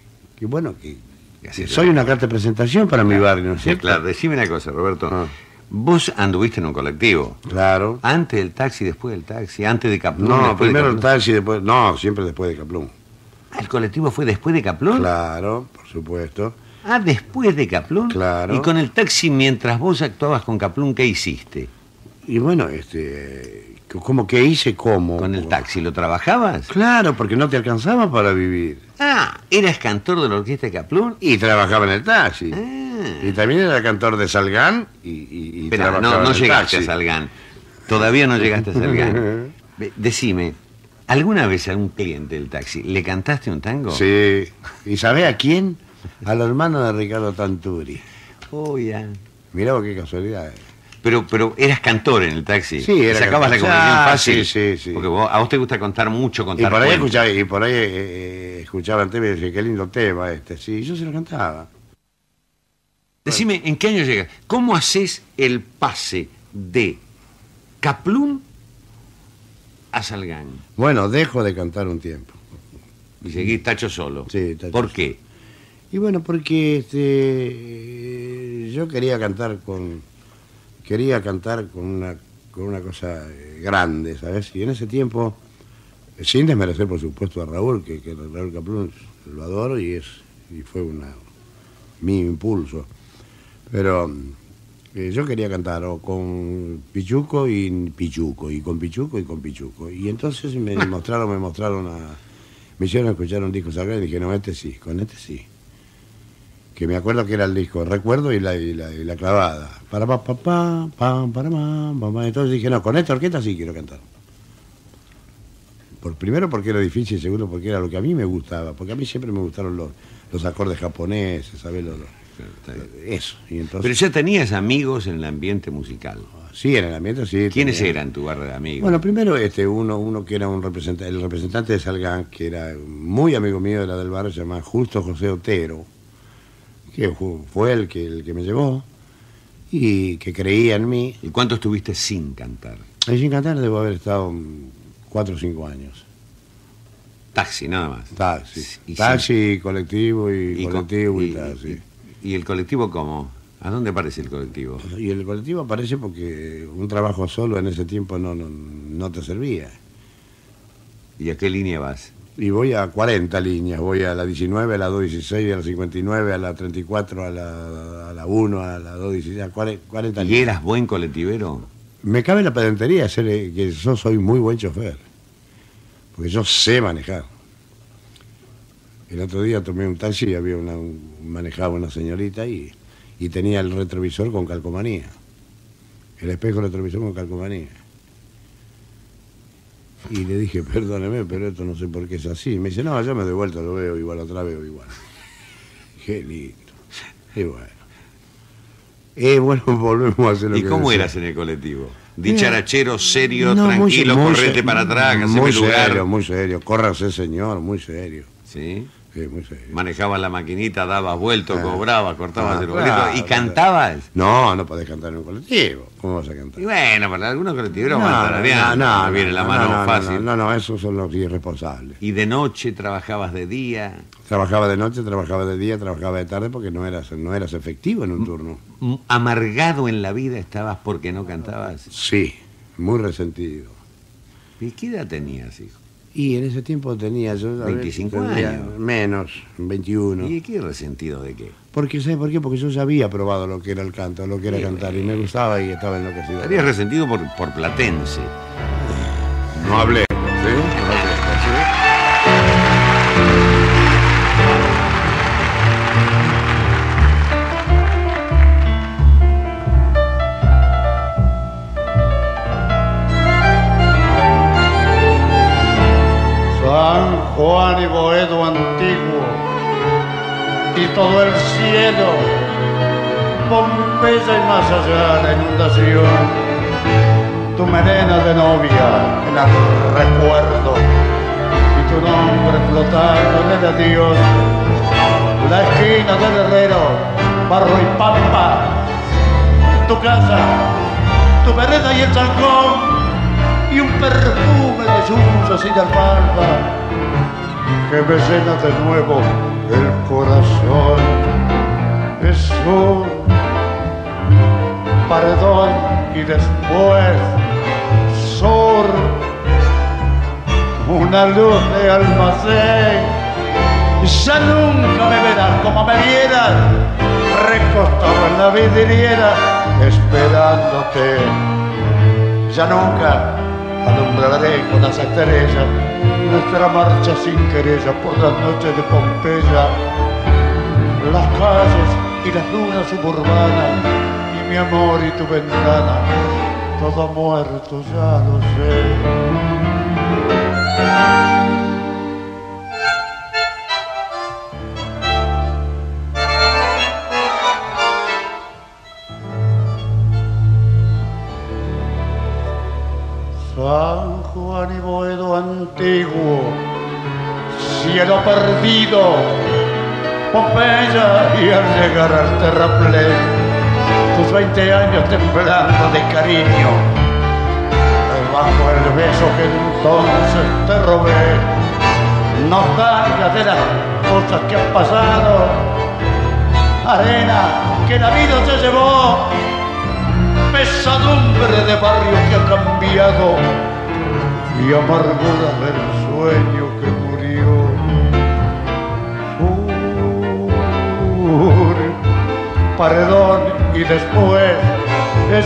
[SPEAKER 4] que soy una carta de presentación para mi barrio, ¿no es cierto?
[SPEAKER 3] Claro, decime una cosa, Roberto. Vos anduviste en un colectivo.
[SPEAKER 4] Claro.
[SPEAKER 3] Antes del taxi, después del taxi, antes de Caplún.
[SPEAKER 4] No, primero el taxi, después... No, siempre después de Caplún.
[SPEAKER 3] ¿El colectivo fue después de Caplún?
[SPEAKER 4] Claro, por supuesto.
[SPEAKER 3] Ah, después de Caplún.
[SPEAKER 4] Claro.
[SPEAKER 3] Y con el taxi, mientras vos actuabas con Caplún, ¿qué hiciste?
[SPEAKER 4] Y bueno, ¿cómo que hice? ¿Cómo?
[SPEAKER 3] ¿Con el taxi lo trabajabas?
[SPEAKER 4] Claro, porque no te alcanzaba para vivir.
[SPEAKER 3] Ah, ¿eras cantor de la orquesta de Caplún?
[SPEAKER 4] Y trabajaba en el taxi.
[SPEAKER 3] Ah.
[SPEAKER 4] Y también era cantor de Salgán y
[SPEAKER 3] Pero
[SPEAKER 4] trabajaba
[SPEAKER 3] no
[SPEAKER 4] en el
[SPEAKER 3] llegaste
[SPEAKER 4] taxi.
[SPEAKER 3] a Salgán. Todavía no llegaste a Salgán. Decime, ¿alguna vez a un cliente del taxi le cantaste un tango?
[SPEAKER 4] Sí. ¿Y sabés a quién? Al hermano de Ricardo Tanturi.
[SPEAKER 3] Oh, ya.
[SPEAKER 4] Mirá vos qué casualidad.
[SPEAKER 3] Pero eras cantor en el taxi.
[SPEAKER 4] Sí, era
[SPEAKER 3] ¿Sacabas la
[SPEAKER 4] cantor.
[SPEAKER 3] conversación
[SPEAKER 4] Ah,
[SPEAKER 3] fácil?
[SPEAKER 4] sí.
[SPEAKER 3] Porque a vos te gusta contar mucho,
[SPEAKER 4] Y
[SPEAKER 3] contar
[SPEAKER 4] por ahí
[SPEAKER 3] cuentos.
[SPEAKER 4] escuchaba el tema y decía, qué lindo tema este. Sí, yo se lo cantaba.
[SPEAKER 3] Decime, ¿en qué año llegas? ¿Cómo haces el pase de Caplún a Salgán?
[SPEAKER 4] Bueno, dejo de cantar un tiempo.
[SPEAKER 3] Y seguís Tacho solo.
[SPEAKER 4] Sí, Tacho
[SPEAKER 3] ¿Por
[SPEAKER 4] solo.
[SPEAKER 3] qué?
[SPEAKER 4] Y bueno, porque yo quería cantar con una cosa grande, ¿sabes? Y en ese tiempo, sin desmerecer por supuesto a Raúl, que Raúl Caplún lo adoro y fue mi impulso. Pero yo quería cantar o con Pichuco y con Pichuco. Y entonces me hicieron escuchar un disco sagrado y dije, no, con este sí. Que me acuerdo que era el disco Recuerdo y la clavada. Entonces dije, no, con esta orquesta sí quiero cantar. Primero porque era difícil y segundo porque era lo que a mí me gustaba. Porque a mí siempre me gustaron los acordes japoneses, ¿sabes? Eso. Y entonces,
[SPEAKER 3] Pero ya tenías amigos en el ambiente musical.
[SPEAKER 4] sí, en el ambiente sí.
[SPEAKER 3] ¿Quiénes
[SPEAKER 4] tenía.
[SPEAKER 3] eran tu barra de amigos?
[SPEAKER 4] Bueno, primero uno que era el representante de Salgán, que era muy amigo mío de la del barrio, se llamaba Justo José Otero, que fue el que me llevó y que creía en mí.
[SPEAKER 3] ¿Y cuánto estuviste sin cantar?
[SPEAKER 4] Y sin cantar debo haber estado 4 o 5 años.
[SPEAKER 3] Taxi, nada más.
[SPEAKER 4] Taxi, colectivo y
[SPEAKER 3] con-
[SPEAKER 4] colectivo y taxi.
[SPEAKER 3] ¿Y el colectivo cómo? ¿A dónde aparece el colectivo?
[SPEAKER 4] Y el colectivo aparece porque un trabajo solo en ese tiempo no te servía.
[SPEAKER 3] ¿Y a qué línea vas?
[SPEAKER 4] Y voy a 40 líneas, voy a la 19, a la 216, a la 59, a la 34, a la 1, a la 216, a 40
[SPEAKER 3] ¿Y
[SPEAKER 4] líneas.
[SPEAKER 3] eras buen colectivero?
[SPEAKER 4] Me cabe la pedantería que yo soy muy buen chofer, porque yo sé manejar. El otro día tomé un taxi y manejaba una señorita y tenía el retrovisor con calcomanía. El espejo retrovisor con calcomanía. Y le dije, perdóneme, pero esto no sé por qué es así. Me dice, no, yo me doy vuelta, lo veo igual, otra veo igual. Qué lindo. Y bueno, volvemos a hacer lo
[SPEAKER 3] ¿Y
[SPEAKER 4] que
[SPEAKER 3] cómo
[SPEAKER 4] decía.
[SPEAKER 3] eras en el colectivo? Dicharachero, serio,
[SPEAKER 4] No, muy
[SPEAKER 3] tranquilo,
[SPEAKER 4] se- muy
[SPEAKER 3] correte
[SPEAKER 4] se-
[SPEAKER 3] para atrás, haceme
[SPEAKER 4] muy
[SPEAKER 3] lugar.
[SPEAKER 4] serio, muy serio. Córrase, señor, muy serio.
[SPEAKER 3] ¿Sí?
[SPEAKER 4] Sí, muy serio.
[SPEAKER 3] Manejabas la maquinita, dabas vueltos, cobrabas, cortabas el boleto.
[SPEAKER 4] claro,
[SPEAKER 3] ¿Y cantabas?
[SPEAKER 4] No podés cantar en un colectivo. ¿Cómo vas a cantar?
[SPEAKER 3] Y bueno, para algunos colectiveros van tarareando, no viene la mano fácil.
[SPEAKER 4] No, esos son los irresponsables.
[SPEAKER 3] ¿Y de noche trabajabas de día?
[SPEAKER 4] Trabajaba de noche, trabajaba de día, trabajaba de tarde porque no eras efectivo en un turno.
[SPEAKER 3] ¿Amargado en la vida estabas porque no cantabas?
[SPEAKER 4] Sí, muy resentido.
[SPEAKER 3] ¿Y qué edad tenías, hijo?
[SPEAKER 4] Y en ese tiempo tenía yo...
[SPEAKER 3] 25
[SPEAKER 4] tendría
[SPEAKER 3] años.
[SPEAKER 4] Menos, 21.
[SPEAKER 3] ¿Y qué resentido de qué?
[SPEAKER 4] Porque, ¿sabes por qué? Porque yo ya había probado lo que era el canto, lo que era cantar, y me gustaba y estaba enloquecido.
[SPEAKER 3] Estarías resentido por platense.
[SPEAKER 4] No hablé, ¿sí? No hablé, ¿sí?
[SPEAKER 1] San Juan y Boedo antiguo y todo el cielo, Pompeya y más allá la inundación, tu melena de novia en el recuerdo y tu nombre flotando en el adiós, la esquina del herrero, barro y pampa, tu casa, tu vereda y el zancón, y un perfume de yuyos y de alfalfa que me llena de nuevo el corazón. Es un paredón y después sur, una luz de almacén. Ya nunca me verás como me vieras, recostado en la vidriera esperándote. Ya nunca alumbraré con las estrellas nuestra marcha sin querella por las noches de Pompeya, las calles y las lunas suburbanas y mi amor y tu ventana, todo muerto ya lo sé. San Juan y Boedo antiguo, cielo perdido, Pompeya, y al llegar al terraplén, tus 20 años temblando de cariño, debajo el beso que entonces te robé, nostalgia de las cosas que han pasado, arena que la vida se llevó, pesadumbre de barrio que ha cambiado y amargura del sueño que murió. Paredón y después es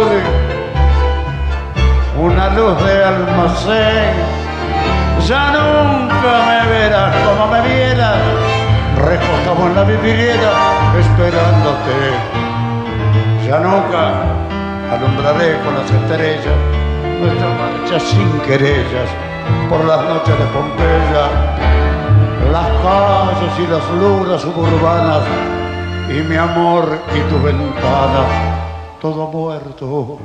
[SPEAKER 1] una luz de almacén. Ya nunca me verás como me vieras, recostado en la vidriera esperándote. Ya nunca alumbraré con las estrellas nuestra marcha sin querellas por las noches de Pompeya, las calles y las lunas suburbanas y mi amor y tu ventana, todo muerto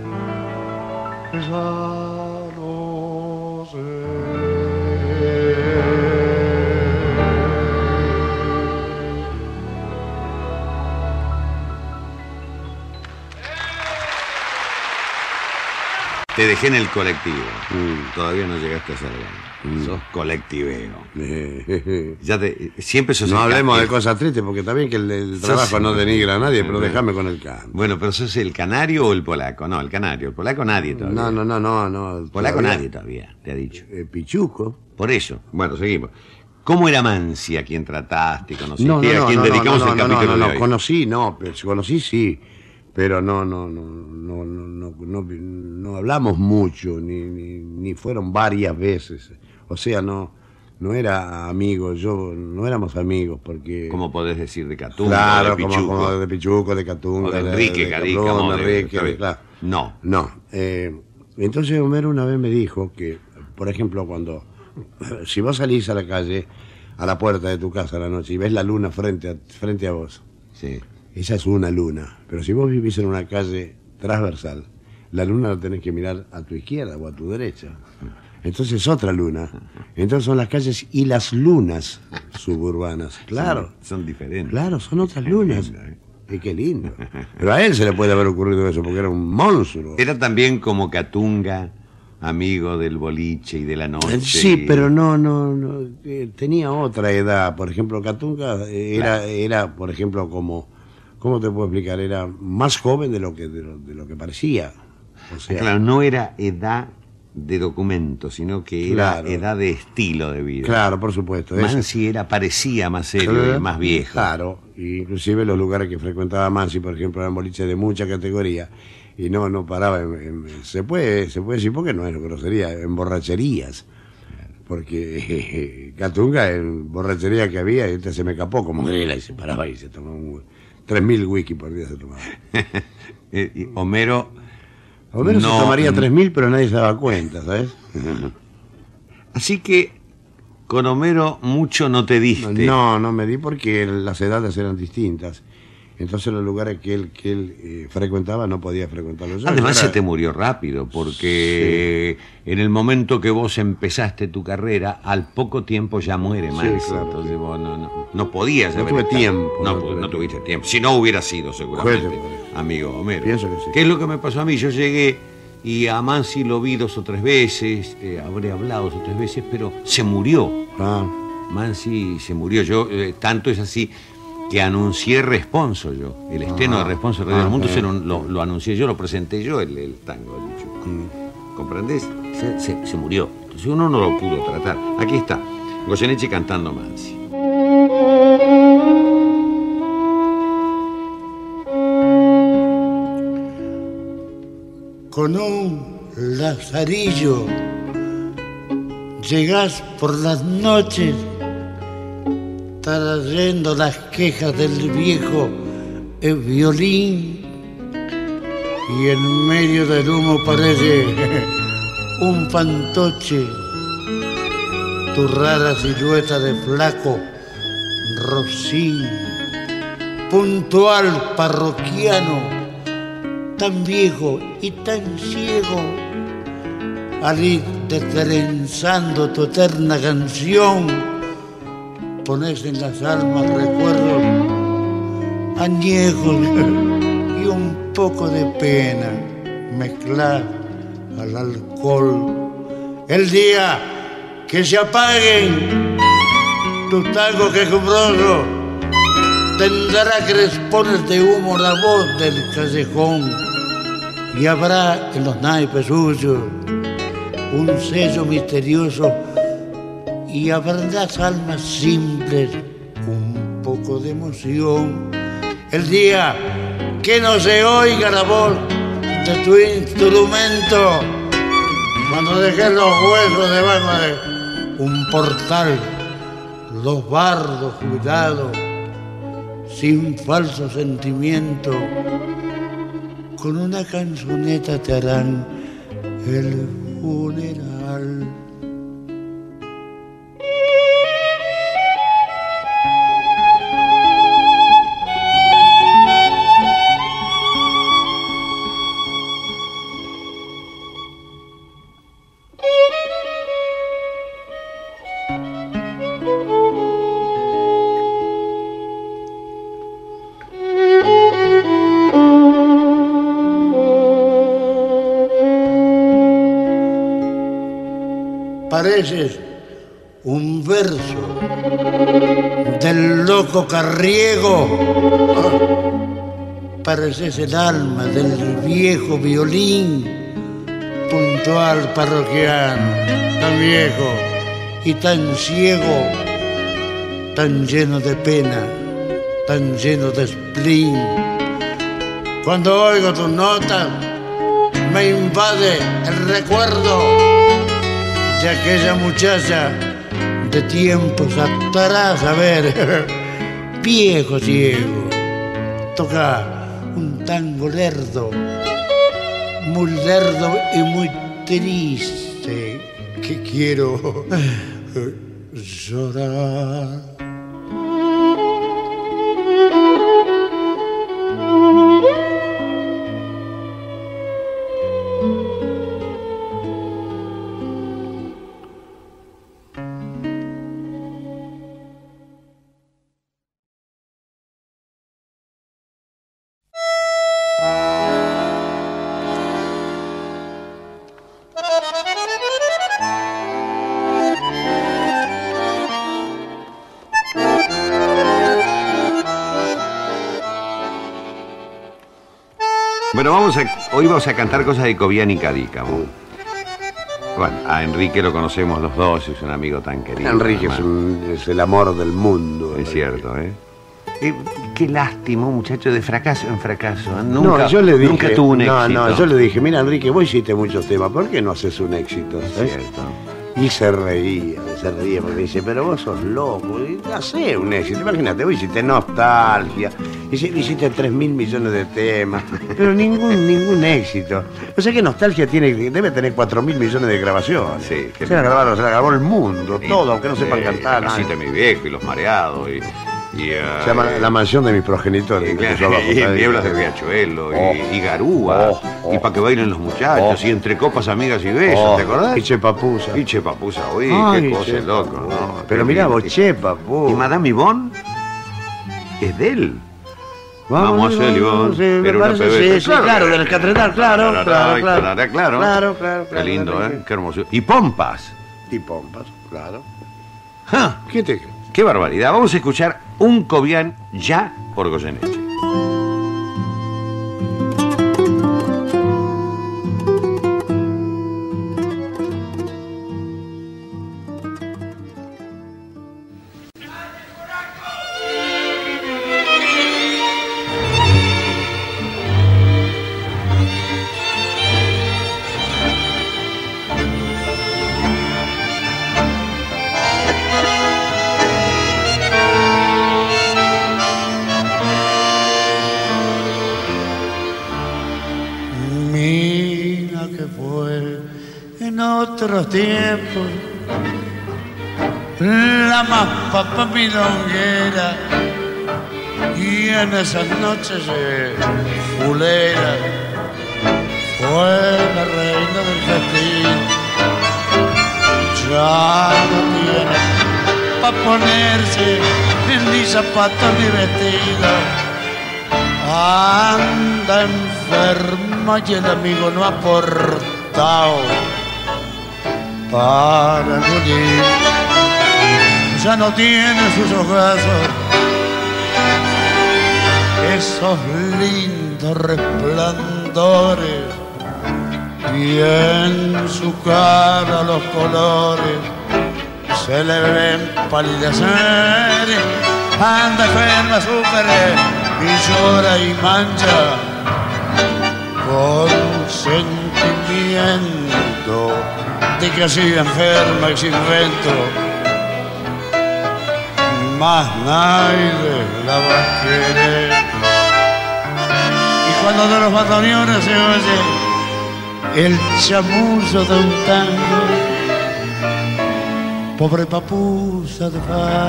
[SPEAKER 1] ya lo sé.
[SPEAKER 3] Te dejé en el colectivo. Todavía no llegaste a Salvador. Sos colectiveo. Siempre sos
[SPEAKER 4] No
[SPEAKER 3] el
[SPEAKER 4] hablemos de
[SPEAKER 3] el-
[SPEAKER 4] cosas tristes porque también que el trabajo no denigra a nadie, pero déjame con el canto.
[SPEAKER 3] Bueno, pero sos el canario o el polaco. No, el canario. El polaco nadie todavía.
[SPEAKER 4] No.
[SPEAKER 3] El polaco
[SPEAKER 4] todavía.
[SPEAKER 3] nadie todavía, te ha dicho.
[SPEAKER 4] Pichuco.
[SPEAKER 3] Por eso. Bueno, seguimos. ¿Cómo era Mancia, a quien trataste y conociste?
[SPEAKER 4] No,
[SPEAKER 3] a quien dedicamos el capítulo de hoy.
[SPEAKER 4] Conocí sí, pero no hablamos mucho, ni fueron varias veces. O sea, no era amigo, no éramos amigos porque...
[SPEAKER 3] ¿Cómo podés decir de Catunga,
[SPEAKER 4] Claro,
[SPEAKER 3] de Pichuco?
[SPEAKER 4] como de Pichuco, de Catunga,
[SPEAKER 3] O de Enrique Cadica,
[SPEAKER 4] Cabrón,
[SPEAKER 3] o
[SPEAKER 4] de
[SPEAKER 3] de-
[SPEAKER 4] Enrique,
[SPEAKER 3] está bien.
[SPEAKER 4] claro.
[SPEAKER 3] No.
[SPEAKER 4] Entonces Homero una vez me dijo que, por ejemplo, si vos salís a la calle, a la puerta de tu casa a la noche y ves la luna frente a vos,
[SPEAKER 3] Sí.
[SPEAKER 4] esa es una luna. Pero si vos vivís en una calle transversal, la luna la tenés que mirar a tu izquierda o a tu derecha. Entonces es otra luna. Entonces son las calles y las lunas suburbanas. Claro.
[SPEAKER 3] Son diferentes.
[SPEAKER 4] Claro, son otras lunas.
[SPEAKER 3] Lindo, ¿eh?
[SPEAKER 4] Y qué lindo. Pero a él se le puede haber ocurrido eso porque era un monstruo.
[SPEAKER 3] Era también como Catunga, amigo del boliche y de la noche.
[SPEAKER 4] Sí, pero no, tenía otra edad. Por ejemplo, Catunga era, por ejemplo, como, ¿cómo te puedo explicar? Era más joven de lo que parecía. O sea,
[SPEAKER 3] Claro, no era edad de documento, sino que
[SPEAKER 4] Claro.
[SPEAKER 3] era edad de estilo de vida.
[SPEAKER 4] Claro, por supuesto.
[SPEAKER 3] Mansi parecía más serio y más viejo.
[SPEAKER 4] Claro, inclusive los lugares que frecuentaba Mansi, por ejemplo, eran boliches de mucha categoría y no paraba se puede decir porque no es grosería, en borracherías. Porque Catunga, en borrachería que había, se me escapó como grela y se paraba y se tomaba 3.000 whisky por día se tomaba.
[SPEAKER 3] Y Homero
[SPEAKER 4] Se tomaría 3.000, pero nadie se daba cuenta, ¿sabes?
[SPEAKER 3] Así que con Homero mucho no te diste.
[SPEAKER 4] No me di porque las edades eran distintas. Entonces los lugares que él frecuentaba no podía frecuentarlos yo.
[SPEAKER 3] Además
[SPEAKER 4] Era-
[SPEAKER 3] se te murió rápido, porque en el momento que vos empezaste tu carrera, al poco tiempo ya muere Mansi.
[SPEAKER 4] claro.
[SPEAKER 3] Entonces vos no podías
[SPEAKER 4] No
[SPEAKER 3] haber
[SPEAKER 4] tuve
[SPEAKER 3] estado.
[SPEAKER 4] tiempo,
[SPEAKER 3] No,
[SPEAKER 4] no tuve
[SPEAKER 3] no tuviste tiempo. Si no hubiera sido seguramente,
[SPEAKER 4] Puede ser.
[SPEAKER 3] amigo Homero.
[SPEAKER 4] Pienso que sí.
[SPEAKER 3] ¿Qué es lo que me pasó a mí? Yo llegué y a Mansi lo vi 2 o 3 veces, habré hablado 2 o 3 veces, pero se murió.
[SPEAKER 4] Ah,
[SPEAKER 3] Mansi se murió. Yo, tanto es así que anuncié Responso yo. El estreno de Responso Radio del Mundo lo anuncié yo, lo presenté yo, el tango del Chuco. ¿Comprendés? Se murió. Entonces uno no lo pudo tratar. Aquí está, Goyeneche cantando Mansi.
[SPEAKER 6] Con un lazarillo llegás por las noches trayendo las quejas del viejo violín y en medio del humo parece un fantoche tu rara silueta de flaco rocín puntual parroquiano tan viejo y tan ciego, al ir trenzando tu eterna canción, pones en las almas recuerdos añejos y un poco de pena, mezclar al alcohol. El día que se apaguen tus tangos quejumbrosos, tendrá crespones de humo la voz del callejón y habrá en los naipes suyos un sello misterioso y habrá en las almas simples un poco de emoción. El día que no se oiga la voz de tu instrumento, cuando dejes los huesos debajo de un portal, los bardos cuidados sin falso sentimiento, con una canzoneta te harán el funeral. Pareces un verso del loco Carriego, pareces el alma del viejo violín, puntual parroquiano, tan viejo y tan ciego, tan lleno de pena, tan lleno de spleen. Cuando oigo tus notas me invade el recuerdo de aquella muchacha de tiempos atrás, a ver, viejo ciego, toca un tango lerdo, muy lerdo y muy triste, que quiero llorar.
[SPEAKER 3] Bueno, hoy vamos a cantar cosas de Cobián y Cadícamo. Bueno, a Enrique lo conocemos los dos, es un amigo tan querido.
[SPEAKER 4] Enrique
[SPEAKER 3] además.
[SPEAKER 4] es el amor del mundo.
[SPEAKER 3] Es
[SPEAKER 4] Enrique.
[SPEAKER 3] cierto, ¿eh? Qué lástima, un muchacho de fracaso en fracaso.
[SPEAKER 4] No, yo le dije,
[SPEAKER 3] nunca tuvo un éxito.
[SPEAKER 4] No, yo le dije, mira, Enrique, vos hiciste muchos temas, ¿por qué no haces un éxito?
[SPEAKER 3] Es
[SPEAKER 4] ¿sabes?
[SPEAKER 3] cierto.
[SPEAKER 4] Y se reía, porque dice, pero vos sos loco, y hacé un éxito. Imagínate, vos hiciste Nostalgia, hiciste 3.000 millones de temas, pero ningún éxito. O sea que Nostalgia debe tener 4.000 millones de grabaciones.
[SPEAKER 3] Sí, que
[SPEAKER 4] se la grabó el mundo,
[SPEAKER 3] Sí,
[SPEAKER 4] todo, aunque no sepan cantar.
[SPEAKER 3] La
[SPEAKER 4] nada.
[SPEAKER 3] casita de mi viejo y los mareados
[SPEAKER 4] Se llama La mansión de mis progenitores.
[SPEAKER 3] claro,
[SPEAKER 4] Eso abajo,
[SPEAKER 3] y
[SPEAKER 4] ¿sabes?
[SPEAKER 3] Nieblas del Riachuelo,
[SPEAKER 4] Oh,
[SPEAKER 3] y Garúa, y para que bailen los muchachos, y entre copas, amigas y besos, ¿te acordás?
[SPEAKER 4] Y Che Papusa.
[SPEAKER 3] Y Che Papusa, uy,
[SPEAKER 4] Ay,
[SPEAKER 3] qué cosa
[SPEAKER 4] Che
[SPEAKER 3] loco,
[SPEAKER 4] Papusa.
[SPEAKER 3] ¿no?
[SPEAKER 4] Pero
[SPEAKER 3] Qué
[SPEAKER 4] mirá
[SPEAKER 3] lindo.
[SPEAKER 4] vos, Che Papusa.
[SPEAKER 3] Y Madame Yvonne es de él. Vamos a hacer, Ivonne.
[SPEAKER 4] Sí,
[SPEAKER 3] Era
[SPEAKER 4] me
[SPEAKER 3] una
[SPEAKER 4] parece,
[SPEAKER 3] pebeta.
[SPEAKER 4] sí, claro, del catedral, claro.
[SPEAKER 3] Qué lindo, ¿eh? Qué hermoso. Y Pompas.
[SPEAKER 4] Y Pompas, claro.
[SPEAKER 3] ¡Ja!
[SPEAKER 4] ¿Qué te crees?
[SPEAKER 3] ¡Qué barbaridad! Vamos a escuchar Un Cobián ya por Goyeneche.
[SPEAKER 6] Mira que fue en otros tiempos la más papa milonguera, y en esas noches de fulera fue la reina del festín. Ya no tiene pa' ponerse ni zapatos ni vestido, anda enferma y el amigo no ha aportado para morir. Ya no tiene sus ojazos, esos lindos resplandores, y en su cara los colores se le ven palidecer. Anda enferma, sufre y llora y mancha con sentimiento de que así enferma y sin vento más nadie la va a querer. Y cuando de los bandoneones se oye el chamullo de un tango, pobre papusa de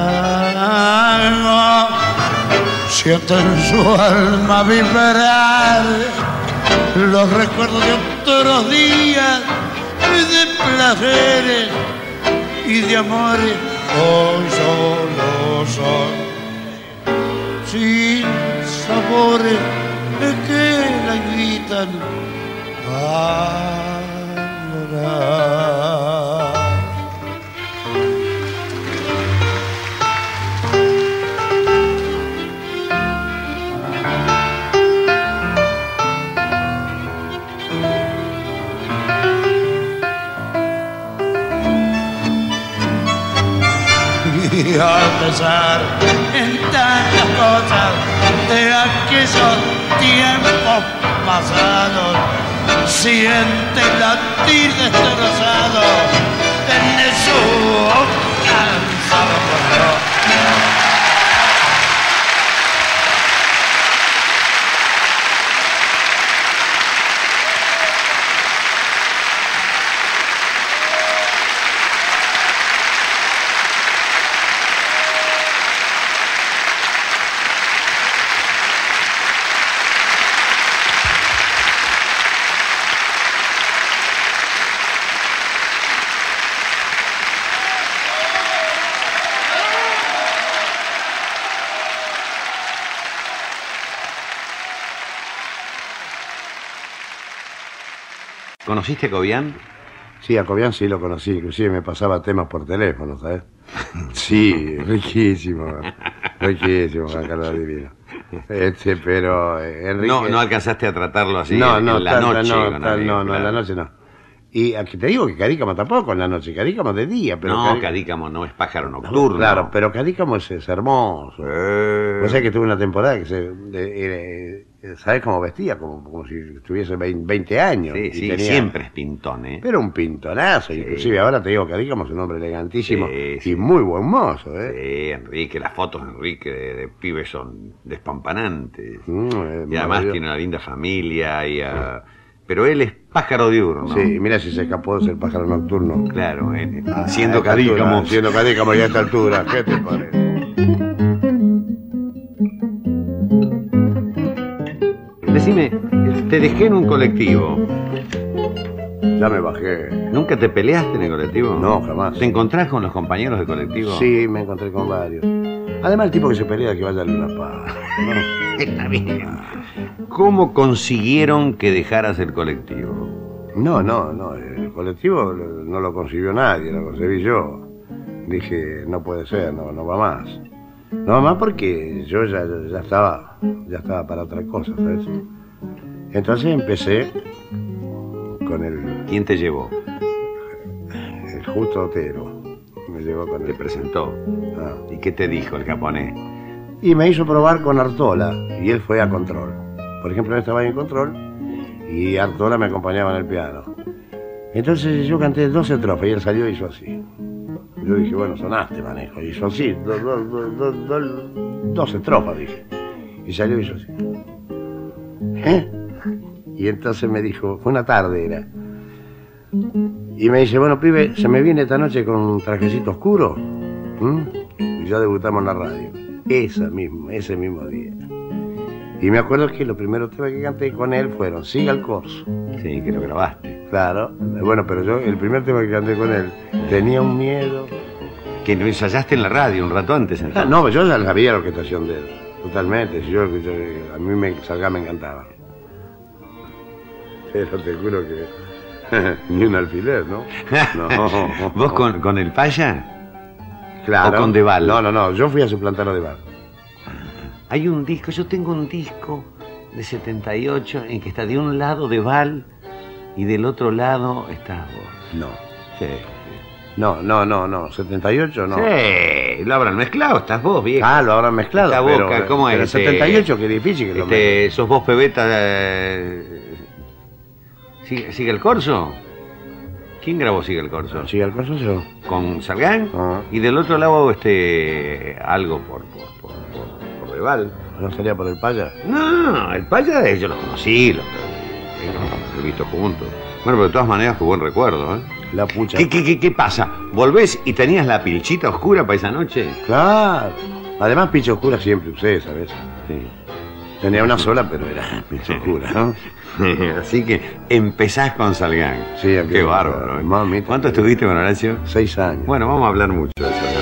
[SPEAKER 6] fango siente en su alma vibrar los recuerdos de otros días, de placeres y de amores. Hoy solo son sin sabores que la invitan a llorar. Y a pesar en tantas cosas de aquellos tiempos pasados, siente latir destrozado en su cansado corazón.
[SPEAKER 3] ¿Conociste a Cobián?
[SPEAKER 4] Sí, a Cobián sí lo conocí, inclusive me pasaba temas por teléfono, ¿sabes? Sí, riquísimo, Juan Carlos Divino. Pero Enrique...
[SPEAKER 3] No alcanzaste a tratarlo así
[SPEAKER 4] No,
[SPEAKER 3] en la
[SPEAKER 4] tanta,
[SPEAKER 3] noche.
[SPEAKER 4] no,
[SPEAKER 3] con
[SPEAKER 4] tal,
[SPEAKER 3] amigos,
[SPEAKER 4] no,
[SPEAKER 3] claro.
[SPEAKER 4] en la noche no. Y aquí te digo que Cadícamo tampoco en la noche, Cadícamo de día. Pero
[SPEAKER 3] No, Cadícamo no es pájaro nocturno.
[SPEAKER 4] Claro, pero Cadícamo es hermoso. O sea que tuve una temporada que ¿sabes cómo vestía? Como si tuviese 20 años.
[SPEAKER 3] Sí,
[SPEAKER 4] y
[SPEAKER 3] sí,
[SPEAKER 4] tenía...
[SPEAKER 3] siempre es pintón, ¿eh?
[SPEAKER 4] Pero un pintonazo,
[SPEAKER 3] Sí.
[SPEAKER 4] inclusive ahora te digo, Cadícamo es un hombre elegantísimo
[SPEAKER 3] Sí,
[SPEAKER 4] y
[SPEAKER 3] sí.
[SPEAKER 4] muy buen mozo, ¿eh?
[SPEAKER 3] Sí, Enrique, las fotos de Enrique de pibe son despampanantes.
[SPEAKER 4] Es
[SPEAKER 3] Y además
[SPEAKER 4] maravilloso.
[SPEAKER 3] tiene una linda familia, pero él es pájaro diurno.
[SPEAKER 4] Sí, mira si se escapó de ser pájaro nocturno.
[SPEAKER 3] Claro,
[SPEAKER 4] A
[SPEAKER 3] siendo
[SPEAKER 4] esta altura,
[SPEAKER 3] Cadícamo.
[SPEAKER 4] siendo Cadícamo ya a esta altura, ¿qué te parece?
[SPEAKER 3] Decime, te dejé en un colectivo.
[SPEAKER 4] Ya me bajé.
[SPEAKER 3] ¿Nunca te peleaste en el colectivo?
[SPEAKER 4] No, jamás.
[SPEAKER 3] ¿Te encontrás con los compañeros de colectivo?
[SPEAKER 4] Sí, me encontré con varios. Además, el tipo que se pelea que vaya a Luna Paz.
[SPEAKER 3] Está bien. ¿Cómo consiguieron que dejaras el colectivo?
[SPEAKER 4] No, el colectivo no lo consiguió nadie, lo conseguí yo. Dije, no puede ser, no va más. No va más porque yo ya estaba para otra cosa, ¿sabes? Entonces empecé con el
[SPEAKER 3] ¿Quién te llevó?
[SPEAKER 4] Justo Otero. Me llevó con
[SPEAKER 3] Te
[SPEAKER 4] él.
[SPEAKER 3] presentó.
[SPEAKER 4] Ah.
[SPEAKER 3] ¿Y qué te dijo el japonés?
[SPEAKER 4] Y me hizo probar con Artola y él fue a Control. Por ejemplo, él estaba ahí en Control y Artola me acompañaba en el piano. Entonces yo canté 12 estrofas y él salió y hizo así. Yo dije, bueno, sonaste, manejo. Y hizo así, 12 estrofas, dije. Y salió y hizo así. ¿Eh? Y entonces me dijo, fue una tarde era. Y me dice, bueno, pibe, se me viene esta noche con un trajecito oscuro. Y ya debutamos en la radio. Ese mismo día. Y me acuerdo que los primeros temas que canté con él fueron Siga el Corso.
[SPEAKER 3] Sí, que lo grabaste.
[SPEAKER 4] Claro. Bueno, pero yo, el primer tema que canté con él, tenía un miedo.
[SPEAKER 3] Que lo ensayaste en la radio un rato antes,
[SPEAKER 4] Ah,
[SPEAKER 3] entonces.
[SPEAKER 4] no, yo ya sabía la orquestación de él. Totalmente. A mí Salgán me encantaba. Pero te juro que ni un alfiler, ¿no? No.
[SPEAKER 3] ¿Vos con el Paya?
[SPEAKER 4] Claro.
[SPEAKER 3] ¿O con Deval?
[SPEAKER 4] No, yo fui a suplantar a Deval.
[SPEAKER 3] Hay un disco, yo tengo un disco de 78 en que está de un lado Deval y del otro lado estás vos.
[SPEAKER 4] No.
[SPEAKER 3] Sí.
[SPEAKER 4] No, 78 no.
[SPEAKER 3] Sí, lo habrán mezclado, estás vos, viejo.
[SPEAKER 4] Ah, lo habrán mezclado.
[SPEAKER 3] Esta
[SPEAKER 4] pero,
[SPEAKER 3] Boca, ¿cómo
[SPEAKER 4] pero
[SPEAKER 3] es?
[SPEAKER 4] 78, qué difícil que lo mezclen.
[SPEAKER 3] ¿Sos vos, Pebeta? ¿Sigue el Corso? ¿Quién grabó Sigue el Corso?
[SPEAKER 4] Sí, al caso yo.
[SPEAKER 3] ¿Con Salgán?
[SPEAKER 4] Ah.
[SPEAKER 3] Y del otro lado, algo por Deval.
[SPEAKER 4] ¿No salía por el Paya?
[SPEAKER 3] No, el Paya, yo lo conocí, lo he visto juntos. Bueno, pero de todas maneras, qué buen recuerdo, ¿eh?
[SPEAKER 4] La pucha.
[SPEAKER 3] ¿Qué pasa? ¿Volvés y tenías la pilchita oscura para esa noche?
[SPEAKER 4] Claro. Además, picha oscura siempre usé, ¿sabes?
[SPEAKER 3] Sí.
[SPEAKER 4] Tenía una sola, pero era picha oscura, ¿no?
[SPEAKER 3] Así que empezás con Salgán.
[SPEAKER 4] Sí,
[SPEAKER 3] Qué
[SPEAKER 4] empiezo
[SPEAKER 3] bárbaro.
[SPEAKER 4] con-
[SPEAKER 3] ¿eh?
[SPEAKER 4] Mamita.
[SPEAKER 3] ¿Cuánto estuviste con Horacio?
[SPEAKER 4] 6 años.
[SPEAKER 3] Bueno, vamos a hablar mucho de Salgán.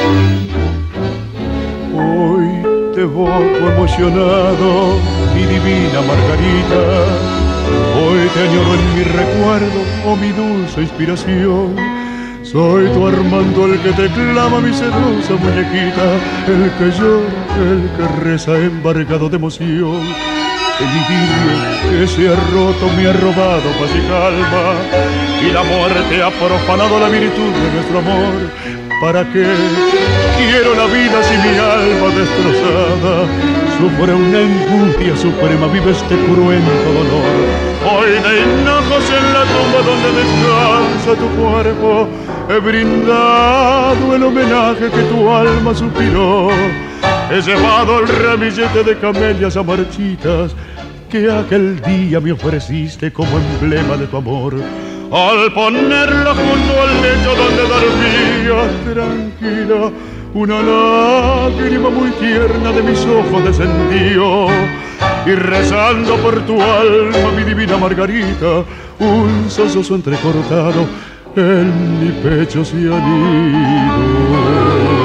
[SPEAKER 7] Hoy te evoco emocionado, mi divina Margarita. Hoy te añoro en mi recuerdo, oh mi dulce inspiración. Soy tu Armando el que te clama mi sedosa muñequita, el que llora, el que reza embargado de emoción. El idilio que se ha roto me ha robado paz y calma, y la muerte ha profanado la virtud de nuestro amor. ¿Para qué quiero la vida si mi alma destrozada sufre una angustia suprema, vive este cruento dolor? Hoy de hinojos en la tumba donde descansa tu cuerpo he brindado el homenaje que tu alma suspiró. He llevado el ramillete de camelias a marchitas que aquel día me ofreciste como emblema de tu amor. Al ponerla junto al lecho donde dormía tranquila, una lágrima muy tierna de mis ojos descendió. Y rezando por tu alma, mi divina Margarita, un sollozo entrecortado en mi pecho se anidó.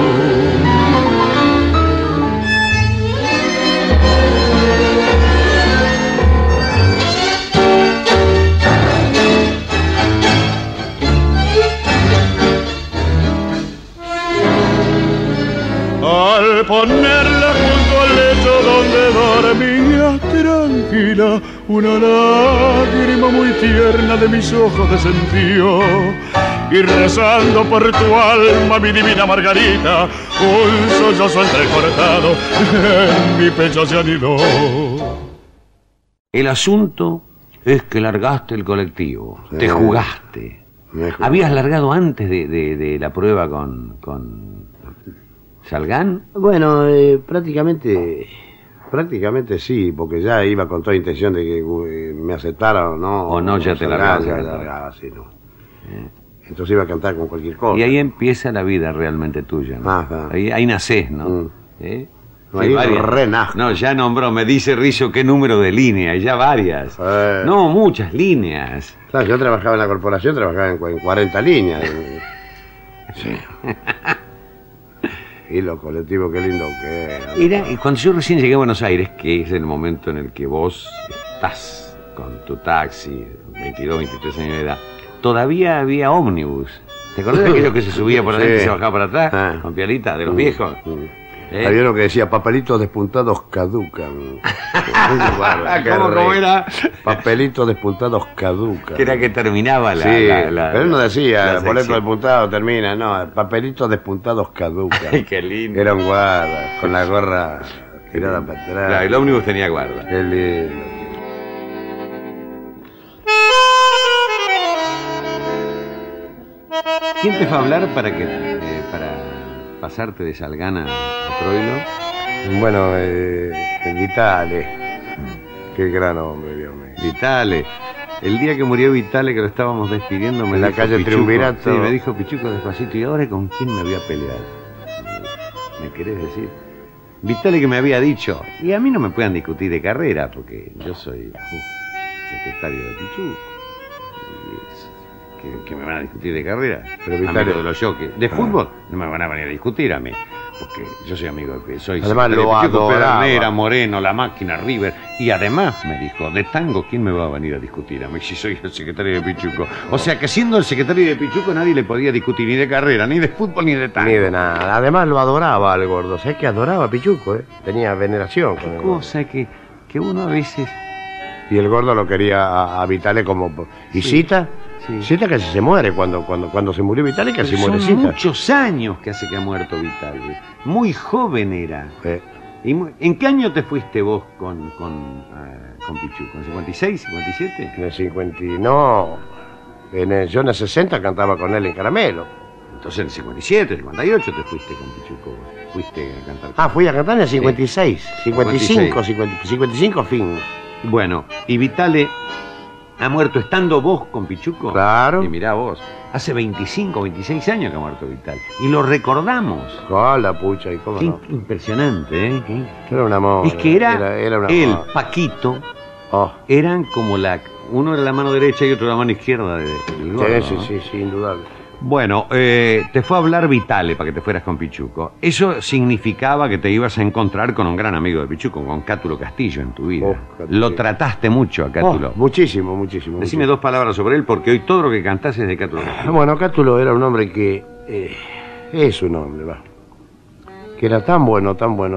[SPEAKER 7] Al ponerla junto al lecho donde dormía tranquila, una lágrima muy tierna de mis ojos descendió, y rezando por tu alma, mi divina Margarita, un sollozo entrecortado en mi pecho se anidó.
[SPEAKER 3] El asunto es que largaste el colectivo,
[SPEAKER 4] Sí.
[SPEAKER 3] te jugaste.
[SPEAKER 4] Me jugué.
[SPEAKER 3] ¿Habías largado antes de la prueba con Salgán?
[SPEAKER 4] Bueno, prácticamente sí, porque ya iba con toda intención de que me aceptaran o no.
[SPEAKER 3] O no, ya te largabas.
[SPEAKER 4] Ya largaba, sí, no. Entonces iba a cantar con cualquier cosa.
[SPEAKER 3] Y ahí empieza la vida realmente tuya, ¿no?
[SPEAKER 4] Ajá.
[SPEAKER 3] Ahí nacés, ¿no?
[SPEAKER 4] Mm.
[SPEAKER 3] ¿Eh?
[SPEAKER 4] No, ahí renazco.
[SPEAKER 3] No, ya nombró, me dice Rizzo qué número de línea, ya varias. No, muchas líneas.
[SPEAKER 4] Claro, yo trabajaba en la corporación, trabajaba en 40 líneas. Sí. Y los colectivos, qué lindo que era.
[SPEAKER 3] Y cuando yo recién llegué a Buenos Aires, que es el momento en el que vos estás con tu taxi, 22, 23 años de edad, todavía había ómnibus. ¿Te acordás de aquello que se subía por adentro y
[SPEAKER 4] Sí.
[SPEAKER 3] se bajaba para atrás?
[SPEAKER 4] Ah.
[SPEAKER 3] Con pialita, de los viejos.
[SPEAKER 4] Había uno que decía, papelitos despuntados caducan.
[SPEAKER 3] ¿Cómo era?
[SPEAKER 4] Papelitos despuntados caducan.
[SPEAKER 3] Que era que terminaba la...
[SPEAKER 4] Sí,
[SPEAKER 3] la
[SPEAKER 4] pero él no decía,
[SPEAKER 3] la
[SPEAKER 4] el boleto
[SPEAKER 3] sección.
[SPEAKER 4] despuntado termina, no, papelitos despuntados caducan.
[SPEAKER 3] Ay, qué lindo.
[SPEAKER 4] Era un guarda, con la gorra tirada para atrás.
[SPEAKER 3] Claro, el ómnibus tenía guarda.
[SPEAKER 4] Qué lindo.
[SPEAKER 3] ¿Quién te fue a hablar para pasarte de Salgán a Troilo?
[SPEAKER 4] Bueno, Vitale. Qué gran hombre, Dios mío.
[SPEAKER 3] Vitale. El día que murió Vitale, que lo estábamos despidiendo, me
[SPEAKER 4] En la
[SPEAKER 3] dijo
[SPEAKER 4] calle
[SPEAKER 3] Pichuco.
[SPEAKER 4] Triunvirato.
[SPEAKER 3] Sí, me dijo Pichuco despacito, ¿y ahora con quién me voy a pelear? ¿Me querés decir? Vitale que me había dicho, y a mí no me puedan discutir de carrera, porque yo soy secretario de Pichuco. Que me van a discutir de carrera.
[SPEAKER 4] Pero
[SPEAKER 3] Amigo
[SPEAKER 4] Vitale-
[SPEAKER 3] de los jockeys. De fútbol no me van a venir a discutir a mí. Porque yo soy amigo de soy
[SPEAKER 4] Además,
[SPEAKER 3] secretario
[SPEAKER 4] lo
[SPEAKER 3] de Pichuco,
[SPEAKER 4] adoraba.
[SPEAKER 3] Pedernera, Moreno, La Máquina, River. Y además me dijo, de tango, ¿quién me va a venir a discutir a mí si soy el secretario de Pichuco? O sea que siendo el secretario de Pichuco nadie le podía discutir ni de carrera, ni de fútbol, ni de tango.
[SPEAKER 4] Ni de nada. Además lo adoraba al gordo. ¿Sabes que adoraba a Pichuco, Tenía veneración con él.
[SPEAKER 3] Cosa que uno a veces...
[SPEAKER 4] Y el gordo lo quería a Vitale como... ¿Y
[SPEAKER 3] Sí.
[SPEAKER 4] Cita?
[SPEAKER 3] Sí.
[SPEAKER 4] Cita casi se muere. Cuando se murió Vitale casi
[SPEAKER 3] Pero
[SPEAKER 4] muere
[SPEAKER 3] son
[SPEAKER 4] Cita.
[SPEAKER 3] muchos años que hace que ha muerto Vitale. Muy joven era. ¿Y ¿En qué año te fuiste vos con Pichuco? ¿En 56, 57?
[SPEAKER 4] En el 50... No. Yo en el 60 cantaba con él en Caramelo.
[SPEAKER 3] Entonces en el 57, 58 te fuiste con Pichuco. Fuiste a cantar.
[SPEAKER 4] Ah, fui a cantar en el 56. 55, 55 fin.
[SPEAKER 3] Bueno, y Vitale ha muerto estando vos con Pichuco.
[SPEAKER 4] Claro.
[SPEAKER 3] Y mirá vos, hace 25, 26 años que ha muerto Vitale. Y lo recordamos.
[SPEAKER 4] Con la pucha y cómo
[SPEAKER 3] Qué
[SPEAKER 4] no.
[SPEAKER 3] impresionante, ¿eh?
[SPEAKER 4] Era un amor.
[SPEAKER 3] Es que era
[SPEAKER 4] un
[SPEAKER 3] él,
[SPEAKER 4] amor.
[SPEAKER 3] Paquito,
[SPEAKER 4] Oh,
[SPEAKER 3] eran como uno era la mano derecha y otro la mano izquierda del gordo,
[SPEAKER 4] sí,
[SPEAKER 3] ¿no?
[SPEAKER 4] sí, indudable.
[SPEAKER 3] Bueno, te fue a hablar Vitale para que te fueras con Pichuco. Eso significaba que te ibas a encontrar con un gran amigo de Pichuco, con Cátulo Castillo en tu vida.
[SPEAKER 4] Oh, Cátulo.
[SPEAKER 3] Lo trataste mucho a Cátulo.
[SPEAKER 4] Muchísimo.
[SPEAKER 3] Decime dos palabras sobre él, porque hoy todo lo que cantás es de Cátulo Castillo.
[SPEAKER 4] Bueno, Cátulo era un hombre que... es un hombre, va. Que era tan bueno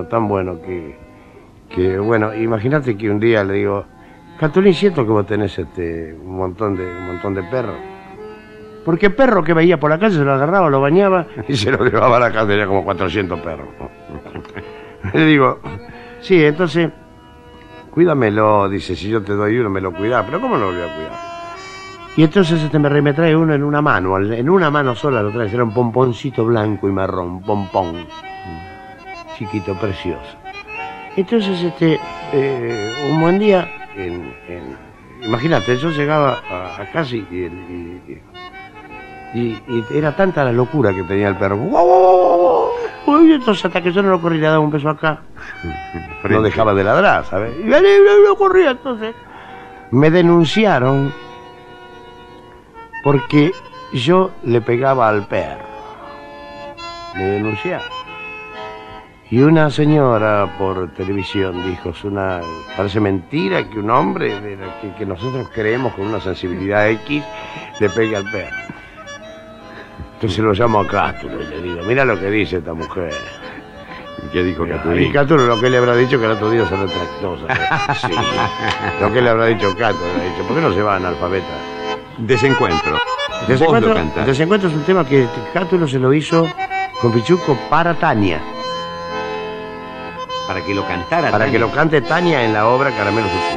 [SPEAKER 4] que bueno, imagínate que un día le digo, Catulín, siento que vos tenés un montón de perros. Porque perro que veía por la calle se lo agarraba, lo bañaba y se lo llevaba a la casa, tenía como 400 perros. Le digo, sí, entonces, cuídamelo, dice, si yo te doy uno me lo cuidás, pero ¿cómo no lo voy a cuidar? Y entonces me trae uno en una mano sola lo trae, era un pomponcito blanco y marrón, pompón, chiquito, precioso. Entonces, un buen día, imagínate, yo llegaba a casa y era tanta la locura que tenía el perro. Y entonces hasta que yo no lo corrí, le daba un beso acá, no dejaba de ladrar, ¿sabes? Y lo corría, entonces. Me denunciaron porque yo le pegaba al perro. Me denunciaron. Y una señora por televisión dijo, parece mentira que un hombre que nosotros creemos con una sensibilidad X le pegue al perro. Entonces lo llamo a Cátulo y le digo, mira lo que dice esta mujer.
[SPEAKER 3] ¿Qué dijo
[SPEAKER 4] Y
[SPEAKER 3] Catulín?
[SPEAKER 4] Catulo lo que le habrá dicho que el otro día se retractó. ¿sabes? Sí. Lo que le habrá dicho Cato, le habrá dicho, ¿por qué no se va analfabeta?
[SPEAKER 3] Desencuentro. Vos lo
[SPEAKER 4] Desencuentro,
[SPEAKER 3] cantás.
[SPEAKER 4] Desencuentro es un tema que Cátulo se lo hizo con Pichuco para Tania.
[SPEAKER 3] Para que lo cantara.
[SPEAKER 4] Para
[SPEAKER 3] Tania.
[SPEAKER 4] que lo cante Tania en la obra Caramelo Sutil.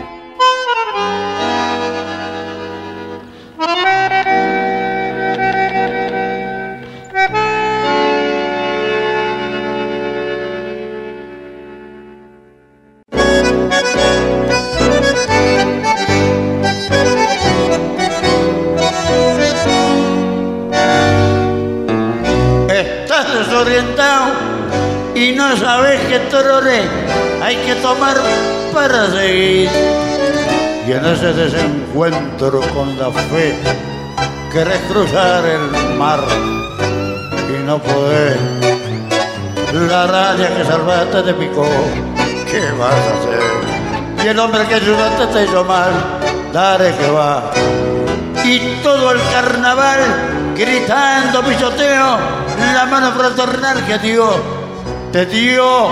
[SPEAKER 6] Estás desorientado y no sabes qué trone hay que tomar para seguir. Y en ese desencuentro con la fe querés cruzar el mar y no podés. La araña que salvaste te picó, ¿qué vas a hacer? Y el hombre que ayudaste te hizo mal, dale que va. Y todo el carnaval gritando pisoteo, la mano fraternal que te dio.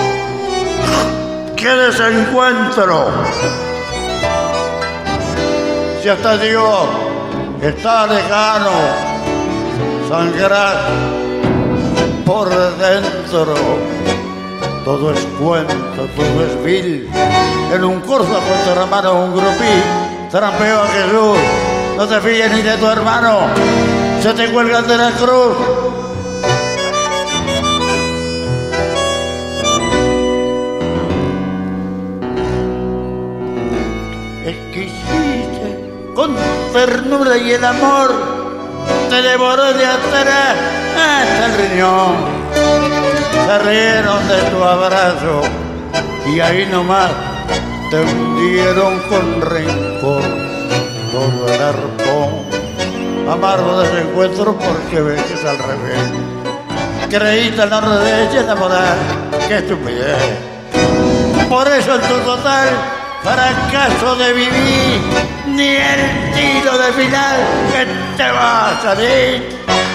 [SPEAKER 6] ¡Qué desencuentro! Si hasta Dios está lejano, sangrar por dentro. Todo es cuento, todo es vil. En un curso con tu hermano un grupí, trampeo a Jesús. No te fíes ni de tu hermano, se te cuelgan de la cruz. Exquisite con ternura y el amor te devoró de atrás hasta el riñón. Se rieron de tu abrazo y ahí nomás te hundieron con rencor. Todo el arpón amargo desencuentro porque ves que es al revés. Creíste en la rodez y enamorar, qué estupidez. Por eso en tu total fracaso de vivir, ni el tiro de final que te va a salir.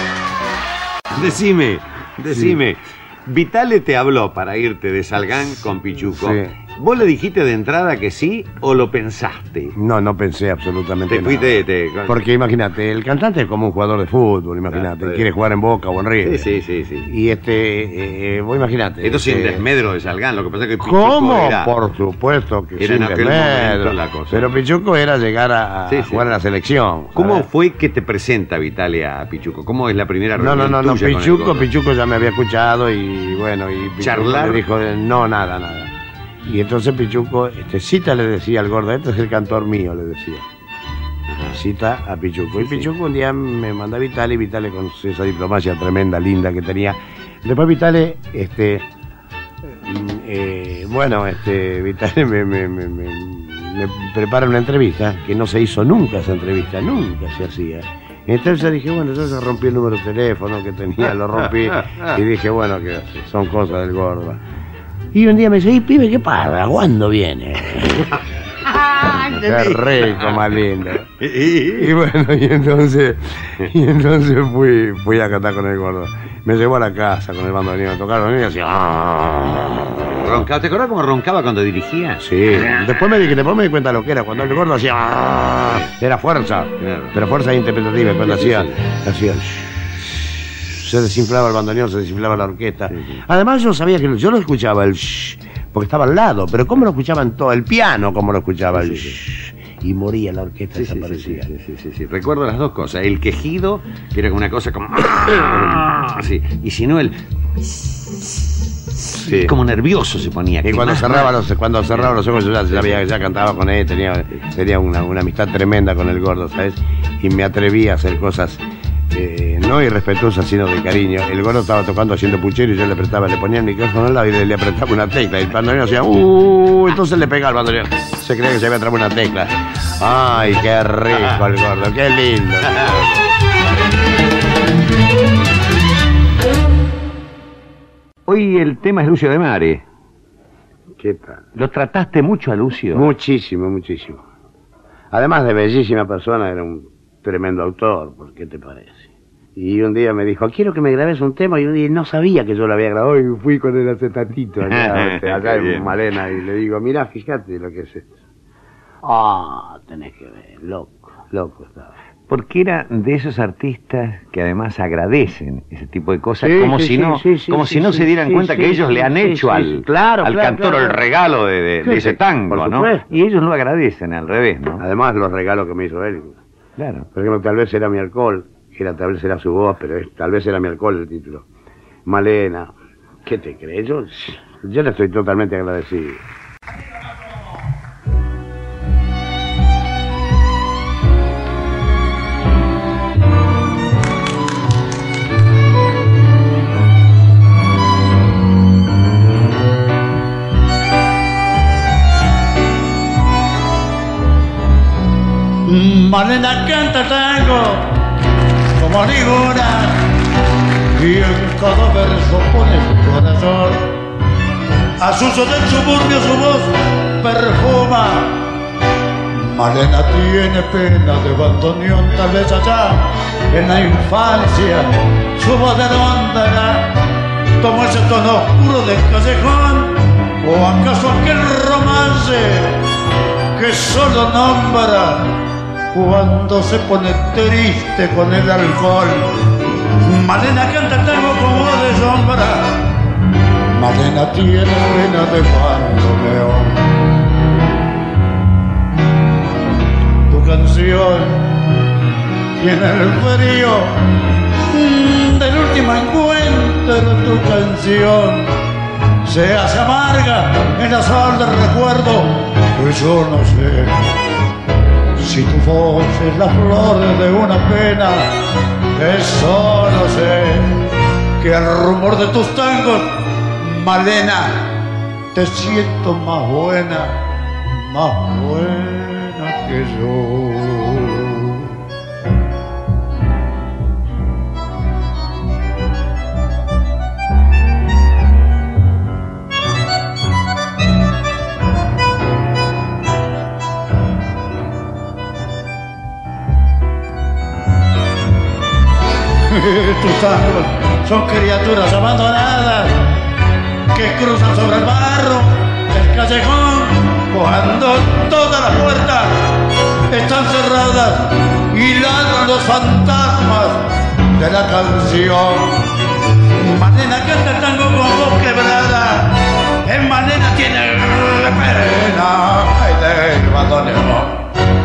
[SPEAKER 3] Decime. Vitale te habló para irte de Salgán con Pichuco.
[SPEAKER 4] Sí.
[SPEAKER 3] ¿Vos le dijiste de entrada que sí o lo pensaste?
[SPEAKER 4] No pensé absolutamente
[SPEAKER 3] Te
[SPEAKER 4] nada.
[SPEAKER 3] fuiste...
[SPEAKER 4] Porque imagínate, el cantante es como un jugador de fútbol, imagínate,
[SPEAKER 3] Claro,
[SPEAKER 4] quiere jugar en Boca o en River.
[SPEAKER 3] Sí.
[SPEAKER 4] Y vos imagínate.
[SPEAKER 3] Esto sin desmedro de Salgán, lo que pasa es que Pichuco
[SPEAKER 4] ¿Cómo?
[SPEAKER 3] era...
[SPEAKER 4] Por supuesto que
[SPEAKER 3] era
[SPEAKER 4] sin
[SPEAKER 3] en aquel
[SPEAKER 4] desmedro.
[SPEAKER 3] momento la cosa.
[SPEAKER 4] Pero Pichuco era llegar a
[SPEAKER 3] Sí.
[SPEAKER 4] jugar en la selección.
[SPEAKER 3] ¿Cómo
[SPEAKER 4] ¿sabes?
[SPEAKER 3] fue que te presenta Vitale a Pichuco? ¿Cómo es la primera reunión
[SPEAKER 4] No,
[SPEAKER 3] tuya con el gordo?
[SPEAKER 4] Pichuco ya me había escuchado y bueno, y Pichuco
[SPEAKER 3] ¿Charlar?
[SPEAKER 4] me dijo, no, nada. Y entonces Pichuco, Cita le decía al gordo, este es el cantor mío, le decía. Cita a Pichuco. Y Pichuco un día me manda a Vitale, y Vitale con esa diplomacia tremenda, linda que tenía. Después Vitale, Vitale me prepara una entrevista, que no se hizo nunca esa entrevista, nunca se hacía. Entonces dije, bueno, entonces rompí el número de teléfono que tenía, lo rompí, y dije, bueno, que son cosas del gordo. Y un día me dice, pibe, ¿qué pasa? ¿Cuándo viene? Qué rico, más lindo. Y bueno, y entonces fui a cantar con el gordo. Me llevó a la casa con el bandoneón, tocaron y hacía...
[SPEAKER 3] Roncaba. ¿Te acordás cómo roncaba cuando dirigía?
[SPEAKER 4] Sí, después me di cuenta lo que era, cuando el gordo hacía... Era fuerza,
[SPEAKER 3] Claro.
[SPEAKER 4] pero fuerza interpretativa, cuando
[SPEAKER 3] Sí,
[SPEAKER 4] hacía... Se desinflaba el bandoneón, se desinflaba la orquesta.
[SPEAKER 3] Sí.
[SPEAKER 4] Además yo sabía que yo lo escuchaba el porque estaba al lado, pero cómo lo escuchaban todo, el piano cómo lo escuchaba el y moría la orquesta, desaparecía.
[SPEAKER 3] Sí. Recuerdo las dos cosas. El quejido, que era como una cosa como... Sí. Y si no, el...
[SPEAKER 4] Sí.
[SPEAKER 3] Como nervioso se ponía.
[SPEAKER 4] Y cuando cerraba los ojos yo ya sabía que ya cantaba con él, tenía una amistad tremenda con el gordo, ¿sabes? Y me atreví a hacer cosas no irrespetuosas, sino de cariño. El gordo estaba tocando haciendo puchero y yo le ponía el micrófono al lado y le apretaba una tecla. Y el bandoneón hacía entonces le pegaba al bandoneón. Se creía que se había trabado una tecla. Ay, qué rico el gordo, qué lindo.
[SPEAKER 3] Hoy el tema es Lucio de Mare.
[SPEAKER 4] ¿Qué tal?
[SPEAKER 3] ¿Lo trataste mucho a Lucio?
[SPEAKER 4] Muchísimo. Además de bellísima persona, era un tremendo autor, ¿por qué te parece? Y un día me dijo, quiero que me grabes un tema, y un día no sabía que yo lo había grabado, y fui con el acetatito allá en Malena, y le digo, mirá, fíjate lo que es esto. Ah, tenés que ver, loco estaba.
[SPEAKER 3] Porque era de esos artistas que además agradecen ese tipo de cosas,
[SPEAKER 4] Sí,
[SPEAKER 3] como
[SPEAKER 4] sí,
[SPEAKER 3] si no,
[SPEAKER 4] sí, sí,
[SPEAKER 3] como
[SPEAKER 4] sí,
[SPEAKER 3] si no
[SPEAKER 4] sí,
[SPEAKER 3] se dieran
[SPEAKER 4] sí,
[SPEAKER 3] cuenta
[SPEAKER 4] sí,
[SPEAKER 3] que ellos
[SPEAKER 4] sí,
[SPEAKER 3] le han
[SPEAKER 4] sí,
[SPEAKER 3] hecho
[SPEAKER 4] sí,
[SPEAKER 3] al
[SPEAKER 4] claro,
[SPEAKER 3] cantor el regalo de
[SPEAKER 4] Sí,
[SPEAKER 3] ese
[SPEAKER 4] sí,
[SPEAKER 3] tango,
[SPEAKER 4] por
[SPEAKER 3] ¿no?
[SPEAKER 4] supuesto.
[SPEAKER 3] Y ellos lo agradecen al revés, ¿no?
[SPEAKER 4] Además, los regalos que me hizo él.
[SPEAKER 3] Claro.
[SPEAKER 4] Por ejemplo, tal vez era mi alcohol, tal vez era su voz, pero tal vez era mi alcohol el título. Malena, ¿qué te crees? Yo le estoy totalmente agradecido.
[SPEAKER 6] Malena canta tango como ninguna y en cada verso pone su corazón. A su uso del suburbio su voz perfuma. Malena tiene pena de bandoneón, tal vez allá en la infancia su voz de dónde era. Tomó ese tono oscuro del callejón, o acaso aquel romance que solo nombra cuando se pone triste con el alcohol. Malena canta tango como de sombra. Malena tiene pena de bandoneón. Tu canción tiene el frío del último encuentro. Tu canción se hace amarga en la sal del recuerdo. Pues yo no sé si tu voz es la flor de una pena, solo sé que al rumor de tus tangos, Malena, te siento más buena que yo. Tus tangos son criaturas abandonadas que cruzan sobre el barro del callejón cuando todas las puertas están cerradas y ladran los fantasmas de la canción. Malena canta el tango con voz quebrada, en Malena tiene pena del bandoneón.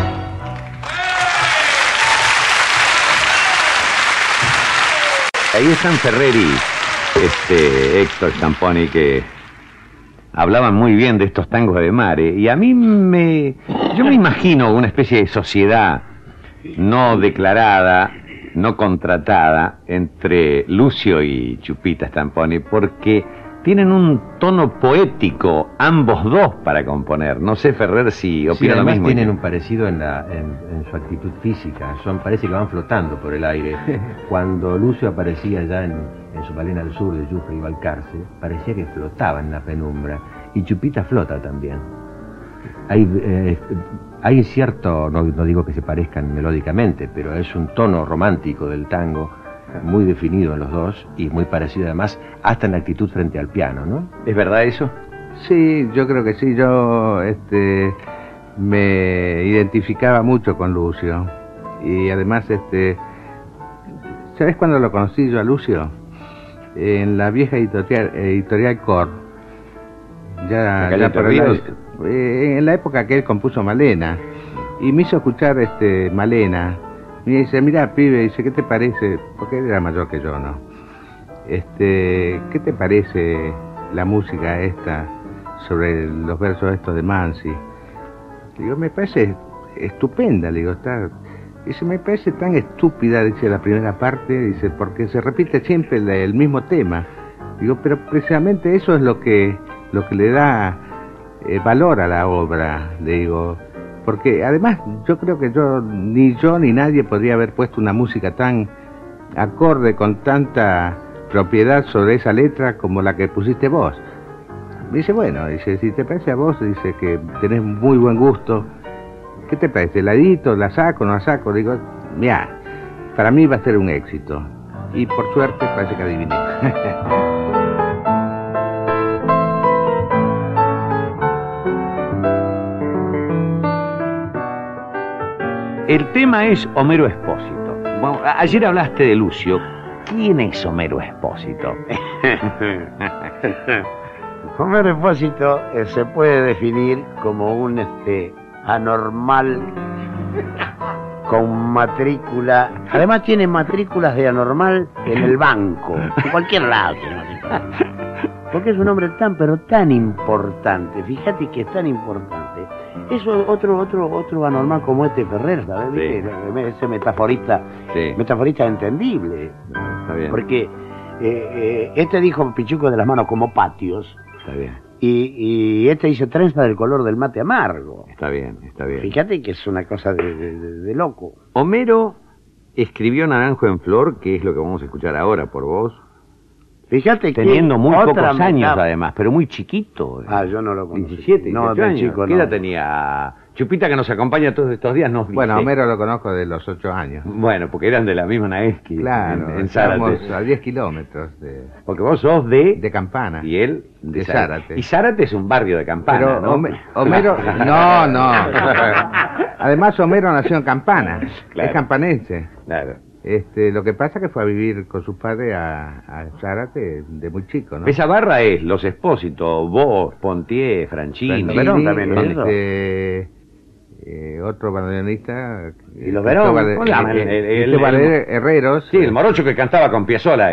[SPEAKER 3] Ahí están Ferreri, Héctor Stamponi, que hablaban muy bien de estos tangos de Mare, y a mí yo me imagino una especie de sociedad no declarada, no contratada entre Lucio y Chupita Stamponi, porque tienen un tono poético ambos dos para componer. No sé, Ferrer, si opina lo mismo.
[SPEAKER 8] Tienen un parecido en su actitud física. Parece que van flotando por el aire. Cuando Lucio aparecía ya en su Malena al sur de Yufre y Balcarce, parecía que flotaba en la penumbra. Y Chupita flota también. Hay cierto, no digo que se parezcan melódicamente, pero es un tono romántico del tango muy definido en los dos y muy parecido además hasta en la actitud frente al piano, ¿no?
[SPEAKER 3] ¿Es verdad eso?
[SPEAKER 9] Sí, yo creo que sí. Yo me identificaba mucho con Lucio y además ¿sabes cuándo lo conocí yo a Lucio? En la vieja editorial Cor, ya por en la época que él compuso Malena, y me hizo escuchar Malena. Y me dice, mira, pibe, dice, ¿qué te parece? Porque él era mayor que yo, ¿no? ¿Qué te parece la música esta sobre los versos estos de Mansi? Digo, me parece estupenda, le digo, dice, me parece tan estúpida, dice, la primera parte, dice, porque se repite siempre el mismo tema. Digo, pero precisamente eso es lo que le da valor a la obra, le digo. Porque además yo creo que ni yo ni nadie podría haber puesto una música tan acorde, con tanta propiedad sobre esa letra como la que pusiste vos. Me dice, bueno, dice, si te parece a vos, dice que tenés muy buen gusto, ¿qué te parece? ¿La edito, la saco, no la saco? Digo, mira, para mí va a ser un éxito. y por suerte parece que adiviné.
[SPEAKER 3] El tema es Homero Expósito. Bueno, ayer hablaste de Lucio. ¿Quién es Homero Expósito?
[SPEAKER 4] Homero Expósito se puede definir como un anormal con matrícula. Además tiene matrículas de anormal en el banco, en cualquier lado tiene matrícula. Porque es un hombre tan, pero tan importante. Fíjate que es tan importante. Es otro anormal como Ferrer, ¿sabes?
[SPEAKER 3] Sí.
[SPEAKER 4] Ese metaforista,
[SPEAKER 3] Sí.
[SPEAKER 4] metaforista entendible.
[SPEAKER 3] Está bien.
[SPEAKER 4] Porque dijo Pichuco de las manos como patios.
[SPEAKER 3] Está bien.
[SPEAKER 4] Y dice trenza del color del mate amargo.
[SPEAKER 3] Está bien, está bien.
[SPEAKER 4] Fíjate que es una cosa de loco.
[SPEAKER 3] Homero escribió Naranjo en Flor, que es lo que vamos a escuchar ahora por vos.
[SPEAKER 4] Fíjate que
[SPEAKER 3] Teniendo muy pocos
[SPEAKER 4] otra
[SPEAKER 3] años,
[SPEAKER 4] metáfora.
[SPEAKER 3] además, pero muy chiquito.
[SPEAKER 4] Ah, yo no lo conocí.
[SPEAKER 3] 17, 18
[SPEAKER 4] no, de
[SPEAKER 3] años.
[SPEAKER 4] chico
[SPEAKER 3] ¿Qué
[SPEAKER 4] no.
[SPEAKER 3] edad tenía? Chupita, que nos acompaña todos estos días, nos dice.
[SPEAKER 9] Bueno, Homero lo conozco de los 8 años.
[SPEAKER 3] Bueno, porque eran de la misma Naeschi.
[SPEAKER 9] Claro,
[SPEAKER 3] en
[SPEAKER 9] estábamos
[SPEAKER 3] Zárate.
[SPEAKER 9] a 10 kilómetros
[SPEAKER 3] Porque vos sos de
[SPEAKER 9] Campana.
[SPEAKER 3] y él
[SPEAKER 9] de Zárate.
[SPEAKER 3] Y Zárate es un barrio de Campana,
[SPEAKER 9] Pero
[SPEAKER 3] ¿no?
[SPEAKER 9] Homero, no. Además Homero nació en Campana,
[SPEAKER 3] Claro.
[SPEAKER 9] es campanense.
[SPEAKER 3] Claro.
[SPEAKER 9] Lo que pasa es que fue a vivir con sus padres a Zárate de muy chico, ¿no?
[SPEAKER 3] Esa barra es Los Expósitos, vos, Pontier, Franchini.
[SPEAKER 4] Los Verón también, ¿no?
[SPEAKER 9] Otro bandoneonista.
[SPEAKER 4] Y los Verón, ¿cómo llaman?
[SPEAKER 9] Herreros.
[SPEAKER 3] Sí, el morocho que cantaba con Piazzolla,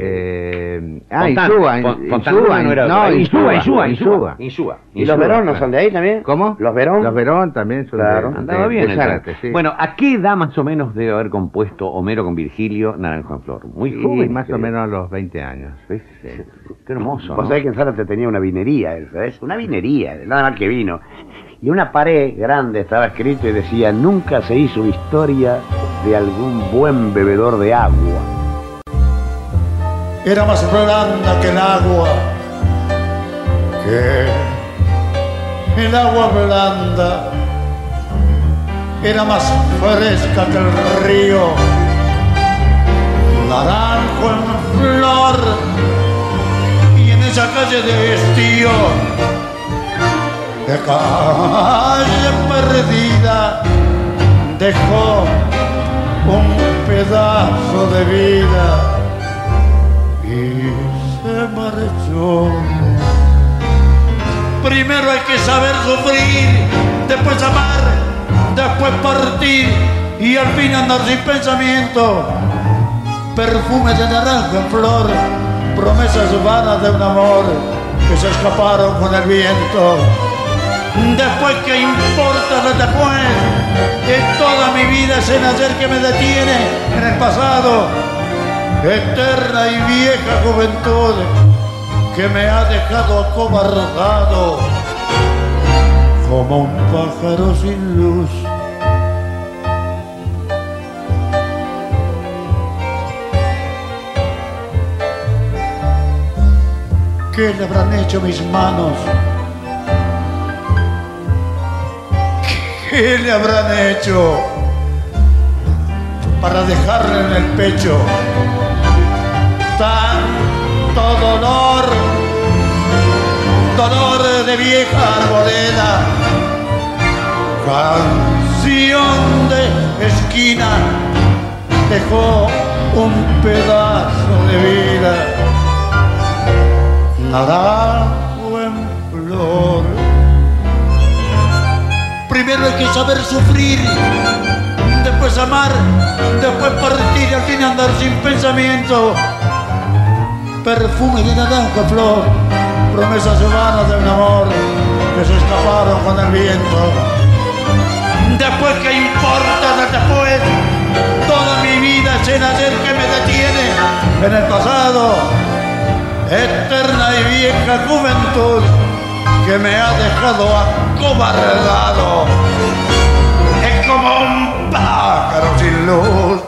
[SPEAKER 9] Insúa no era.
[SPEAKER 3] No, Insúa.
[SPEAKER 4] ¿Y los Verón no son de ahí también?
[SPEAKER 9] ¿Cómo?
[SPEAKER 4] ¿Los Verón?
[SPEAKER 9] Los Verón también son
[SPEAKER 4] Claro.
[SPEAKER 3] Andaba bien
[SPEAKER 9] de
[SPEAKER 3] el
[SPEAKER 9] Zárate,
[SPEAKER 3] tema.
[SPEAKER 9] sí.
[SPEAKER 3] Bueno, ¿a qué edad más o menos debe haber compuesto Homero con Virgilio Naranjo en Flor? Muy
[SPEAKER 9] Y
[SPEAKER 3] joven.
[SPEAKER 9] más o menos a los 20 años.
[SPEAKER 3] ¿Ves? Qué hermoso,
[SPEAKER 4] Vos
[SPEAKER 3] ¿no?
[SPEAKER 4] sabés que en Zárate tenía una vinería, ¿sabes? Una vinería, nada más que vino. Y una pared grande estaba escrito y decía: nunca se hizo historia de algún buen bebedor de agua.
[SPEAKER 6] Era más blanda que el agua, que el agua blanda, era más fresca que el río, naranjo en flor, y en esa calle de estío, de calle perdida, dejó un pedazo de vida y se marchó. Primero hay que saber sufrir, después amar, después partir y al fin andar sin pensamiento. Perfume de naranjo en flor, promesas vanas de un amor que se escaparon con el viento. Después, ¿qué importa lo después? En toda mi vida es el ayer que me detiene en el pasado. Eterna y vieja juventud que me ha dejado acobardado como un pájaro sin luz. ¿Qué le habrán hecho mis manos? ¿Qué le habrán hecho para dejarle en el pecho tanto dolor? Dolor de vieja arboleda, canción de esquina, dejó un pedazo de vida, naranjo en flor. Primero hay que saber sufrir, después amar, después partir y al fin andar sin pensamiento. Perfume de naranja flor, promesas vanas de un amor que se escaparon con el viento. Después, ¿qué importa después? Toda mi vida es el ayer que me detiene en el pasado. Eterna y vieja juventud que me ha dejado acobardado. Es como un pájaro sin luz.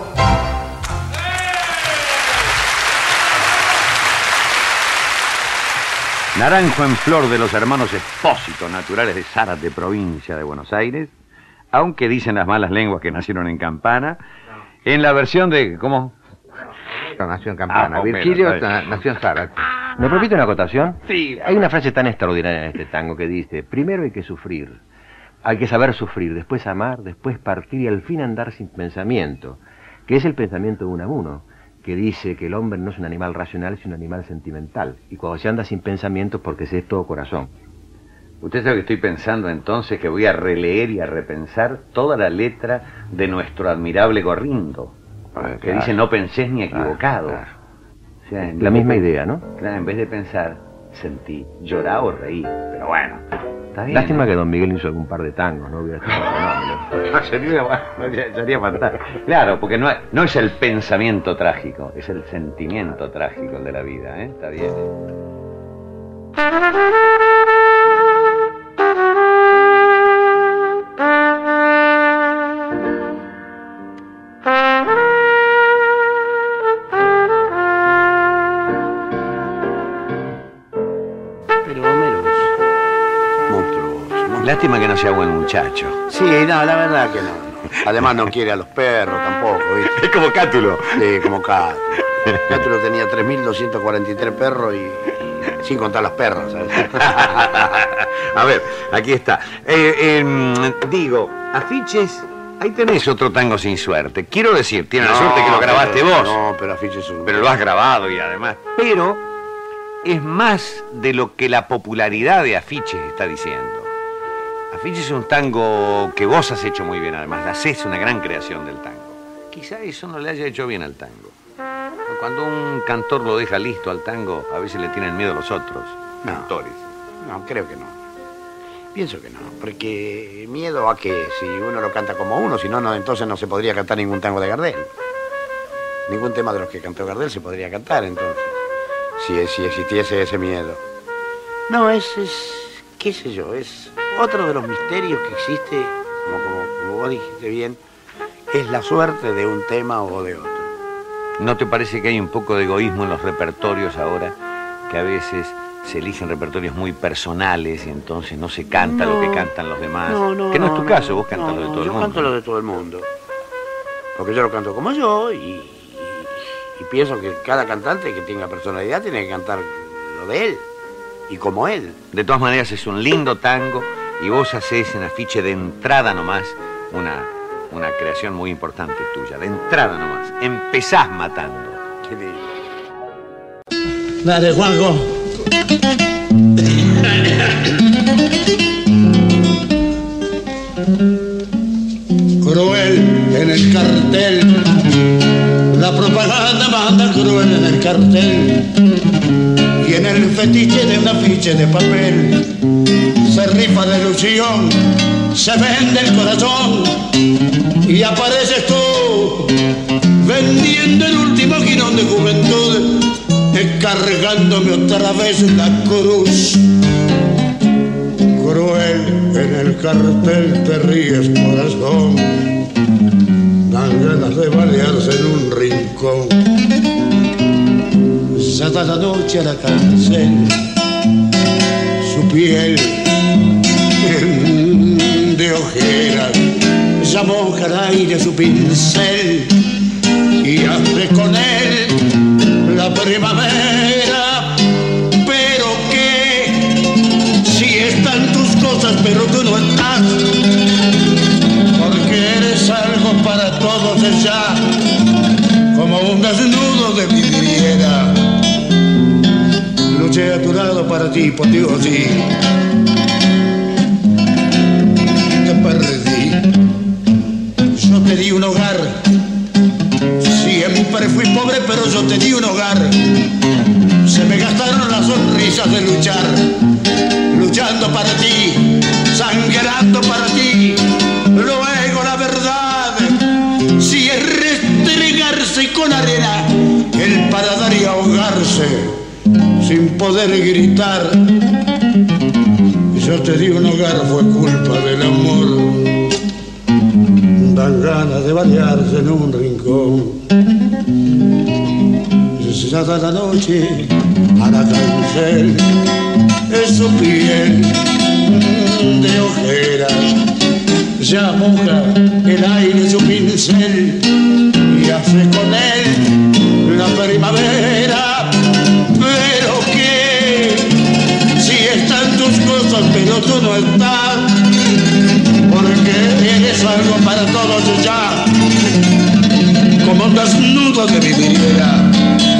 [SPEAKER 3] Naranjo en Flor, de los hermanos Expósito, naturales de Zárate, provincia de Buenos Aires, aunque dicen las malas lenguas que nacieron en Campana, en la versión de, ¿cómo?
[SPEAKER 9] Roberto nació en Campana, Virgilio nació en Zárate.
[SPEAKER 8] ¿Me permite una acotación?
[SPEAKER 3] Sí.
[SPEAKER 8] Hay una frase tan extraordinaria en este tango que dice: primero hay que sufrir, hay que saber sufrir, después amar, después partir y al fin andar sin pensamiento, que es el pensamiento de Unamuno, que dice que el hombre no es un animal racional, sino un animal sentimental, y cuando se anda sin pensamiento es porque se es todo corazón.
[SPEAKER 3] Usted sabe que estoy pensando entonces que voy a releer y a repensar toda la letra de nuestro admirable Gorrindo, que dice no pensés ni equivocado. O sea,
[SPEAKER 8] La misma idea, ¿no?
[SPEAKER 3] Claro, en vez de pensar, sentí, llorar o reír. Pero bueno, está bien.
[SPEAKER 8] Lástima que don Miguel hizo algún par de tangos, ¿no? Hubiera estado fenómeno.
[SPEAKER 3] Sería fantástico. Claro, porque no es el pensamiento trágico, es el sentimiento trágico el de la vida, ¿eh? Está bien. Lástima que no sea buen muchacho.
[SPEAKER 4] Sí, no, la verdad que no. Además no quiere a los perros tampoco, ¿viste?
[SPEAKER 3] Es como Cátulo.
[SPEAKER 4] Sí, como Cátulo. Cátulo tenía 3.243 perros y sin contar las perras, ¿sabes?
[SPEAKER 3] A ver, aquí está. Digo, afiches, ahí tenés otro tango sin suerte. Quiero decir, tiene la suerte que lo grabaste vos.
[SPEAKER 4] No, pero afiches es un...
[SPEAKER 3] Pero lo has grabado y además. Pero es más de lo que la popularidad de Afiches está diciendo. Afiches es un tango que vos has hecho muy bien, además. Hacés una gran creación del tango. Quizá eso no le haya hecho bien al tango. Cuando un cantor lo deja listo al tango, a veces le tienen miedo los otros cantores.
[SPEAKER 4] No, creo que no. Pienso que no, porque miedo a que si uno lo canta como uno, si no, entonces no se podría cantar ningún tango de Gardel. Ningún tema de los que cantó Gardel se podría cantar, entonces, si existiese ese miedo. No, qué sé yo, es otro de los misterios que existe, como vos dijiste bien, es la suerte de un tema o de otro.
[SPEAKER 3] ¿No te parece que hay un poco de egoísmo en los repertorios ahora? Que a veces se eligen repertorios muy personales y entonces no se canta lo que cantan los demás. Que no es tu caso, vos cantas lo de todo el mundo.
[SPEAKER 4] Yo canto lo de todo el mundo. Porque yo lo canto como yo y pienso que cada cantante que tenga personalidad tiene que cantar lo de él y como él.
[SPEAKER 3] De todas maneras es un lindo tango y vos hacés en Afiche de entrada nomás una creación muy importante tuya. De entrada nomás. Empezás matando.
[SPEAKER 4] Qué lindo.
[SPEAKER 6] Dale, Juanjo. Cruel en el cartel, la propaganda manda cruel en el cartel, y en el fetiche de un afiche de papel se rifa de ilusión, se vende el corazón y apareces tú vendiendo el último girón de juventud, cargándome otra vez la cruz. Cruel en el cartel te ríes, corazón, dan ganas de balearse en un rincón. Ya da la noche a la cárcel, su piel de ojera, ya moja al aire su pincel y hace con él la primavera. Pero que si están tus cosas pero tú no estás, porque eres algo para todos ya, como un desnudo de vidriera. Luché a tu lado para ti, por ti o sí, te perdí. Yo te di un hogar, siempre fui pobre, pero yo te di un hogar. Se me gastaron las sonrisas de luchar, luchando para ti, sangrando para ti. Luego la verdad, si es restregarse con arena, el paladar y ahogarse sin poder gritar. Yo te di un hogar, fue culpa del amor. Dan ganas de balearse en un rincón. Ya da la noche a la cárcel, es su piel de ojera, ya moja el aire su pincel y hace con él la es algo para todos ya, como un desnudo de mi vidriera.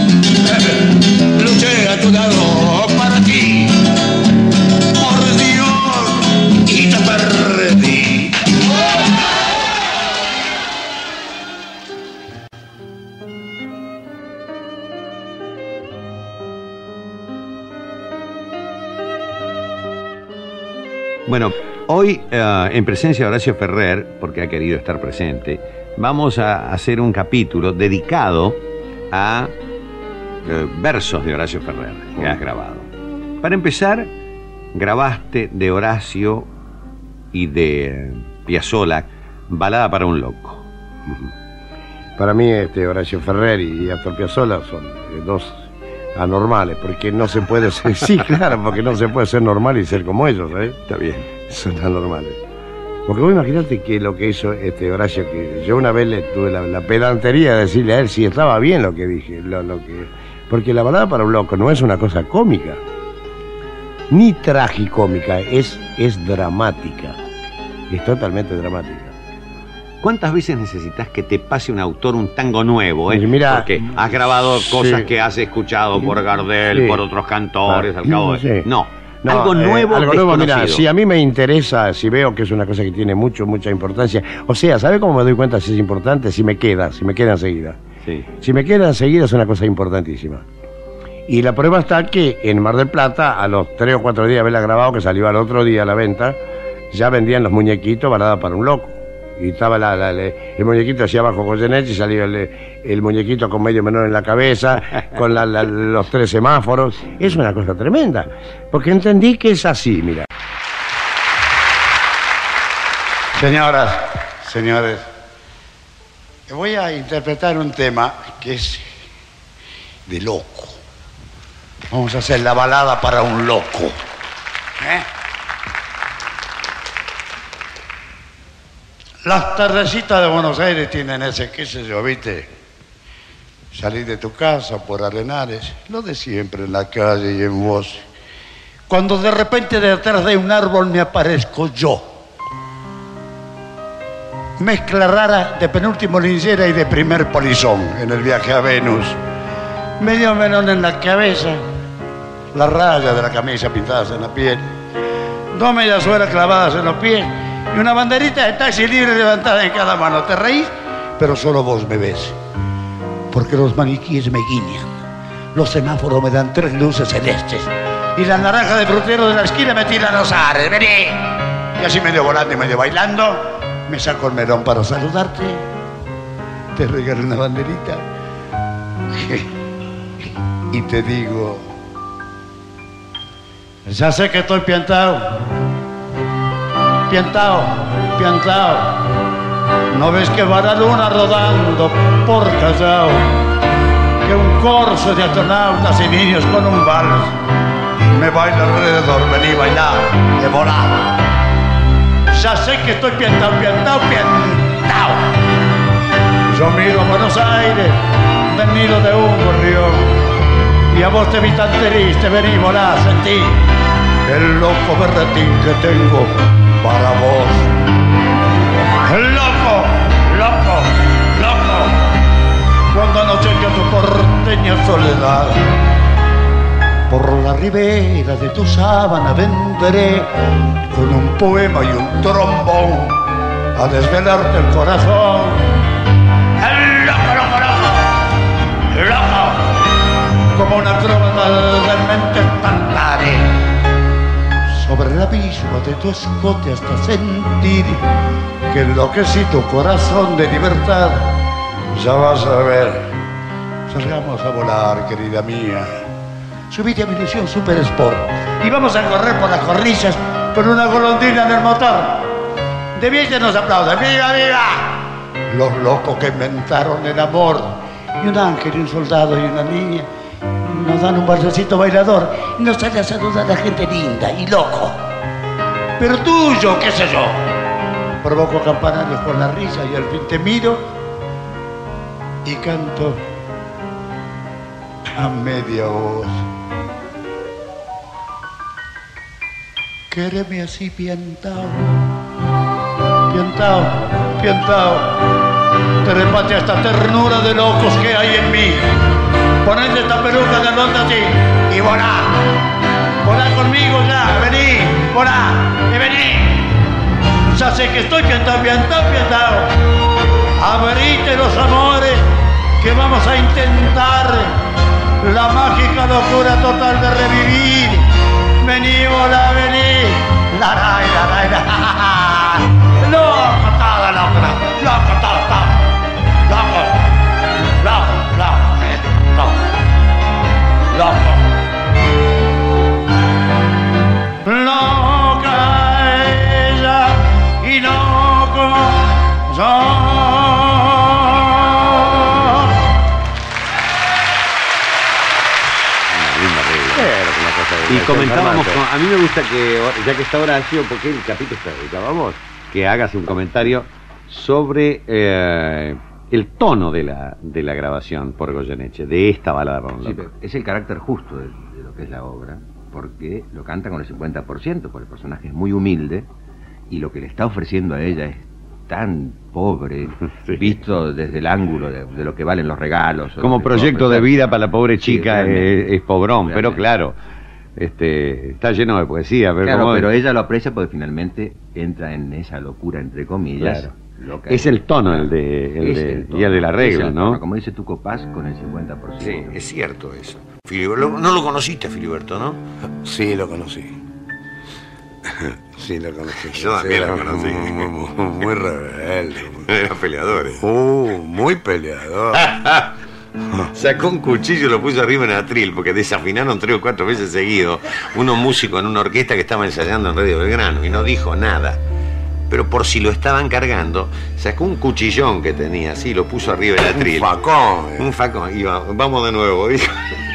[SPEAKER 6] Luché a tu lado para ti, por Dios, y te perdí.
[SPEAKER 3] Bueno, hoy, en presencia de Horacio Ferrer, porque ha querido estar presente, vamos a hacer un capítulo dedicado a versos de Horacio Ferrer que has grabado. Para empezar, grabaste de Horacio y de Piazzolla Balada para un loco.
[SPEAKER 4] Para mí, Horacio Ferrer y Astor Piazzolla son dos anormales, porque no se puede ser, sí, claro, porque no se puede ser normal y ser como ellos, ¿sabes?
[SPEAKER 3] Está bien.
[SPEAKER 4] Son anormales. Porque vos imaginate que lo que hizo Horacio, que yo una vez le tuve la pedantería de decirle a él si estaba bien lo que dije, porque la balada para un loco no es una cosa cómica, ni tragicómica, es dramática, es totalmente dramática.
[SPEAKER 3] ¿Cuántas veces necesitas que te pase un autor un tango nuevo?
[SPEAKER 4] Mira,
[SPEAKER 3] porque has grabado cosas
[SPEAKER 4] sí,
[SPEAKER 3] que has escuchado por Gardel,
[SPEAKER 4] sí,
[SPEAKER 3] por otros cantores, al cabo de...
[SPEAKER 4] sí.
[SPEAKER 3] No, algo nuevo,
[SPEAKER 4] algo nuevo, mira,
[SPEAKER 3] desconocido.
[SPEAKER 4] si a mí me interesa, si veo que es una cosa que tiene mucha importancia, o sea, ¿sabe cómo me doy cuenta si es importante? Si me queda enseguida.
[SPEAKER 3] Sí.
[SPEAKER 4] Si me queda enseguida es una cosa importantísima. Y la prueba está que en Mar del Plata, a los 3 o 4 días de haberla grabado, que salió al otro día a la venta, ya vendían los muñequitos Balada para un loco. Y estaba el muñequito hacia abajo con Goyeneche y salió el muñequito con medio menor en la cabeza, con los 3 semáforos. Es una cosa tremenda, porque entendí que es así, mira.
[SPEAKER 6] Señoras, señores, voy a interpretar un tema que es de loco. Vamos a hacer la balada para un loco. Las tardecitas de Buenos Aires tienen ese, qué sé yo, ¿viste? Salir de tu casa por Arenares, lo de siempre en la calle y en voz. Cuando de repente detrás de un árbol me aparezco yo. Mezcla rara de penúltimo linchera y de primer polizón en el viaje a Venus. Medio melón en la cabeza, la raya de la camisa pintadas en la piel, 2 mediasuelas clavadas en los pies y una banderita de taxi libre levantada en cada mano. ¿Te reís? Pero solo vos me ves, porque los maniquíes me guiñan, los semáforos me dan 3 luces celestes y la naranja de frutero de la esquina me tira los ares. ¡Vení! Y así medio volando y medio bailando, me saco el melón para saludarte, te regalo una banderita y te digo: ya sé que estoy piantao. ¿No ves que va la luna rodando por Callao? Que un corso de astronautas y niños con un vals me baila alrededor. Vení, bailar, de volada. Ya sé que estoy piantao. Yo miro a Buenos Aires, venido de un gorrión, y a vos te vi tan triste, vení, volá, sentí el loco berretín que tengo para vos. Loco, cuando anochezca tu porteña soledad, por la ribera de tu sábana vendré con un poema y un trombón a desvelarte el corazón. Loco, como una acróbata de mente cantaré sobre el abismo de tu escote hasta sentir que enloquecí tu corazón de libertad. Ya vas a ver, salgamos a volar, querida mía. Subite a mi ilusión Super Sport y vamos a correr por las corrillas con una golondrina en el motor. De bien nos aplauden, ¡viva, viva! Los locos que inventaron el amor, y un ángel y un soldado y una niña nos dan un balsecito bailador y nos sale a saludar a la gente linda y loco, pero tuyo, qué sé yo. Provoco campanarios con la risa y al fin te miro y canto a media voz. Quéreme así piantao, Piantao, Piantao, trépate a esta ternura de locos que hay en mí. Ponete esta peluca de blonda así y volá. Volá conmigo ya, vení, volá, y vení. Ya sé que estoy piantao, piantao, piantao. Abrite los amores que vamos a intentar la mágica locura total de revivir. Vení, volá, vení. La, loco todo, loco, loco todo, loco, loco. Loca ella y loco yo.
[SPEAKER 3] Y comentábamos, a mí me gusta que, ya que está Horacio, porque el capítulo está dedicado a vos, que hagas un comentario sobre el tono de la grabación por Goyeneche, de esta balada por un loco.
[SPEAKER 8] Sí, pero es el carácter justo de lo que es la obra, porque lo canta con el 50%, porque el personaje es muy humilde, y lo que le está ofreciendo a ella es tan pobre, sí, visto desde el ángulo de lo que valen los regalos.
[SPEAKER 3] Como proyecto de vida para la pobre chica, sí, es pobrón, realmente. Pero claro, está lleno de poesía.
[SPEAKER 8] Pero ella lo aprecia porque finalmente entra en esa locura, entre comillas.
[SPEAKER 3] Claro. Es el tono el del arreglo, ¿no?
[SPEAKER 8] Como dice Tuco Paz, con el 50%.
[SPEAKER 10] Sí, es cierto eso. No lo conociste, Filiberto, ¿no?
[SPEAKER 4] Sí, lo conocí. Sí, lo conocí.
[SPEAKER 10] Yo también lo conocí.
[SPEAKER 4] Muy rebelde.
[SPEAKER 10] Era peleador.
[SPEAKER 4] Muy peleador.
[SPEAKER 10] Sacó un cuchillo y lo puso arriba en el atril, porque desafinaron 3 o 4 veces seguidos unos músicos en una orquesta que estaba ensayando en Radio Belgrano y no dijo nada. Pero por si lo estaban cargando, sacó un cuchillón que tenía así y lo puso arriba del atril. Un facón. Y vamos de nuevo, dijo.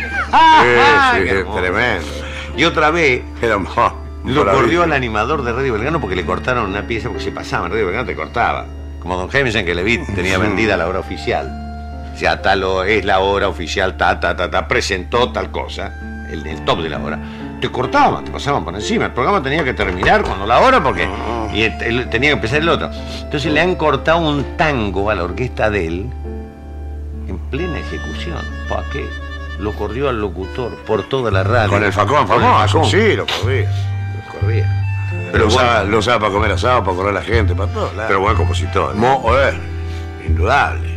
[SPEAKER 4] Sí, tremendo.
[SPEAKER 10] Y otra vez lo corrió al animador de Radio Belgrano porque le cortaron una pieza, porque se pasaba en Radio Belgrano, te cortaba. Como don James en que le vi, tenía vendida la hora oficial. O sea, es la hora oficial, presentó tal cosa, el top de la hora. Te cortaban, te pasaban por encima. El programa tenía que terminar cuando la hora, porque y tenía que empezar el otro. Entonces le han cortado un tango a la orquesta de él en plena ejecución. ¿Para qué? Lo corrió al locutor por toda la radio.
[SPEAKER 4] Con el facón, sí, lo corría. Pero lo usaba para comer asado, para correr a la gente, para todo.
[SPEAKER 10] Pero buen compositor.
[SPEAKER 4] Indudable.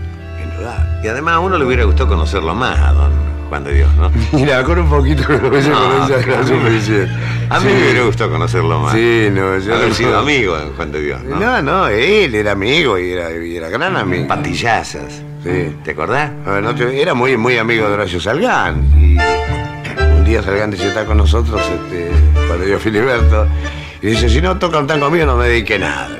[SPEAKER 10] Y además a uno le hubiera gustado conocerlo más a don Juan de Dios, ¿no?
[SPEAKER 4] Mira, con un poquito que lo hubiese conocido era suficiente.
[SPEAKER 10] A mí me hubiera gustado conocerlo más.
[SPEAKER 4] Sí, no, yo
[SPEAKER 10] haber sido amigo de Juan de Dios, ¿no?
[SPEAKER 4] No, él era amigo y era gran amigo.
[SPEAKER 10] Patillazas.
[SPEAKER 4] Sí.
[SPEAKER 10] ¿Te acordás?
[SPEAKER 4] Era muy amigo de Horacio Salgán. Y un día Salgán dice, está con nosotros, Juan de Dios Filiberto, y dice, si no toca un tango mío no me dedique nada.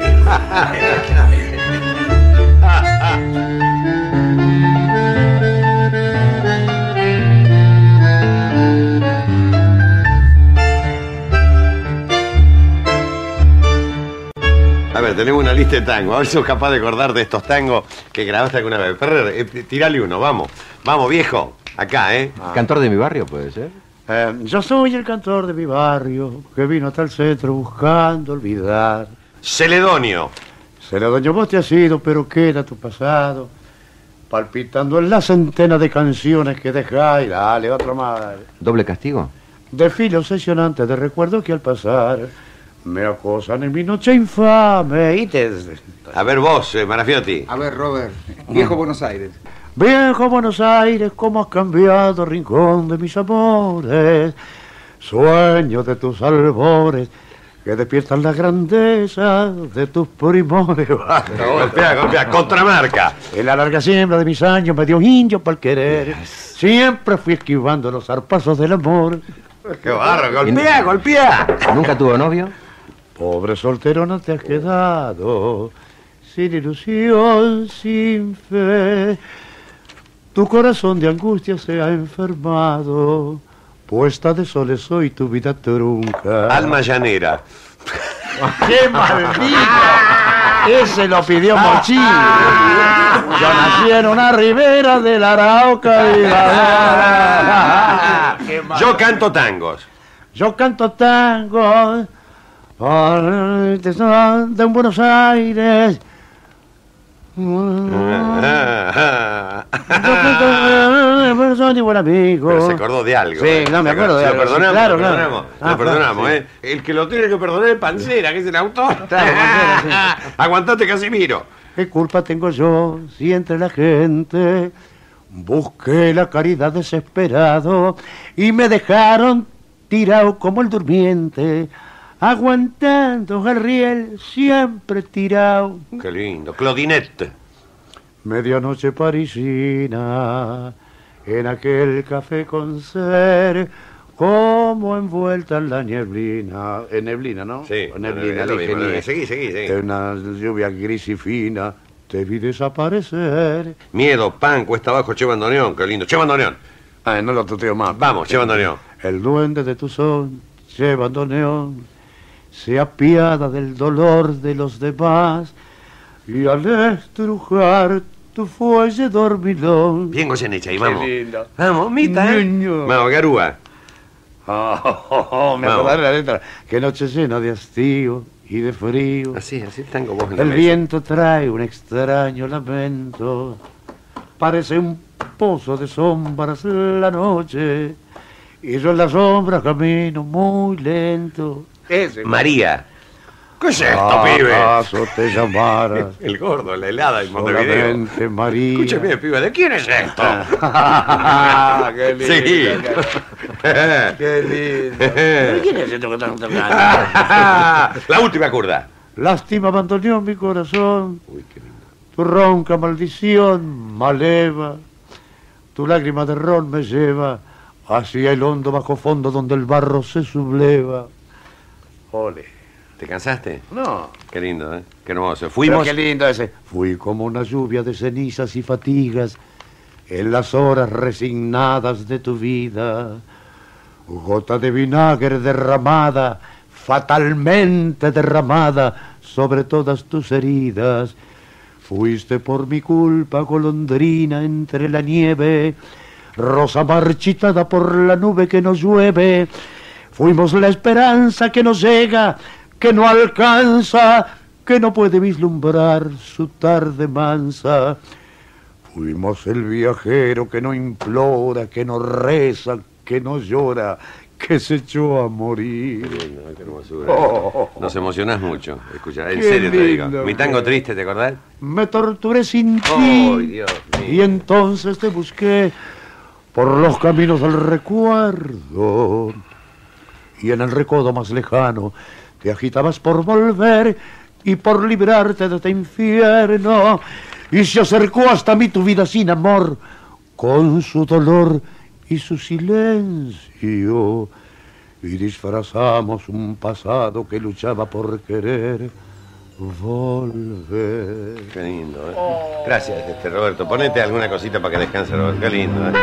[SPEAKER 10] A ver, tenemos una lista de tangos. A ver si sos capaz de acordar de estos tangos que grabaste alguna vez. Ferrer, tirale uno, vamos. Vamos, viejo. Acá,
[SPEAKER 8] ¿Cantor de mi barrio puede ser?
[SPEAKER 6] Yo soy el cantor de mi barrio que vino hasta el centro buscando olvidar.
[SPEAKER 10] Celedonio.
[SPEAKER 6] Celedonio, vos te has ido, pero queda tu pasado palpitando en la centena de canciones que dejáis. Dale, otra más.
[SPEAKER 8] ¿Doble castigo?
[SPEAKER 6] Desfile obsesionante de recuerdos que al pasar me acosan en mi noche infame.
[SPEAKER 10] A ver vos, Marafiotti.
[SPEAKER 11] A ver, Robert. Viejo Buenos Aires.
[SPEAKER 6] Viejo Buenos Aires, cómo has cambiado, rincón de mis amores. Sueño de tus albores que despiertan la grandeza de tus primores.
[SPEAKER 10] Golpea, contramarca.
[SPEAKER 6] En la larga siembra de mis años me dio indio para el querer. Siempre fui esquivando los zarpazos del amor.
[SPEAKER 10] ¡Qué barro! ¡Golpea!
[SPEAKER 8] ¿Nunca tuvo novio?
[SPEAKER 6] Pobre soltero no te has quedado, sin ilusión, sin fe. Tu corazón de angustia se ha enfermado, puesta de soles soy tu vida trunca.
[SPEAKER 10] Alma llanera.
[SPEAKER 6] ¡Qué maldita! Ese lo pidió Mochín. Yo nací en una ribera de la Arauca y
[SPEAKER 10] Yo canto tangos.
[SPEAKER 6] Yo canto tangos
[SPEAKER 1] de Buenos Aires. Soy buen amigo.
[SPEAKER 10] Pero se acordó de algo.
[SPEAKER 1] Sí, no me acuerdo de algo.
[SPEAKER 10] Lo perdonamos,
[SPEAKER 1] Claro,
[SPEAKER 10] lo perdonamos.
[SPEAKER 1] claro.
[SPEAKER 10] Lo perdonamos,
[SPEAKER 1] sí.
[SPEAKER 10] El que lo tiene que perdonar es Pancera, que es el autor.
[SPEAKER 1] Claro, Pancera, sí.
[SPEAKER 10] Aguantate, Casimiro.
[SPEAKER 1] ¿Qué culpa tengo yo si entre la gente busqué la caridad desesperado y me dejaron tirado como el durmiente, aguantando al riel siempre tirado?
[SPEAKER 10] Qué lindo. Claudinette.
[SPEAKER 1] Medianoche parisina, en aquel café con ser, como envuelta en la neblina. En neblina, ¿no?
[SPEAKER 10] Sí.
[SPEAKER 1] En neblina,
[SPEAKER 10] lo mismo,
[SPEAKER 1] ingenio.
[SPEAKER 10] Seguí.
[SPEAKER 1] En una lluvia gris y fina, te vi desaparecer.
[SPEAKER 10] Miedo, pan, cuesta abajo, Che Bandoneón. Qué lindo. Che Bandoneón.
[SPEAKER 1] Ay, no lo tuteo más.
[SPEAKER 10] Vamos, Che Bandoneón.
[SPEAKER 1] El duende de tu son, Che Bandoneón, se apiada del dolor de los demás y al estrujar tu fuelle dormilón.
[SPEAKER 10] Bien, Goyeneche, ahí vamos.
[SPEAKER 1] Qué lindo.
[SPEAKER 10] Vamos, Mita,
[SPEAKER 1] Niño.
[SPEAKER 10] Vamos, Garúa.
[SPEAKER 1] Me
[SPEAKER 10] Vamos.
[SPEAKER 1] acordaré la letra. Qué noche llena de hastío y de frío.
[SPEAKER 10] Así el tango vos en la
[SPEAKER 1] El
[SPEAKER 10] mesa.
[SPEAKER 1] viento trae un extraño lamento. Parece un pozo de sombras la noche. Y yo en la sombra camino muy lento.
[SPEAKER 10] María. ¿Qué es esto,
[SPEAKER 1] ¿Acaso
[SPEAKER 10] pibe?
[SPEAKER 1] te llamara?
[SPEAKER 10] El gordo, la helada en Montevideo.
[SPEAKER 1] Solamente María.
[SPEAKER 10] Escúchame, pibe, ¿de quién es esto?
[SPEAKER 1] Qué lindo.
[SPEAKER 10] Sí.
[SPEAKER 1] Qué lindo. ¿Pero quién es esto que están tocando?
[SPEAKER 10] La última curda.
[SPEAKER 1] Lástima abandonó mi corazón.
[SPEAKER 10] Uy, qué lindo.
[SPEAKER 1] Tu ronca maldición maleva. Tu lágrima de ron me lleva hacia el hondo bajo fondo donde el barro se subleva. Ole.
[SPEAKER 10] ¿Te cansaste?
[SPEAKER 1] No.
[SPEAKER 10] Qué lindo, ¿eh? Qué hermoso.
[SPEAKER 1] Pero
[SPEAKER 10] Fuimos.
[SPEAKER 1] qué lindo ese. Fui como una lluvia de cenizas y fatigas en las horas resignadas de tu vida. Gota de vinagre derramada, fatalmente derramada sobre todas tus heridas. Fuiste por mi culpa golondrina entre la nieve, rosa marchitada por la nube que nos llueve. Fuimos la esperanza que nos llega, que no alcanza, que no puede vislumbrar su tarde mansa. Fuimos el viajero que no implora, que no reza, que no llora, que se echó a morir.
[SPEAKER 10] Qué hermosura. Nos emocionás mucho. Escucha, en
[SPEAKER 1] Qué
[SPEAKER 10] serio te digo.
[SPEAKER 1] lindo,
[SPEAKER 10] Mi tango
[SPEAKER 1] qué-
[SPEAKER 10] triste, ¿te acordás?
[SPEAKER 1] Me torturé sin ti
[SPEAKER 10] ¡Ay, Dios mío!
[SPEAKER 1] y entonces te busqué por los caminos del recuerdo. Y en el recodo más lejano te agitabas por volver y por librarte de este infierno. Y se acercó hasta mí tu vida sin amor, con su dolor y su silencio. Y disfrazamos un pasado que luchaba por querer volver.
[SPEAKER 10] Qué lindo, ¿eh? Gracias, Roberto. Ponete alguna cosita para que descanse, Roberto. Qué lindo, ¿eh?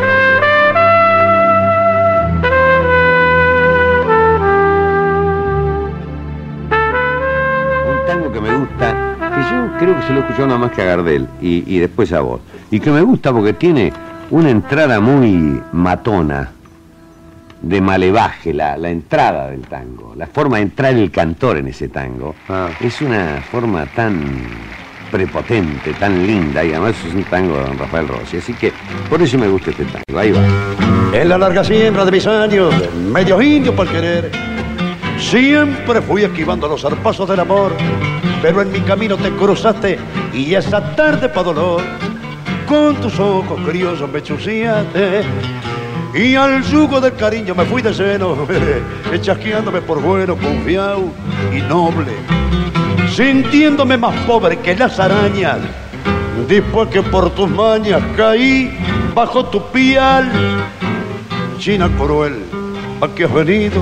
[SPEAKER 10] Un tango que me gusta, que yo creo que se lo he escuchado nada más que a Gardel y después a vos. Y que me gusta porque tiene una entrada muy matona, de malevaje, la entrada del tango, la forma de entrar el cantor en ese tango. Es una forma tan prepotente, tan linda, y además es un tango de don Rafael Rossi, así que por eso me gusta este tango. Ahí va.
[SPEAKER 1] En la larga siembra de mis años, medio indio por querer, siempre fui esquivando los zarpazos del amor, pero en mi camino te cruzaste y esa tarde pa' dolor, con tus ojos criollos me chuciaste y al yugo del cariño me fui de seno, chasqueándome por bueno, confiado y noble, sintiéndome más pobre que las arañas, después que por tus mañas caí bajo tu piel. China cruel, ¿a qué has venido?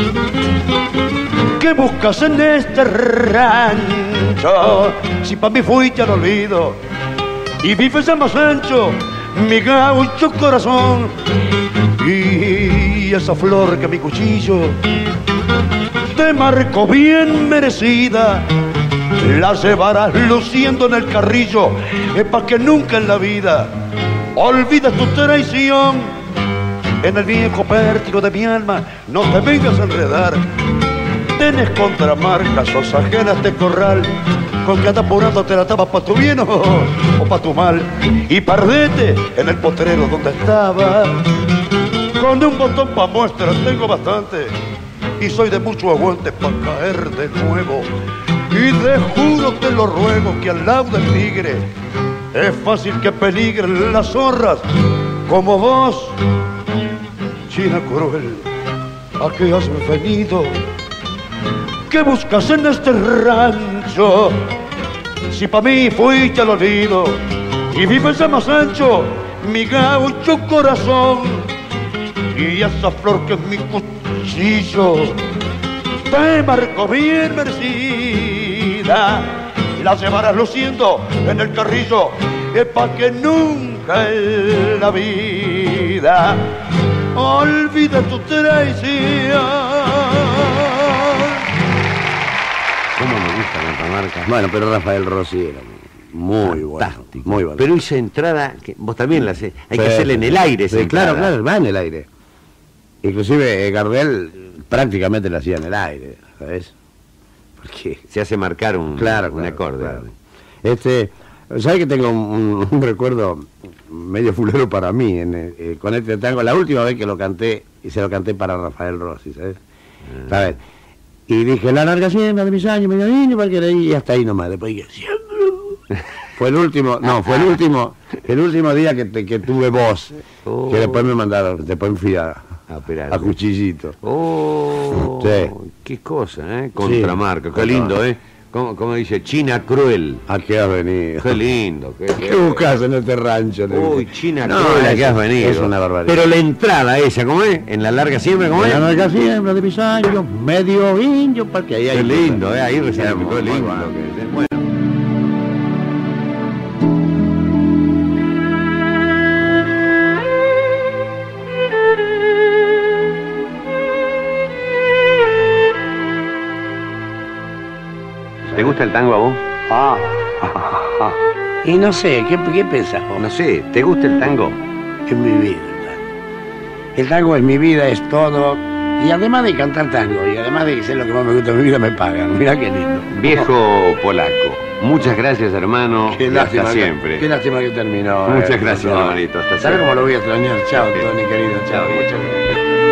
[SPEAKER 1] ¿Qué buscas en este rancho? Si pa' mí fuiste al olvido y vives en más ancho, mi gaucho corazón. Y esa flor que mi cuchillo te marcó bien merecida, la llevarás luciendo en el carrillo, es pa' que nunca en la vida olvides tu traición. En el viejo pértigo de mi alma no te vengas a enredar,
[SPEAKER 6] Tenés contramarcas, sos ajena a este corral, con que anda apurando te la tapas pa' tu bien o pa' tu mal. Y perdete en el potrero donde estaba, con un botón pa' muestra tengo bastante, y soy de mucho aguante pa' caer de nuevo. Y de juro te lo ruego que al lado del tigre es fácil que peligren las zorras como vos, China cruel. ¿A qué has venido? ¿Qué buscas en este rancho? Si pa' mí fuiste al olvido y vives a más ancho mi gaucho corazón, y esa flor que es mi cuchillo te marcó bien merecida, la llevarás luciendo en el carrillo pa' que nunca en la vida olvida tu traición.
[SPEAKER 10] ¿Cómo me gusta Catamarca?
[SPEAKER 4] Bueno, pero Rafael Rossi era muy
[SPEAKER 10] fantástico.
[SPEAKER 4] Bueno. Muy bueno.
[SPEAKER 10] Pero esa entrada, que vos también la hacés, hay que hacerla en el aire.
[SPEAKER 4] Sí, claro, va en el aire. Inclusive Gardel prácticamente la hacía en el aire, ¿sabes? Porque
[SPEAKER 10] se hace marcar un acorde.
[SPEAKER 4] Claro. ¿Sabes que tengo un recuerdo medio fulero para mí con este tango? La última vez que lo canté, y se lo canté para Rafael Rossi, ¿sabes? ¿Sabes? Y dije, la larga siembra de mis años, medio niño, y hasta ahí nomás. Después dije, siembra. Fue el último, fue el último día que tuve voz, que después me mandaron, después me fui a Cuchillito.
[SPEAKER 10] Sí. Qué cosa, Contramarca, qué lindo, Como dice, China cruel.
[SPEAKER 4] ¿A qué has venido?
[SPEAKER 10] Qué lindo.
[SPEAKER 4] ¿Qué buscas en este rancho?
[SPEAKER 10] Uy, China cruel, ¿a qué has venido?
[SPEAKER 4] Es una barbaridad.
[SPEAKER 10] Pero la entrada esa, ¿cómo es? En la larga siembra, ¿cómo es?
[SPEAKER 4] En la larga siembra de mis años, medio indio, porque ahí hay...
[SPEAKER 10] Qué lindo, ahí recién qué lindo. Bueno. ¿Te gusta el tango a vos?
[SPEAKER 4] Y no sé, ¿qué pensás vos?
[SPEAKER 10] No sé, ¿te gusta el tango?
[SPEAKER 4] Es mi vida. El tango es mi vida, es todo. Y además de cantar tango, y además de que sé lo que más me gusta de mi vida, me pagan. Mirá qué lindo.
[SPEAKER 10] Viejo polaco, muchas gracias, hermano.
[SPEAKER 4] Qué lástima,
[SPEAKER 10] hasta siempre.
[SPEAKER 4] Qué lástima que terminó.
[SPEAKER 10] Muchas gracias, hermanito. Hasta
[SPEAKER 4] ¿Sabes
[SPEAKER 10] siempre.
[SPEAKER 4] cómo lo voy a extrañar? Chao, Tony, querido. Chao. Muchas gracias.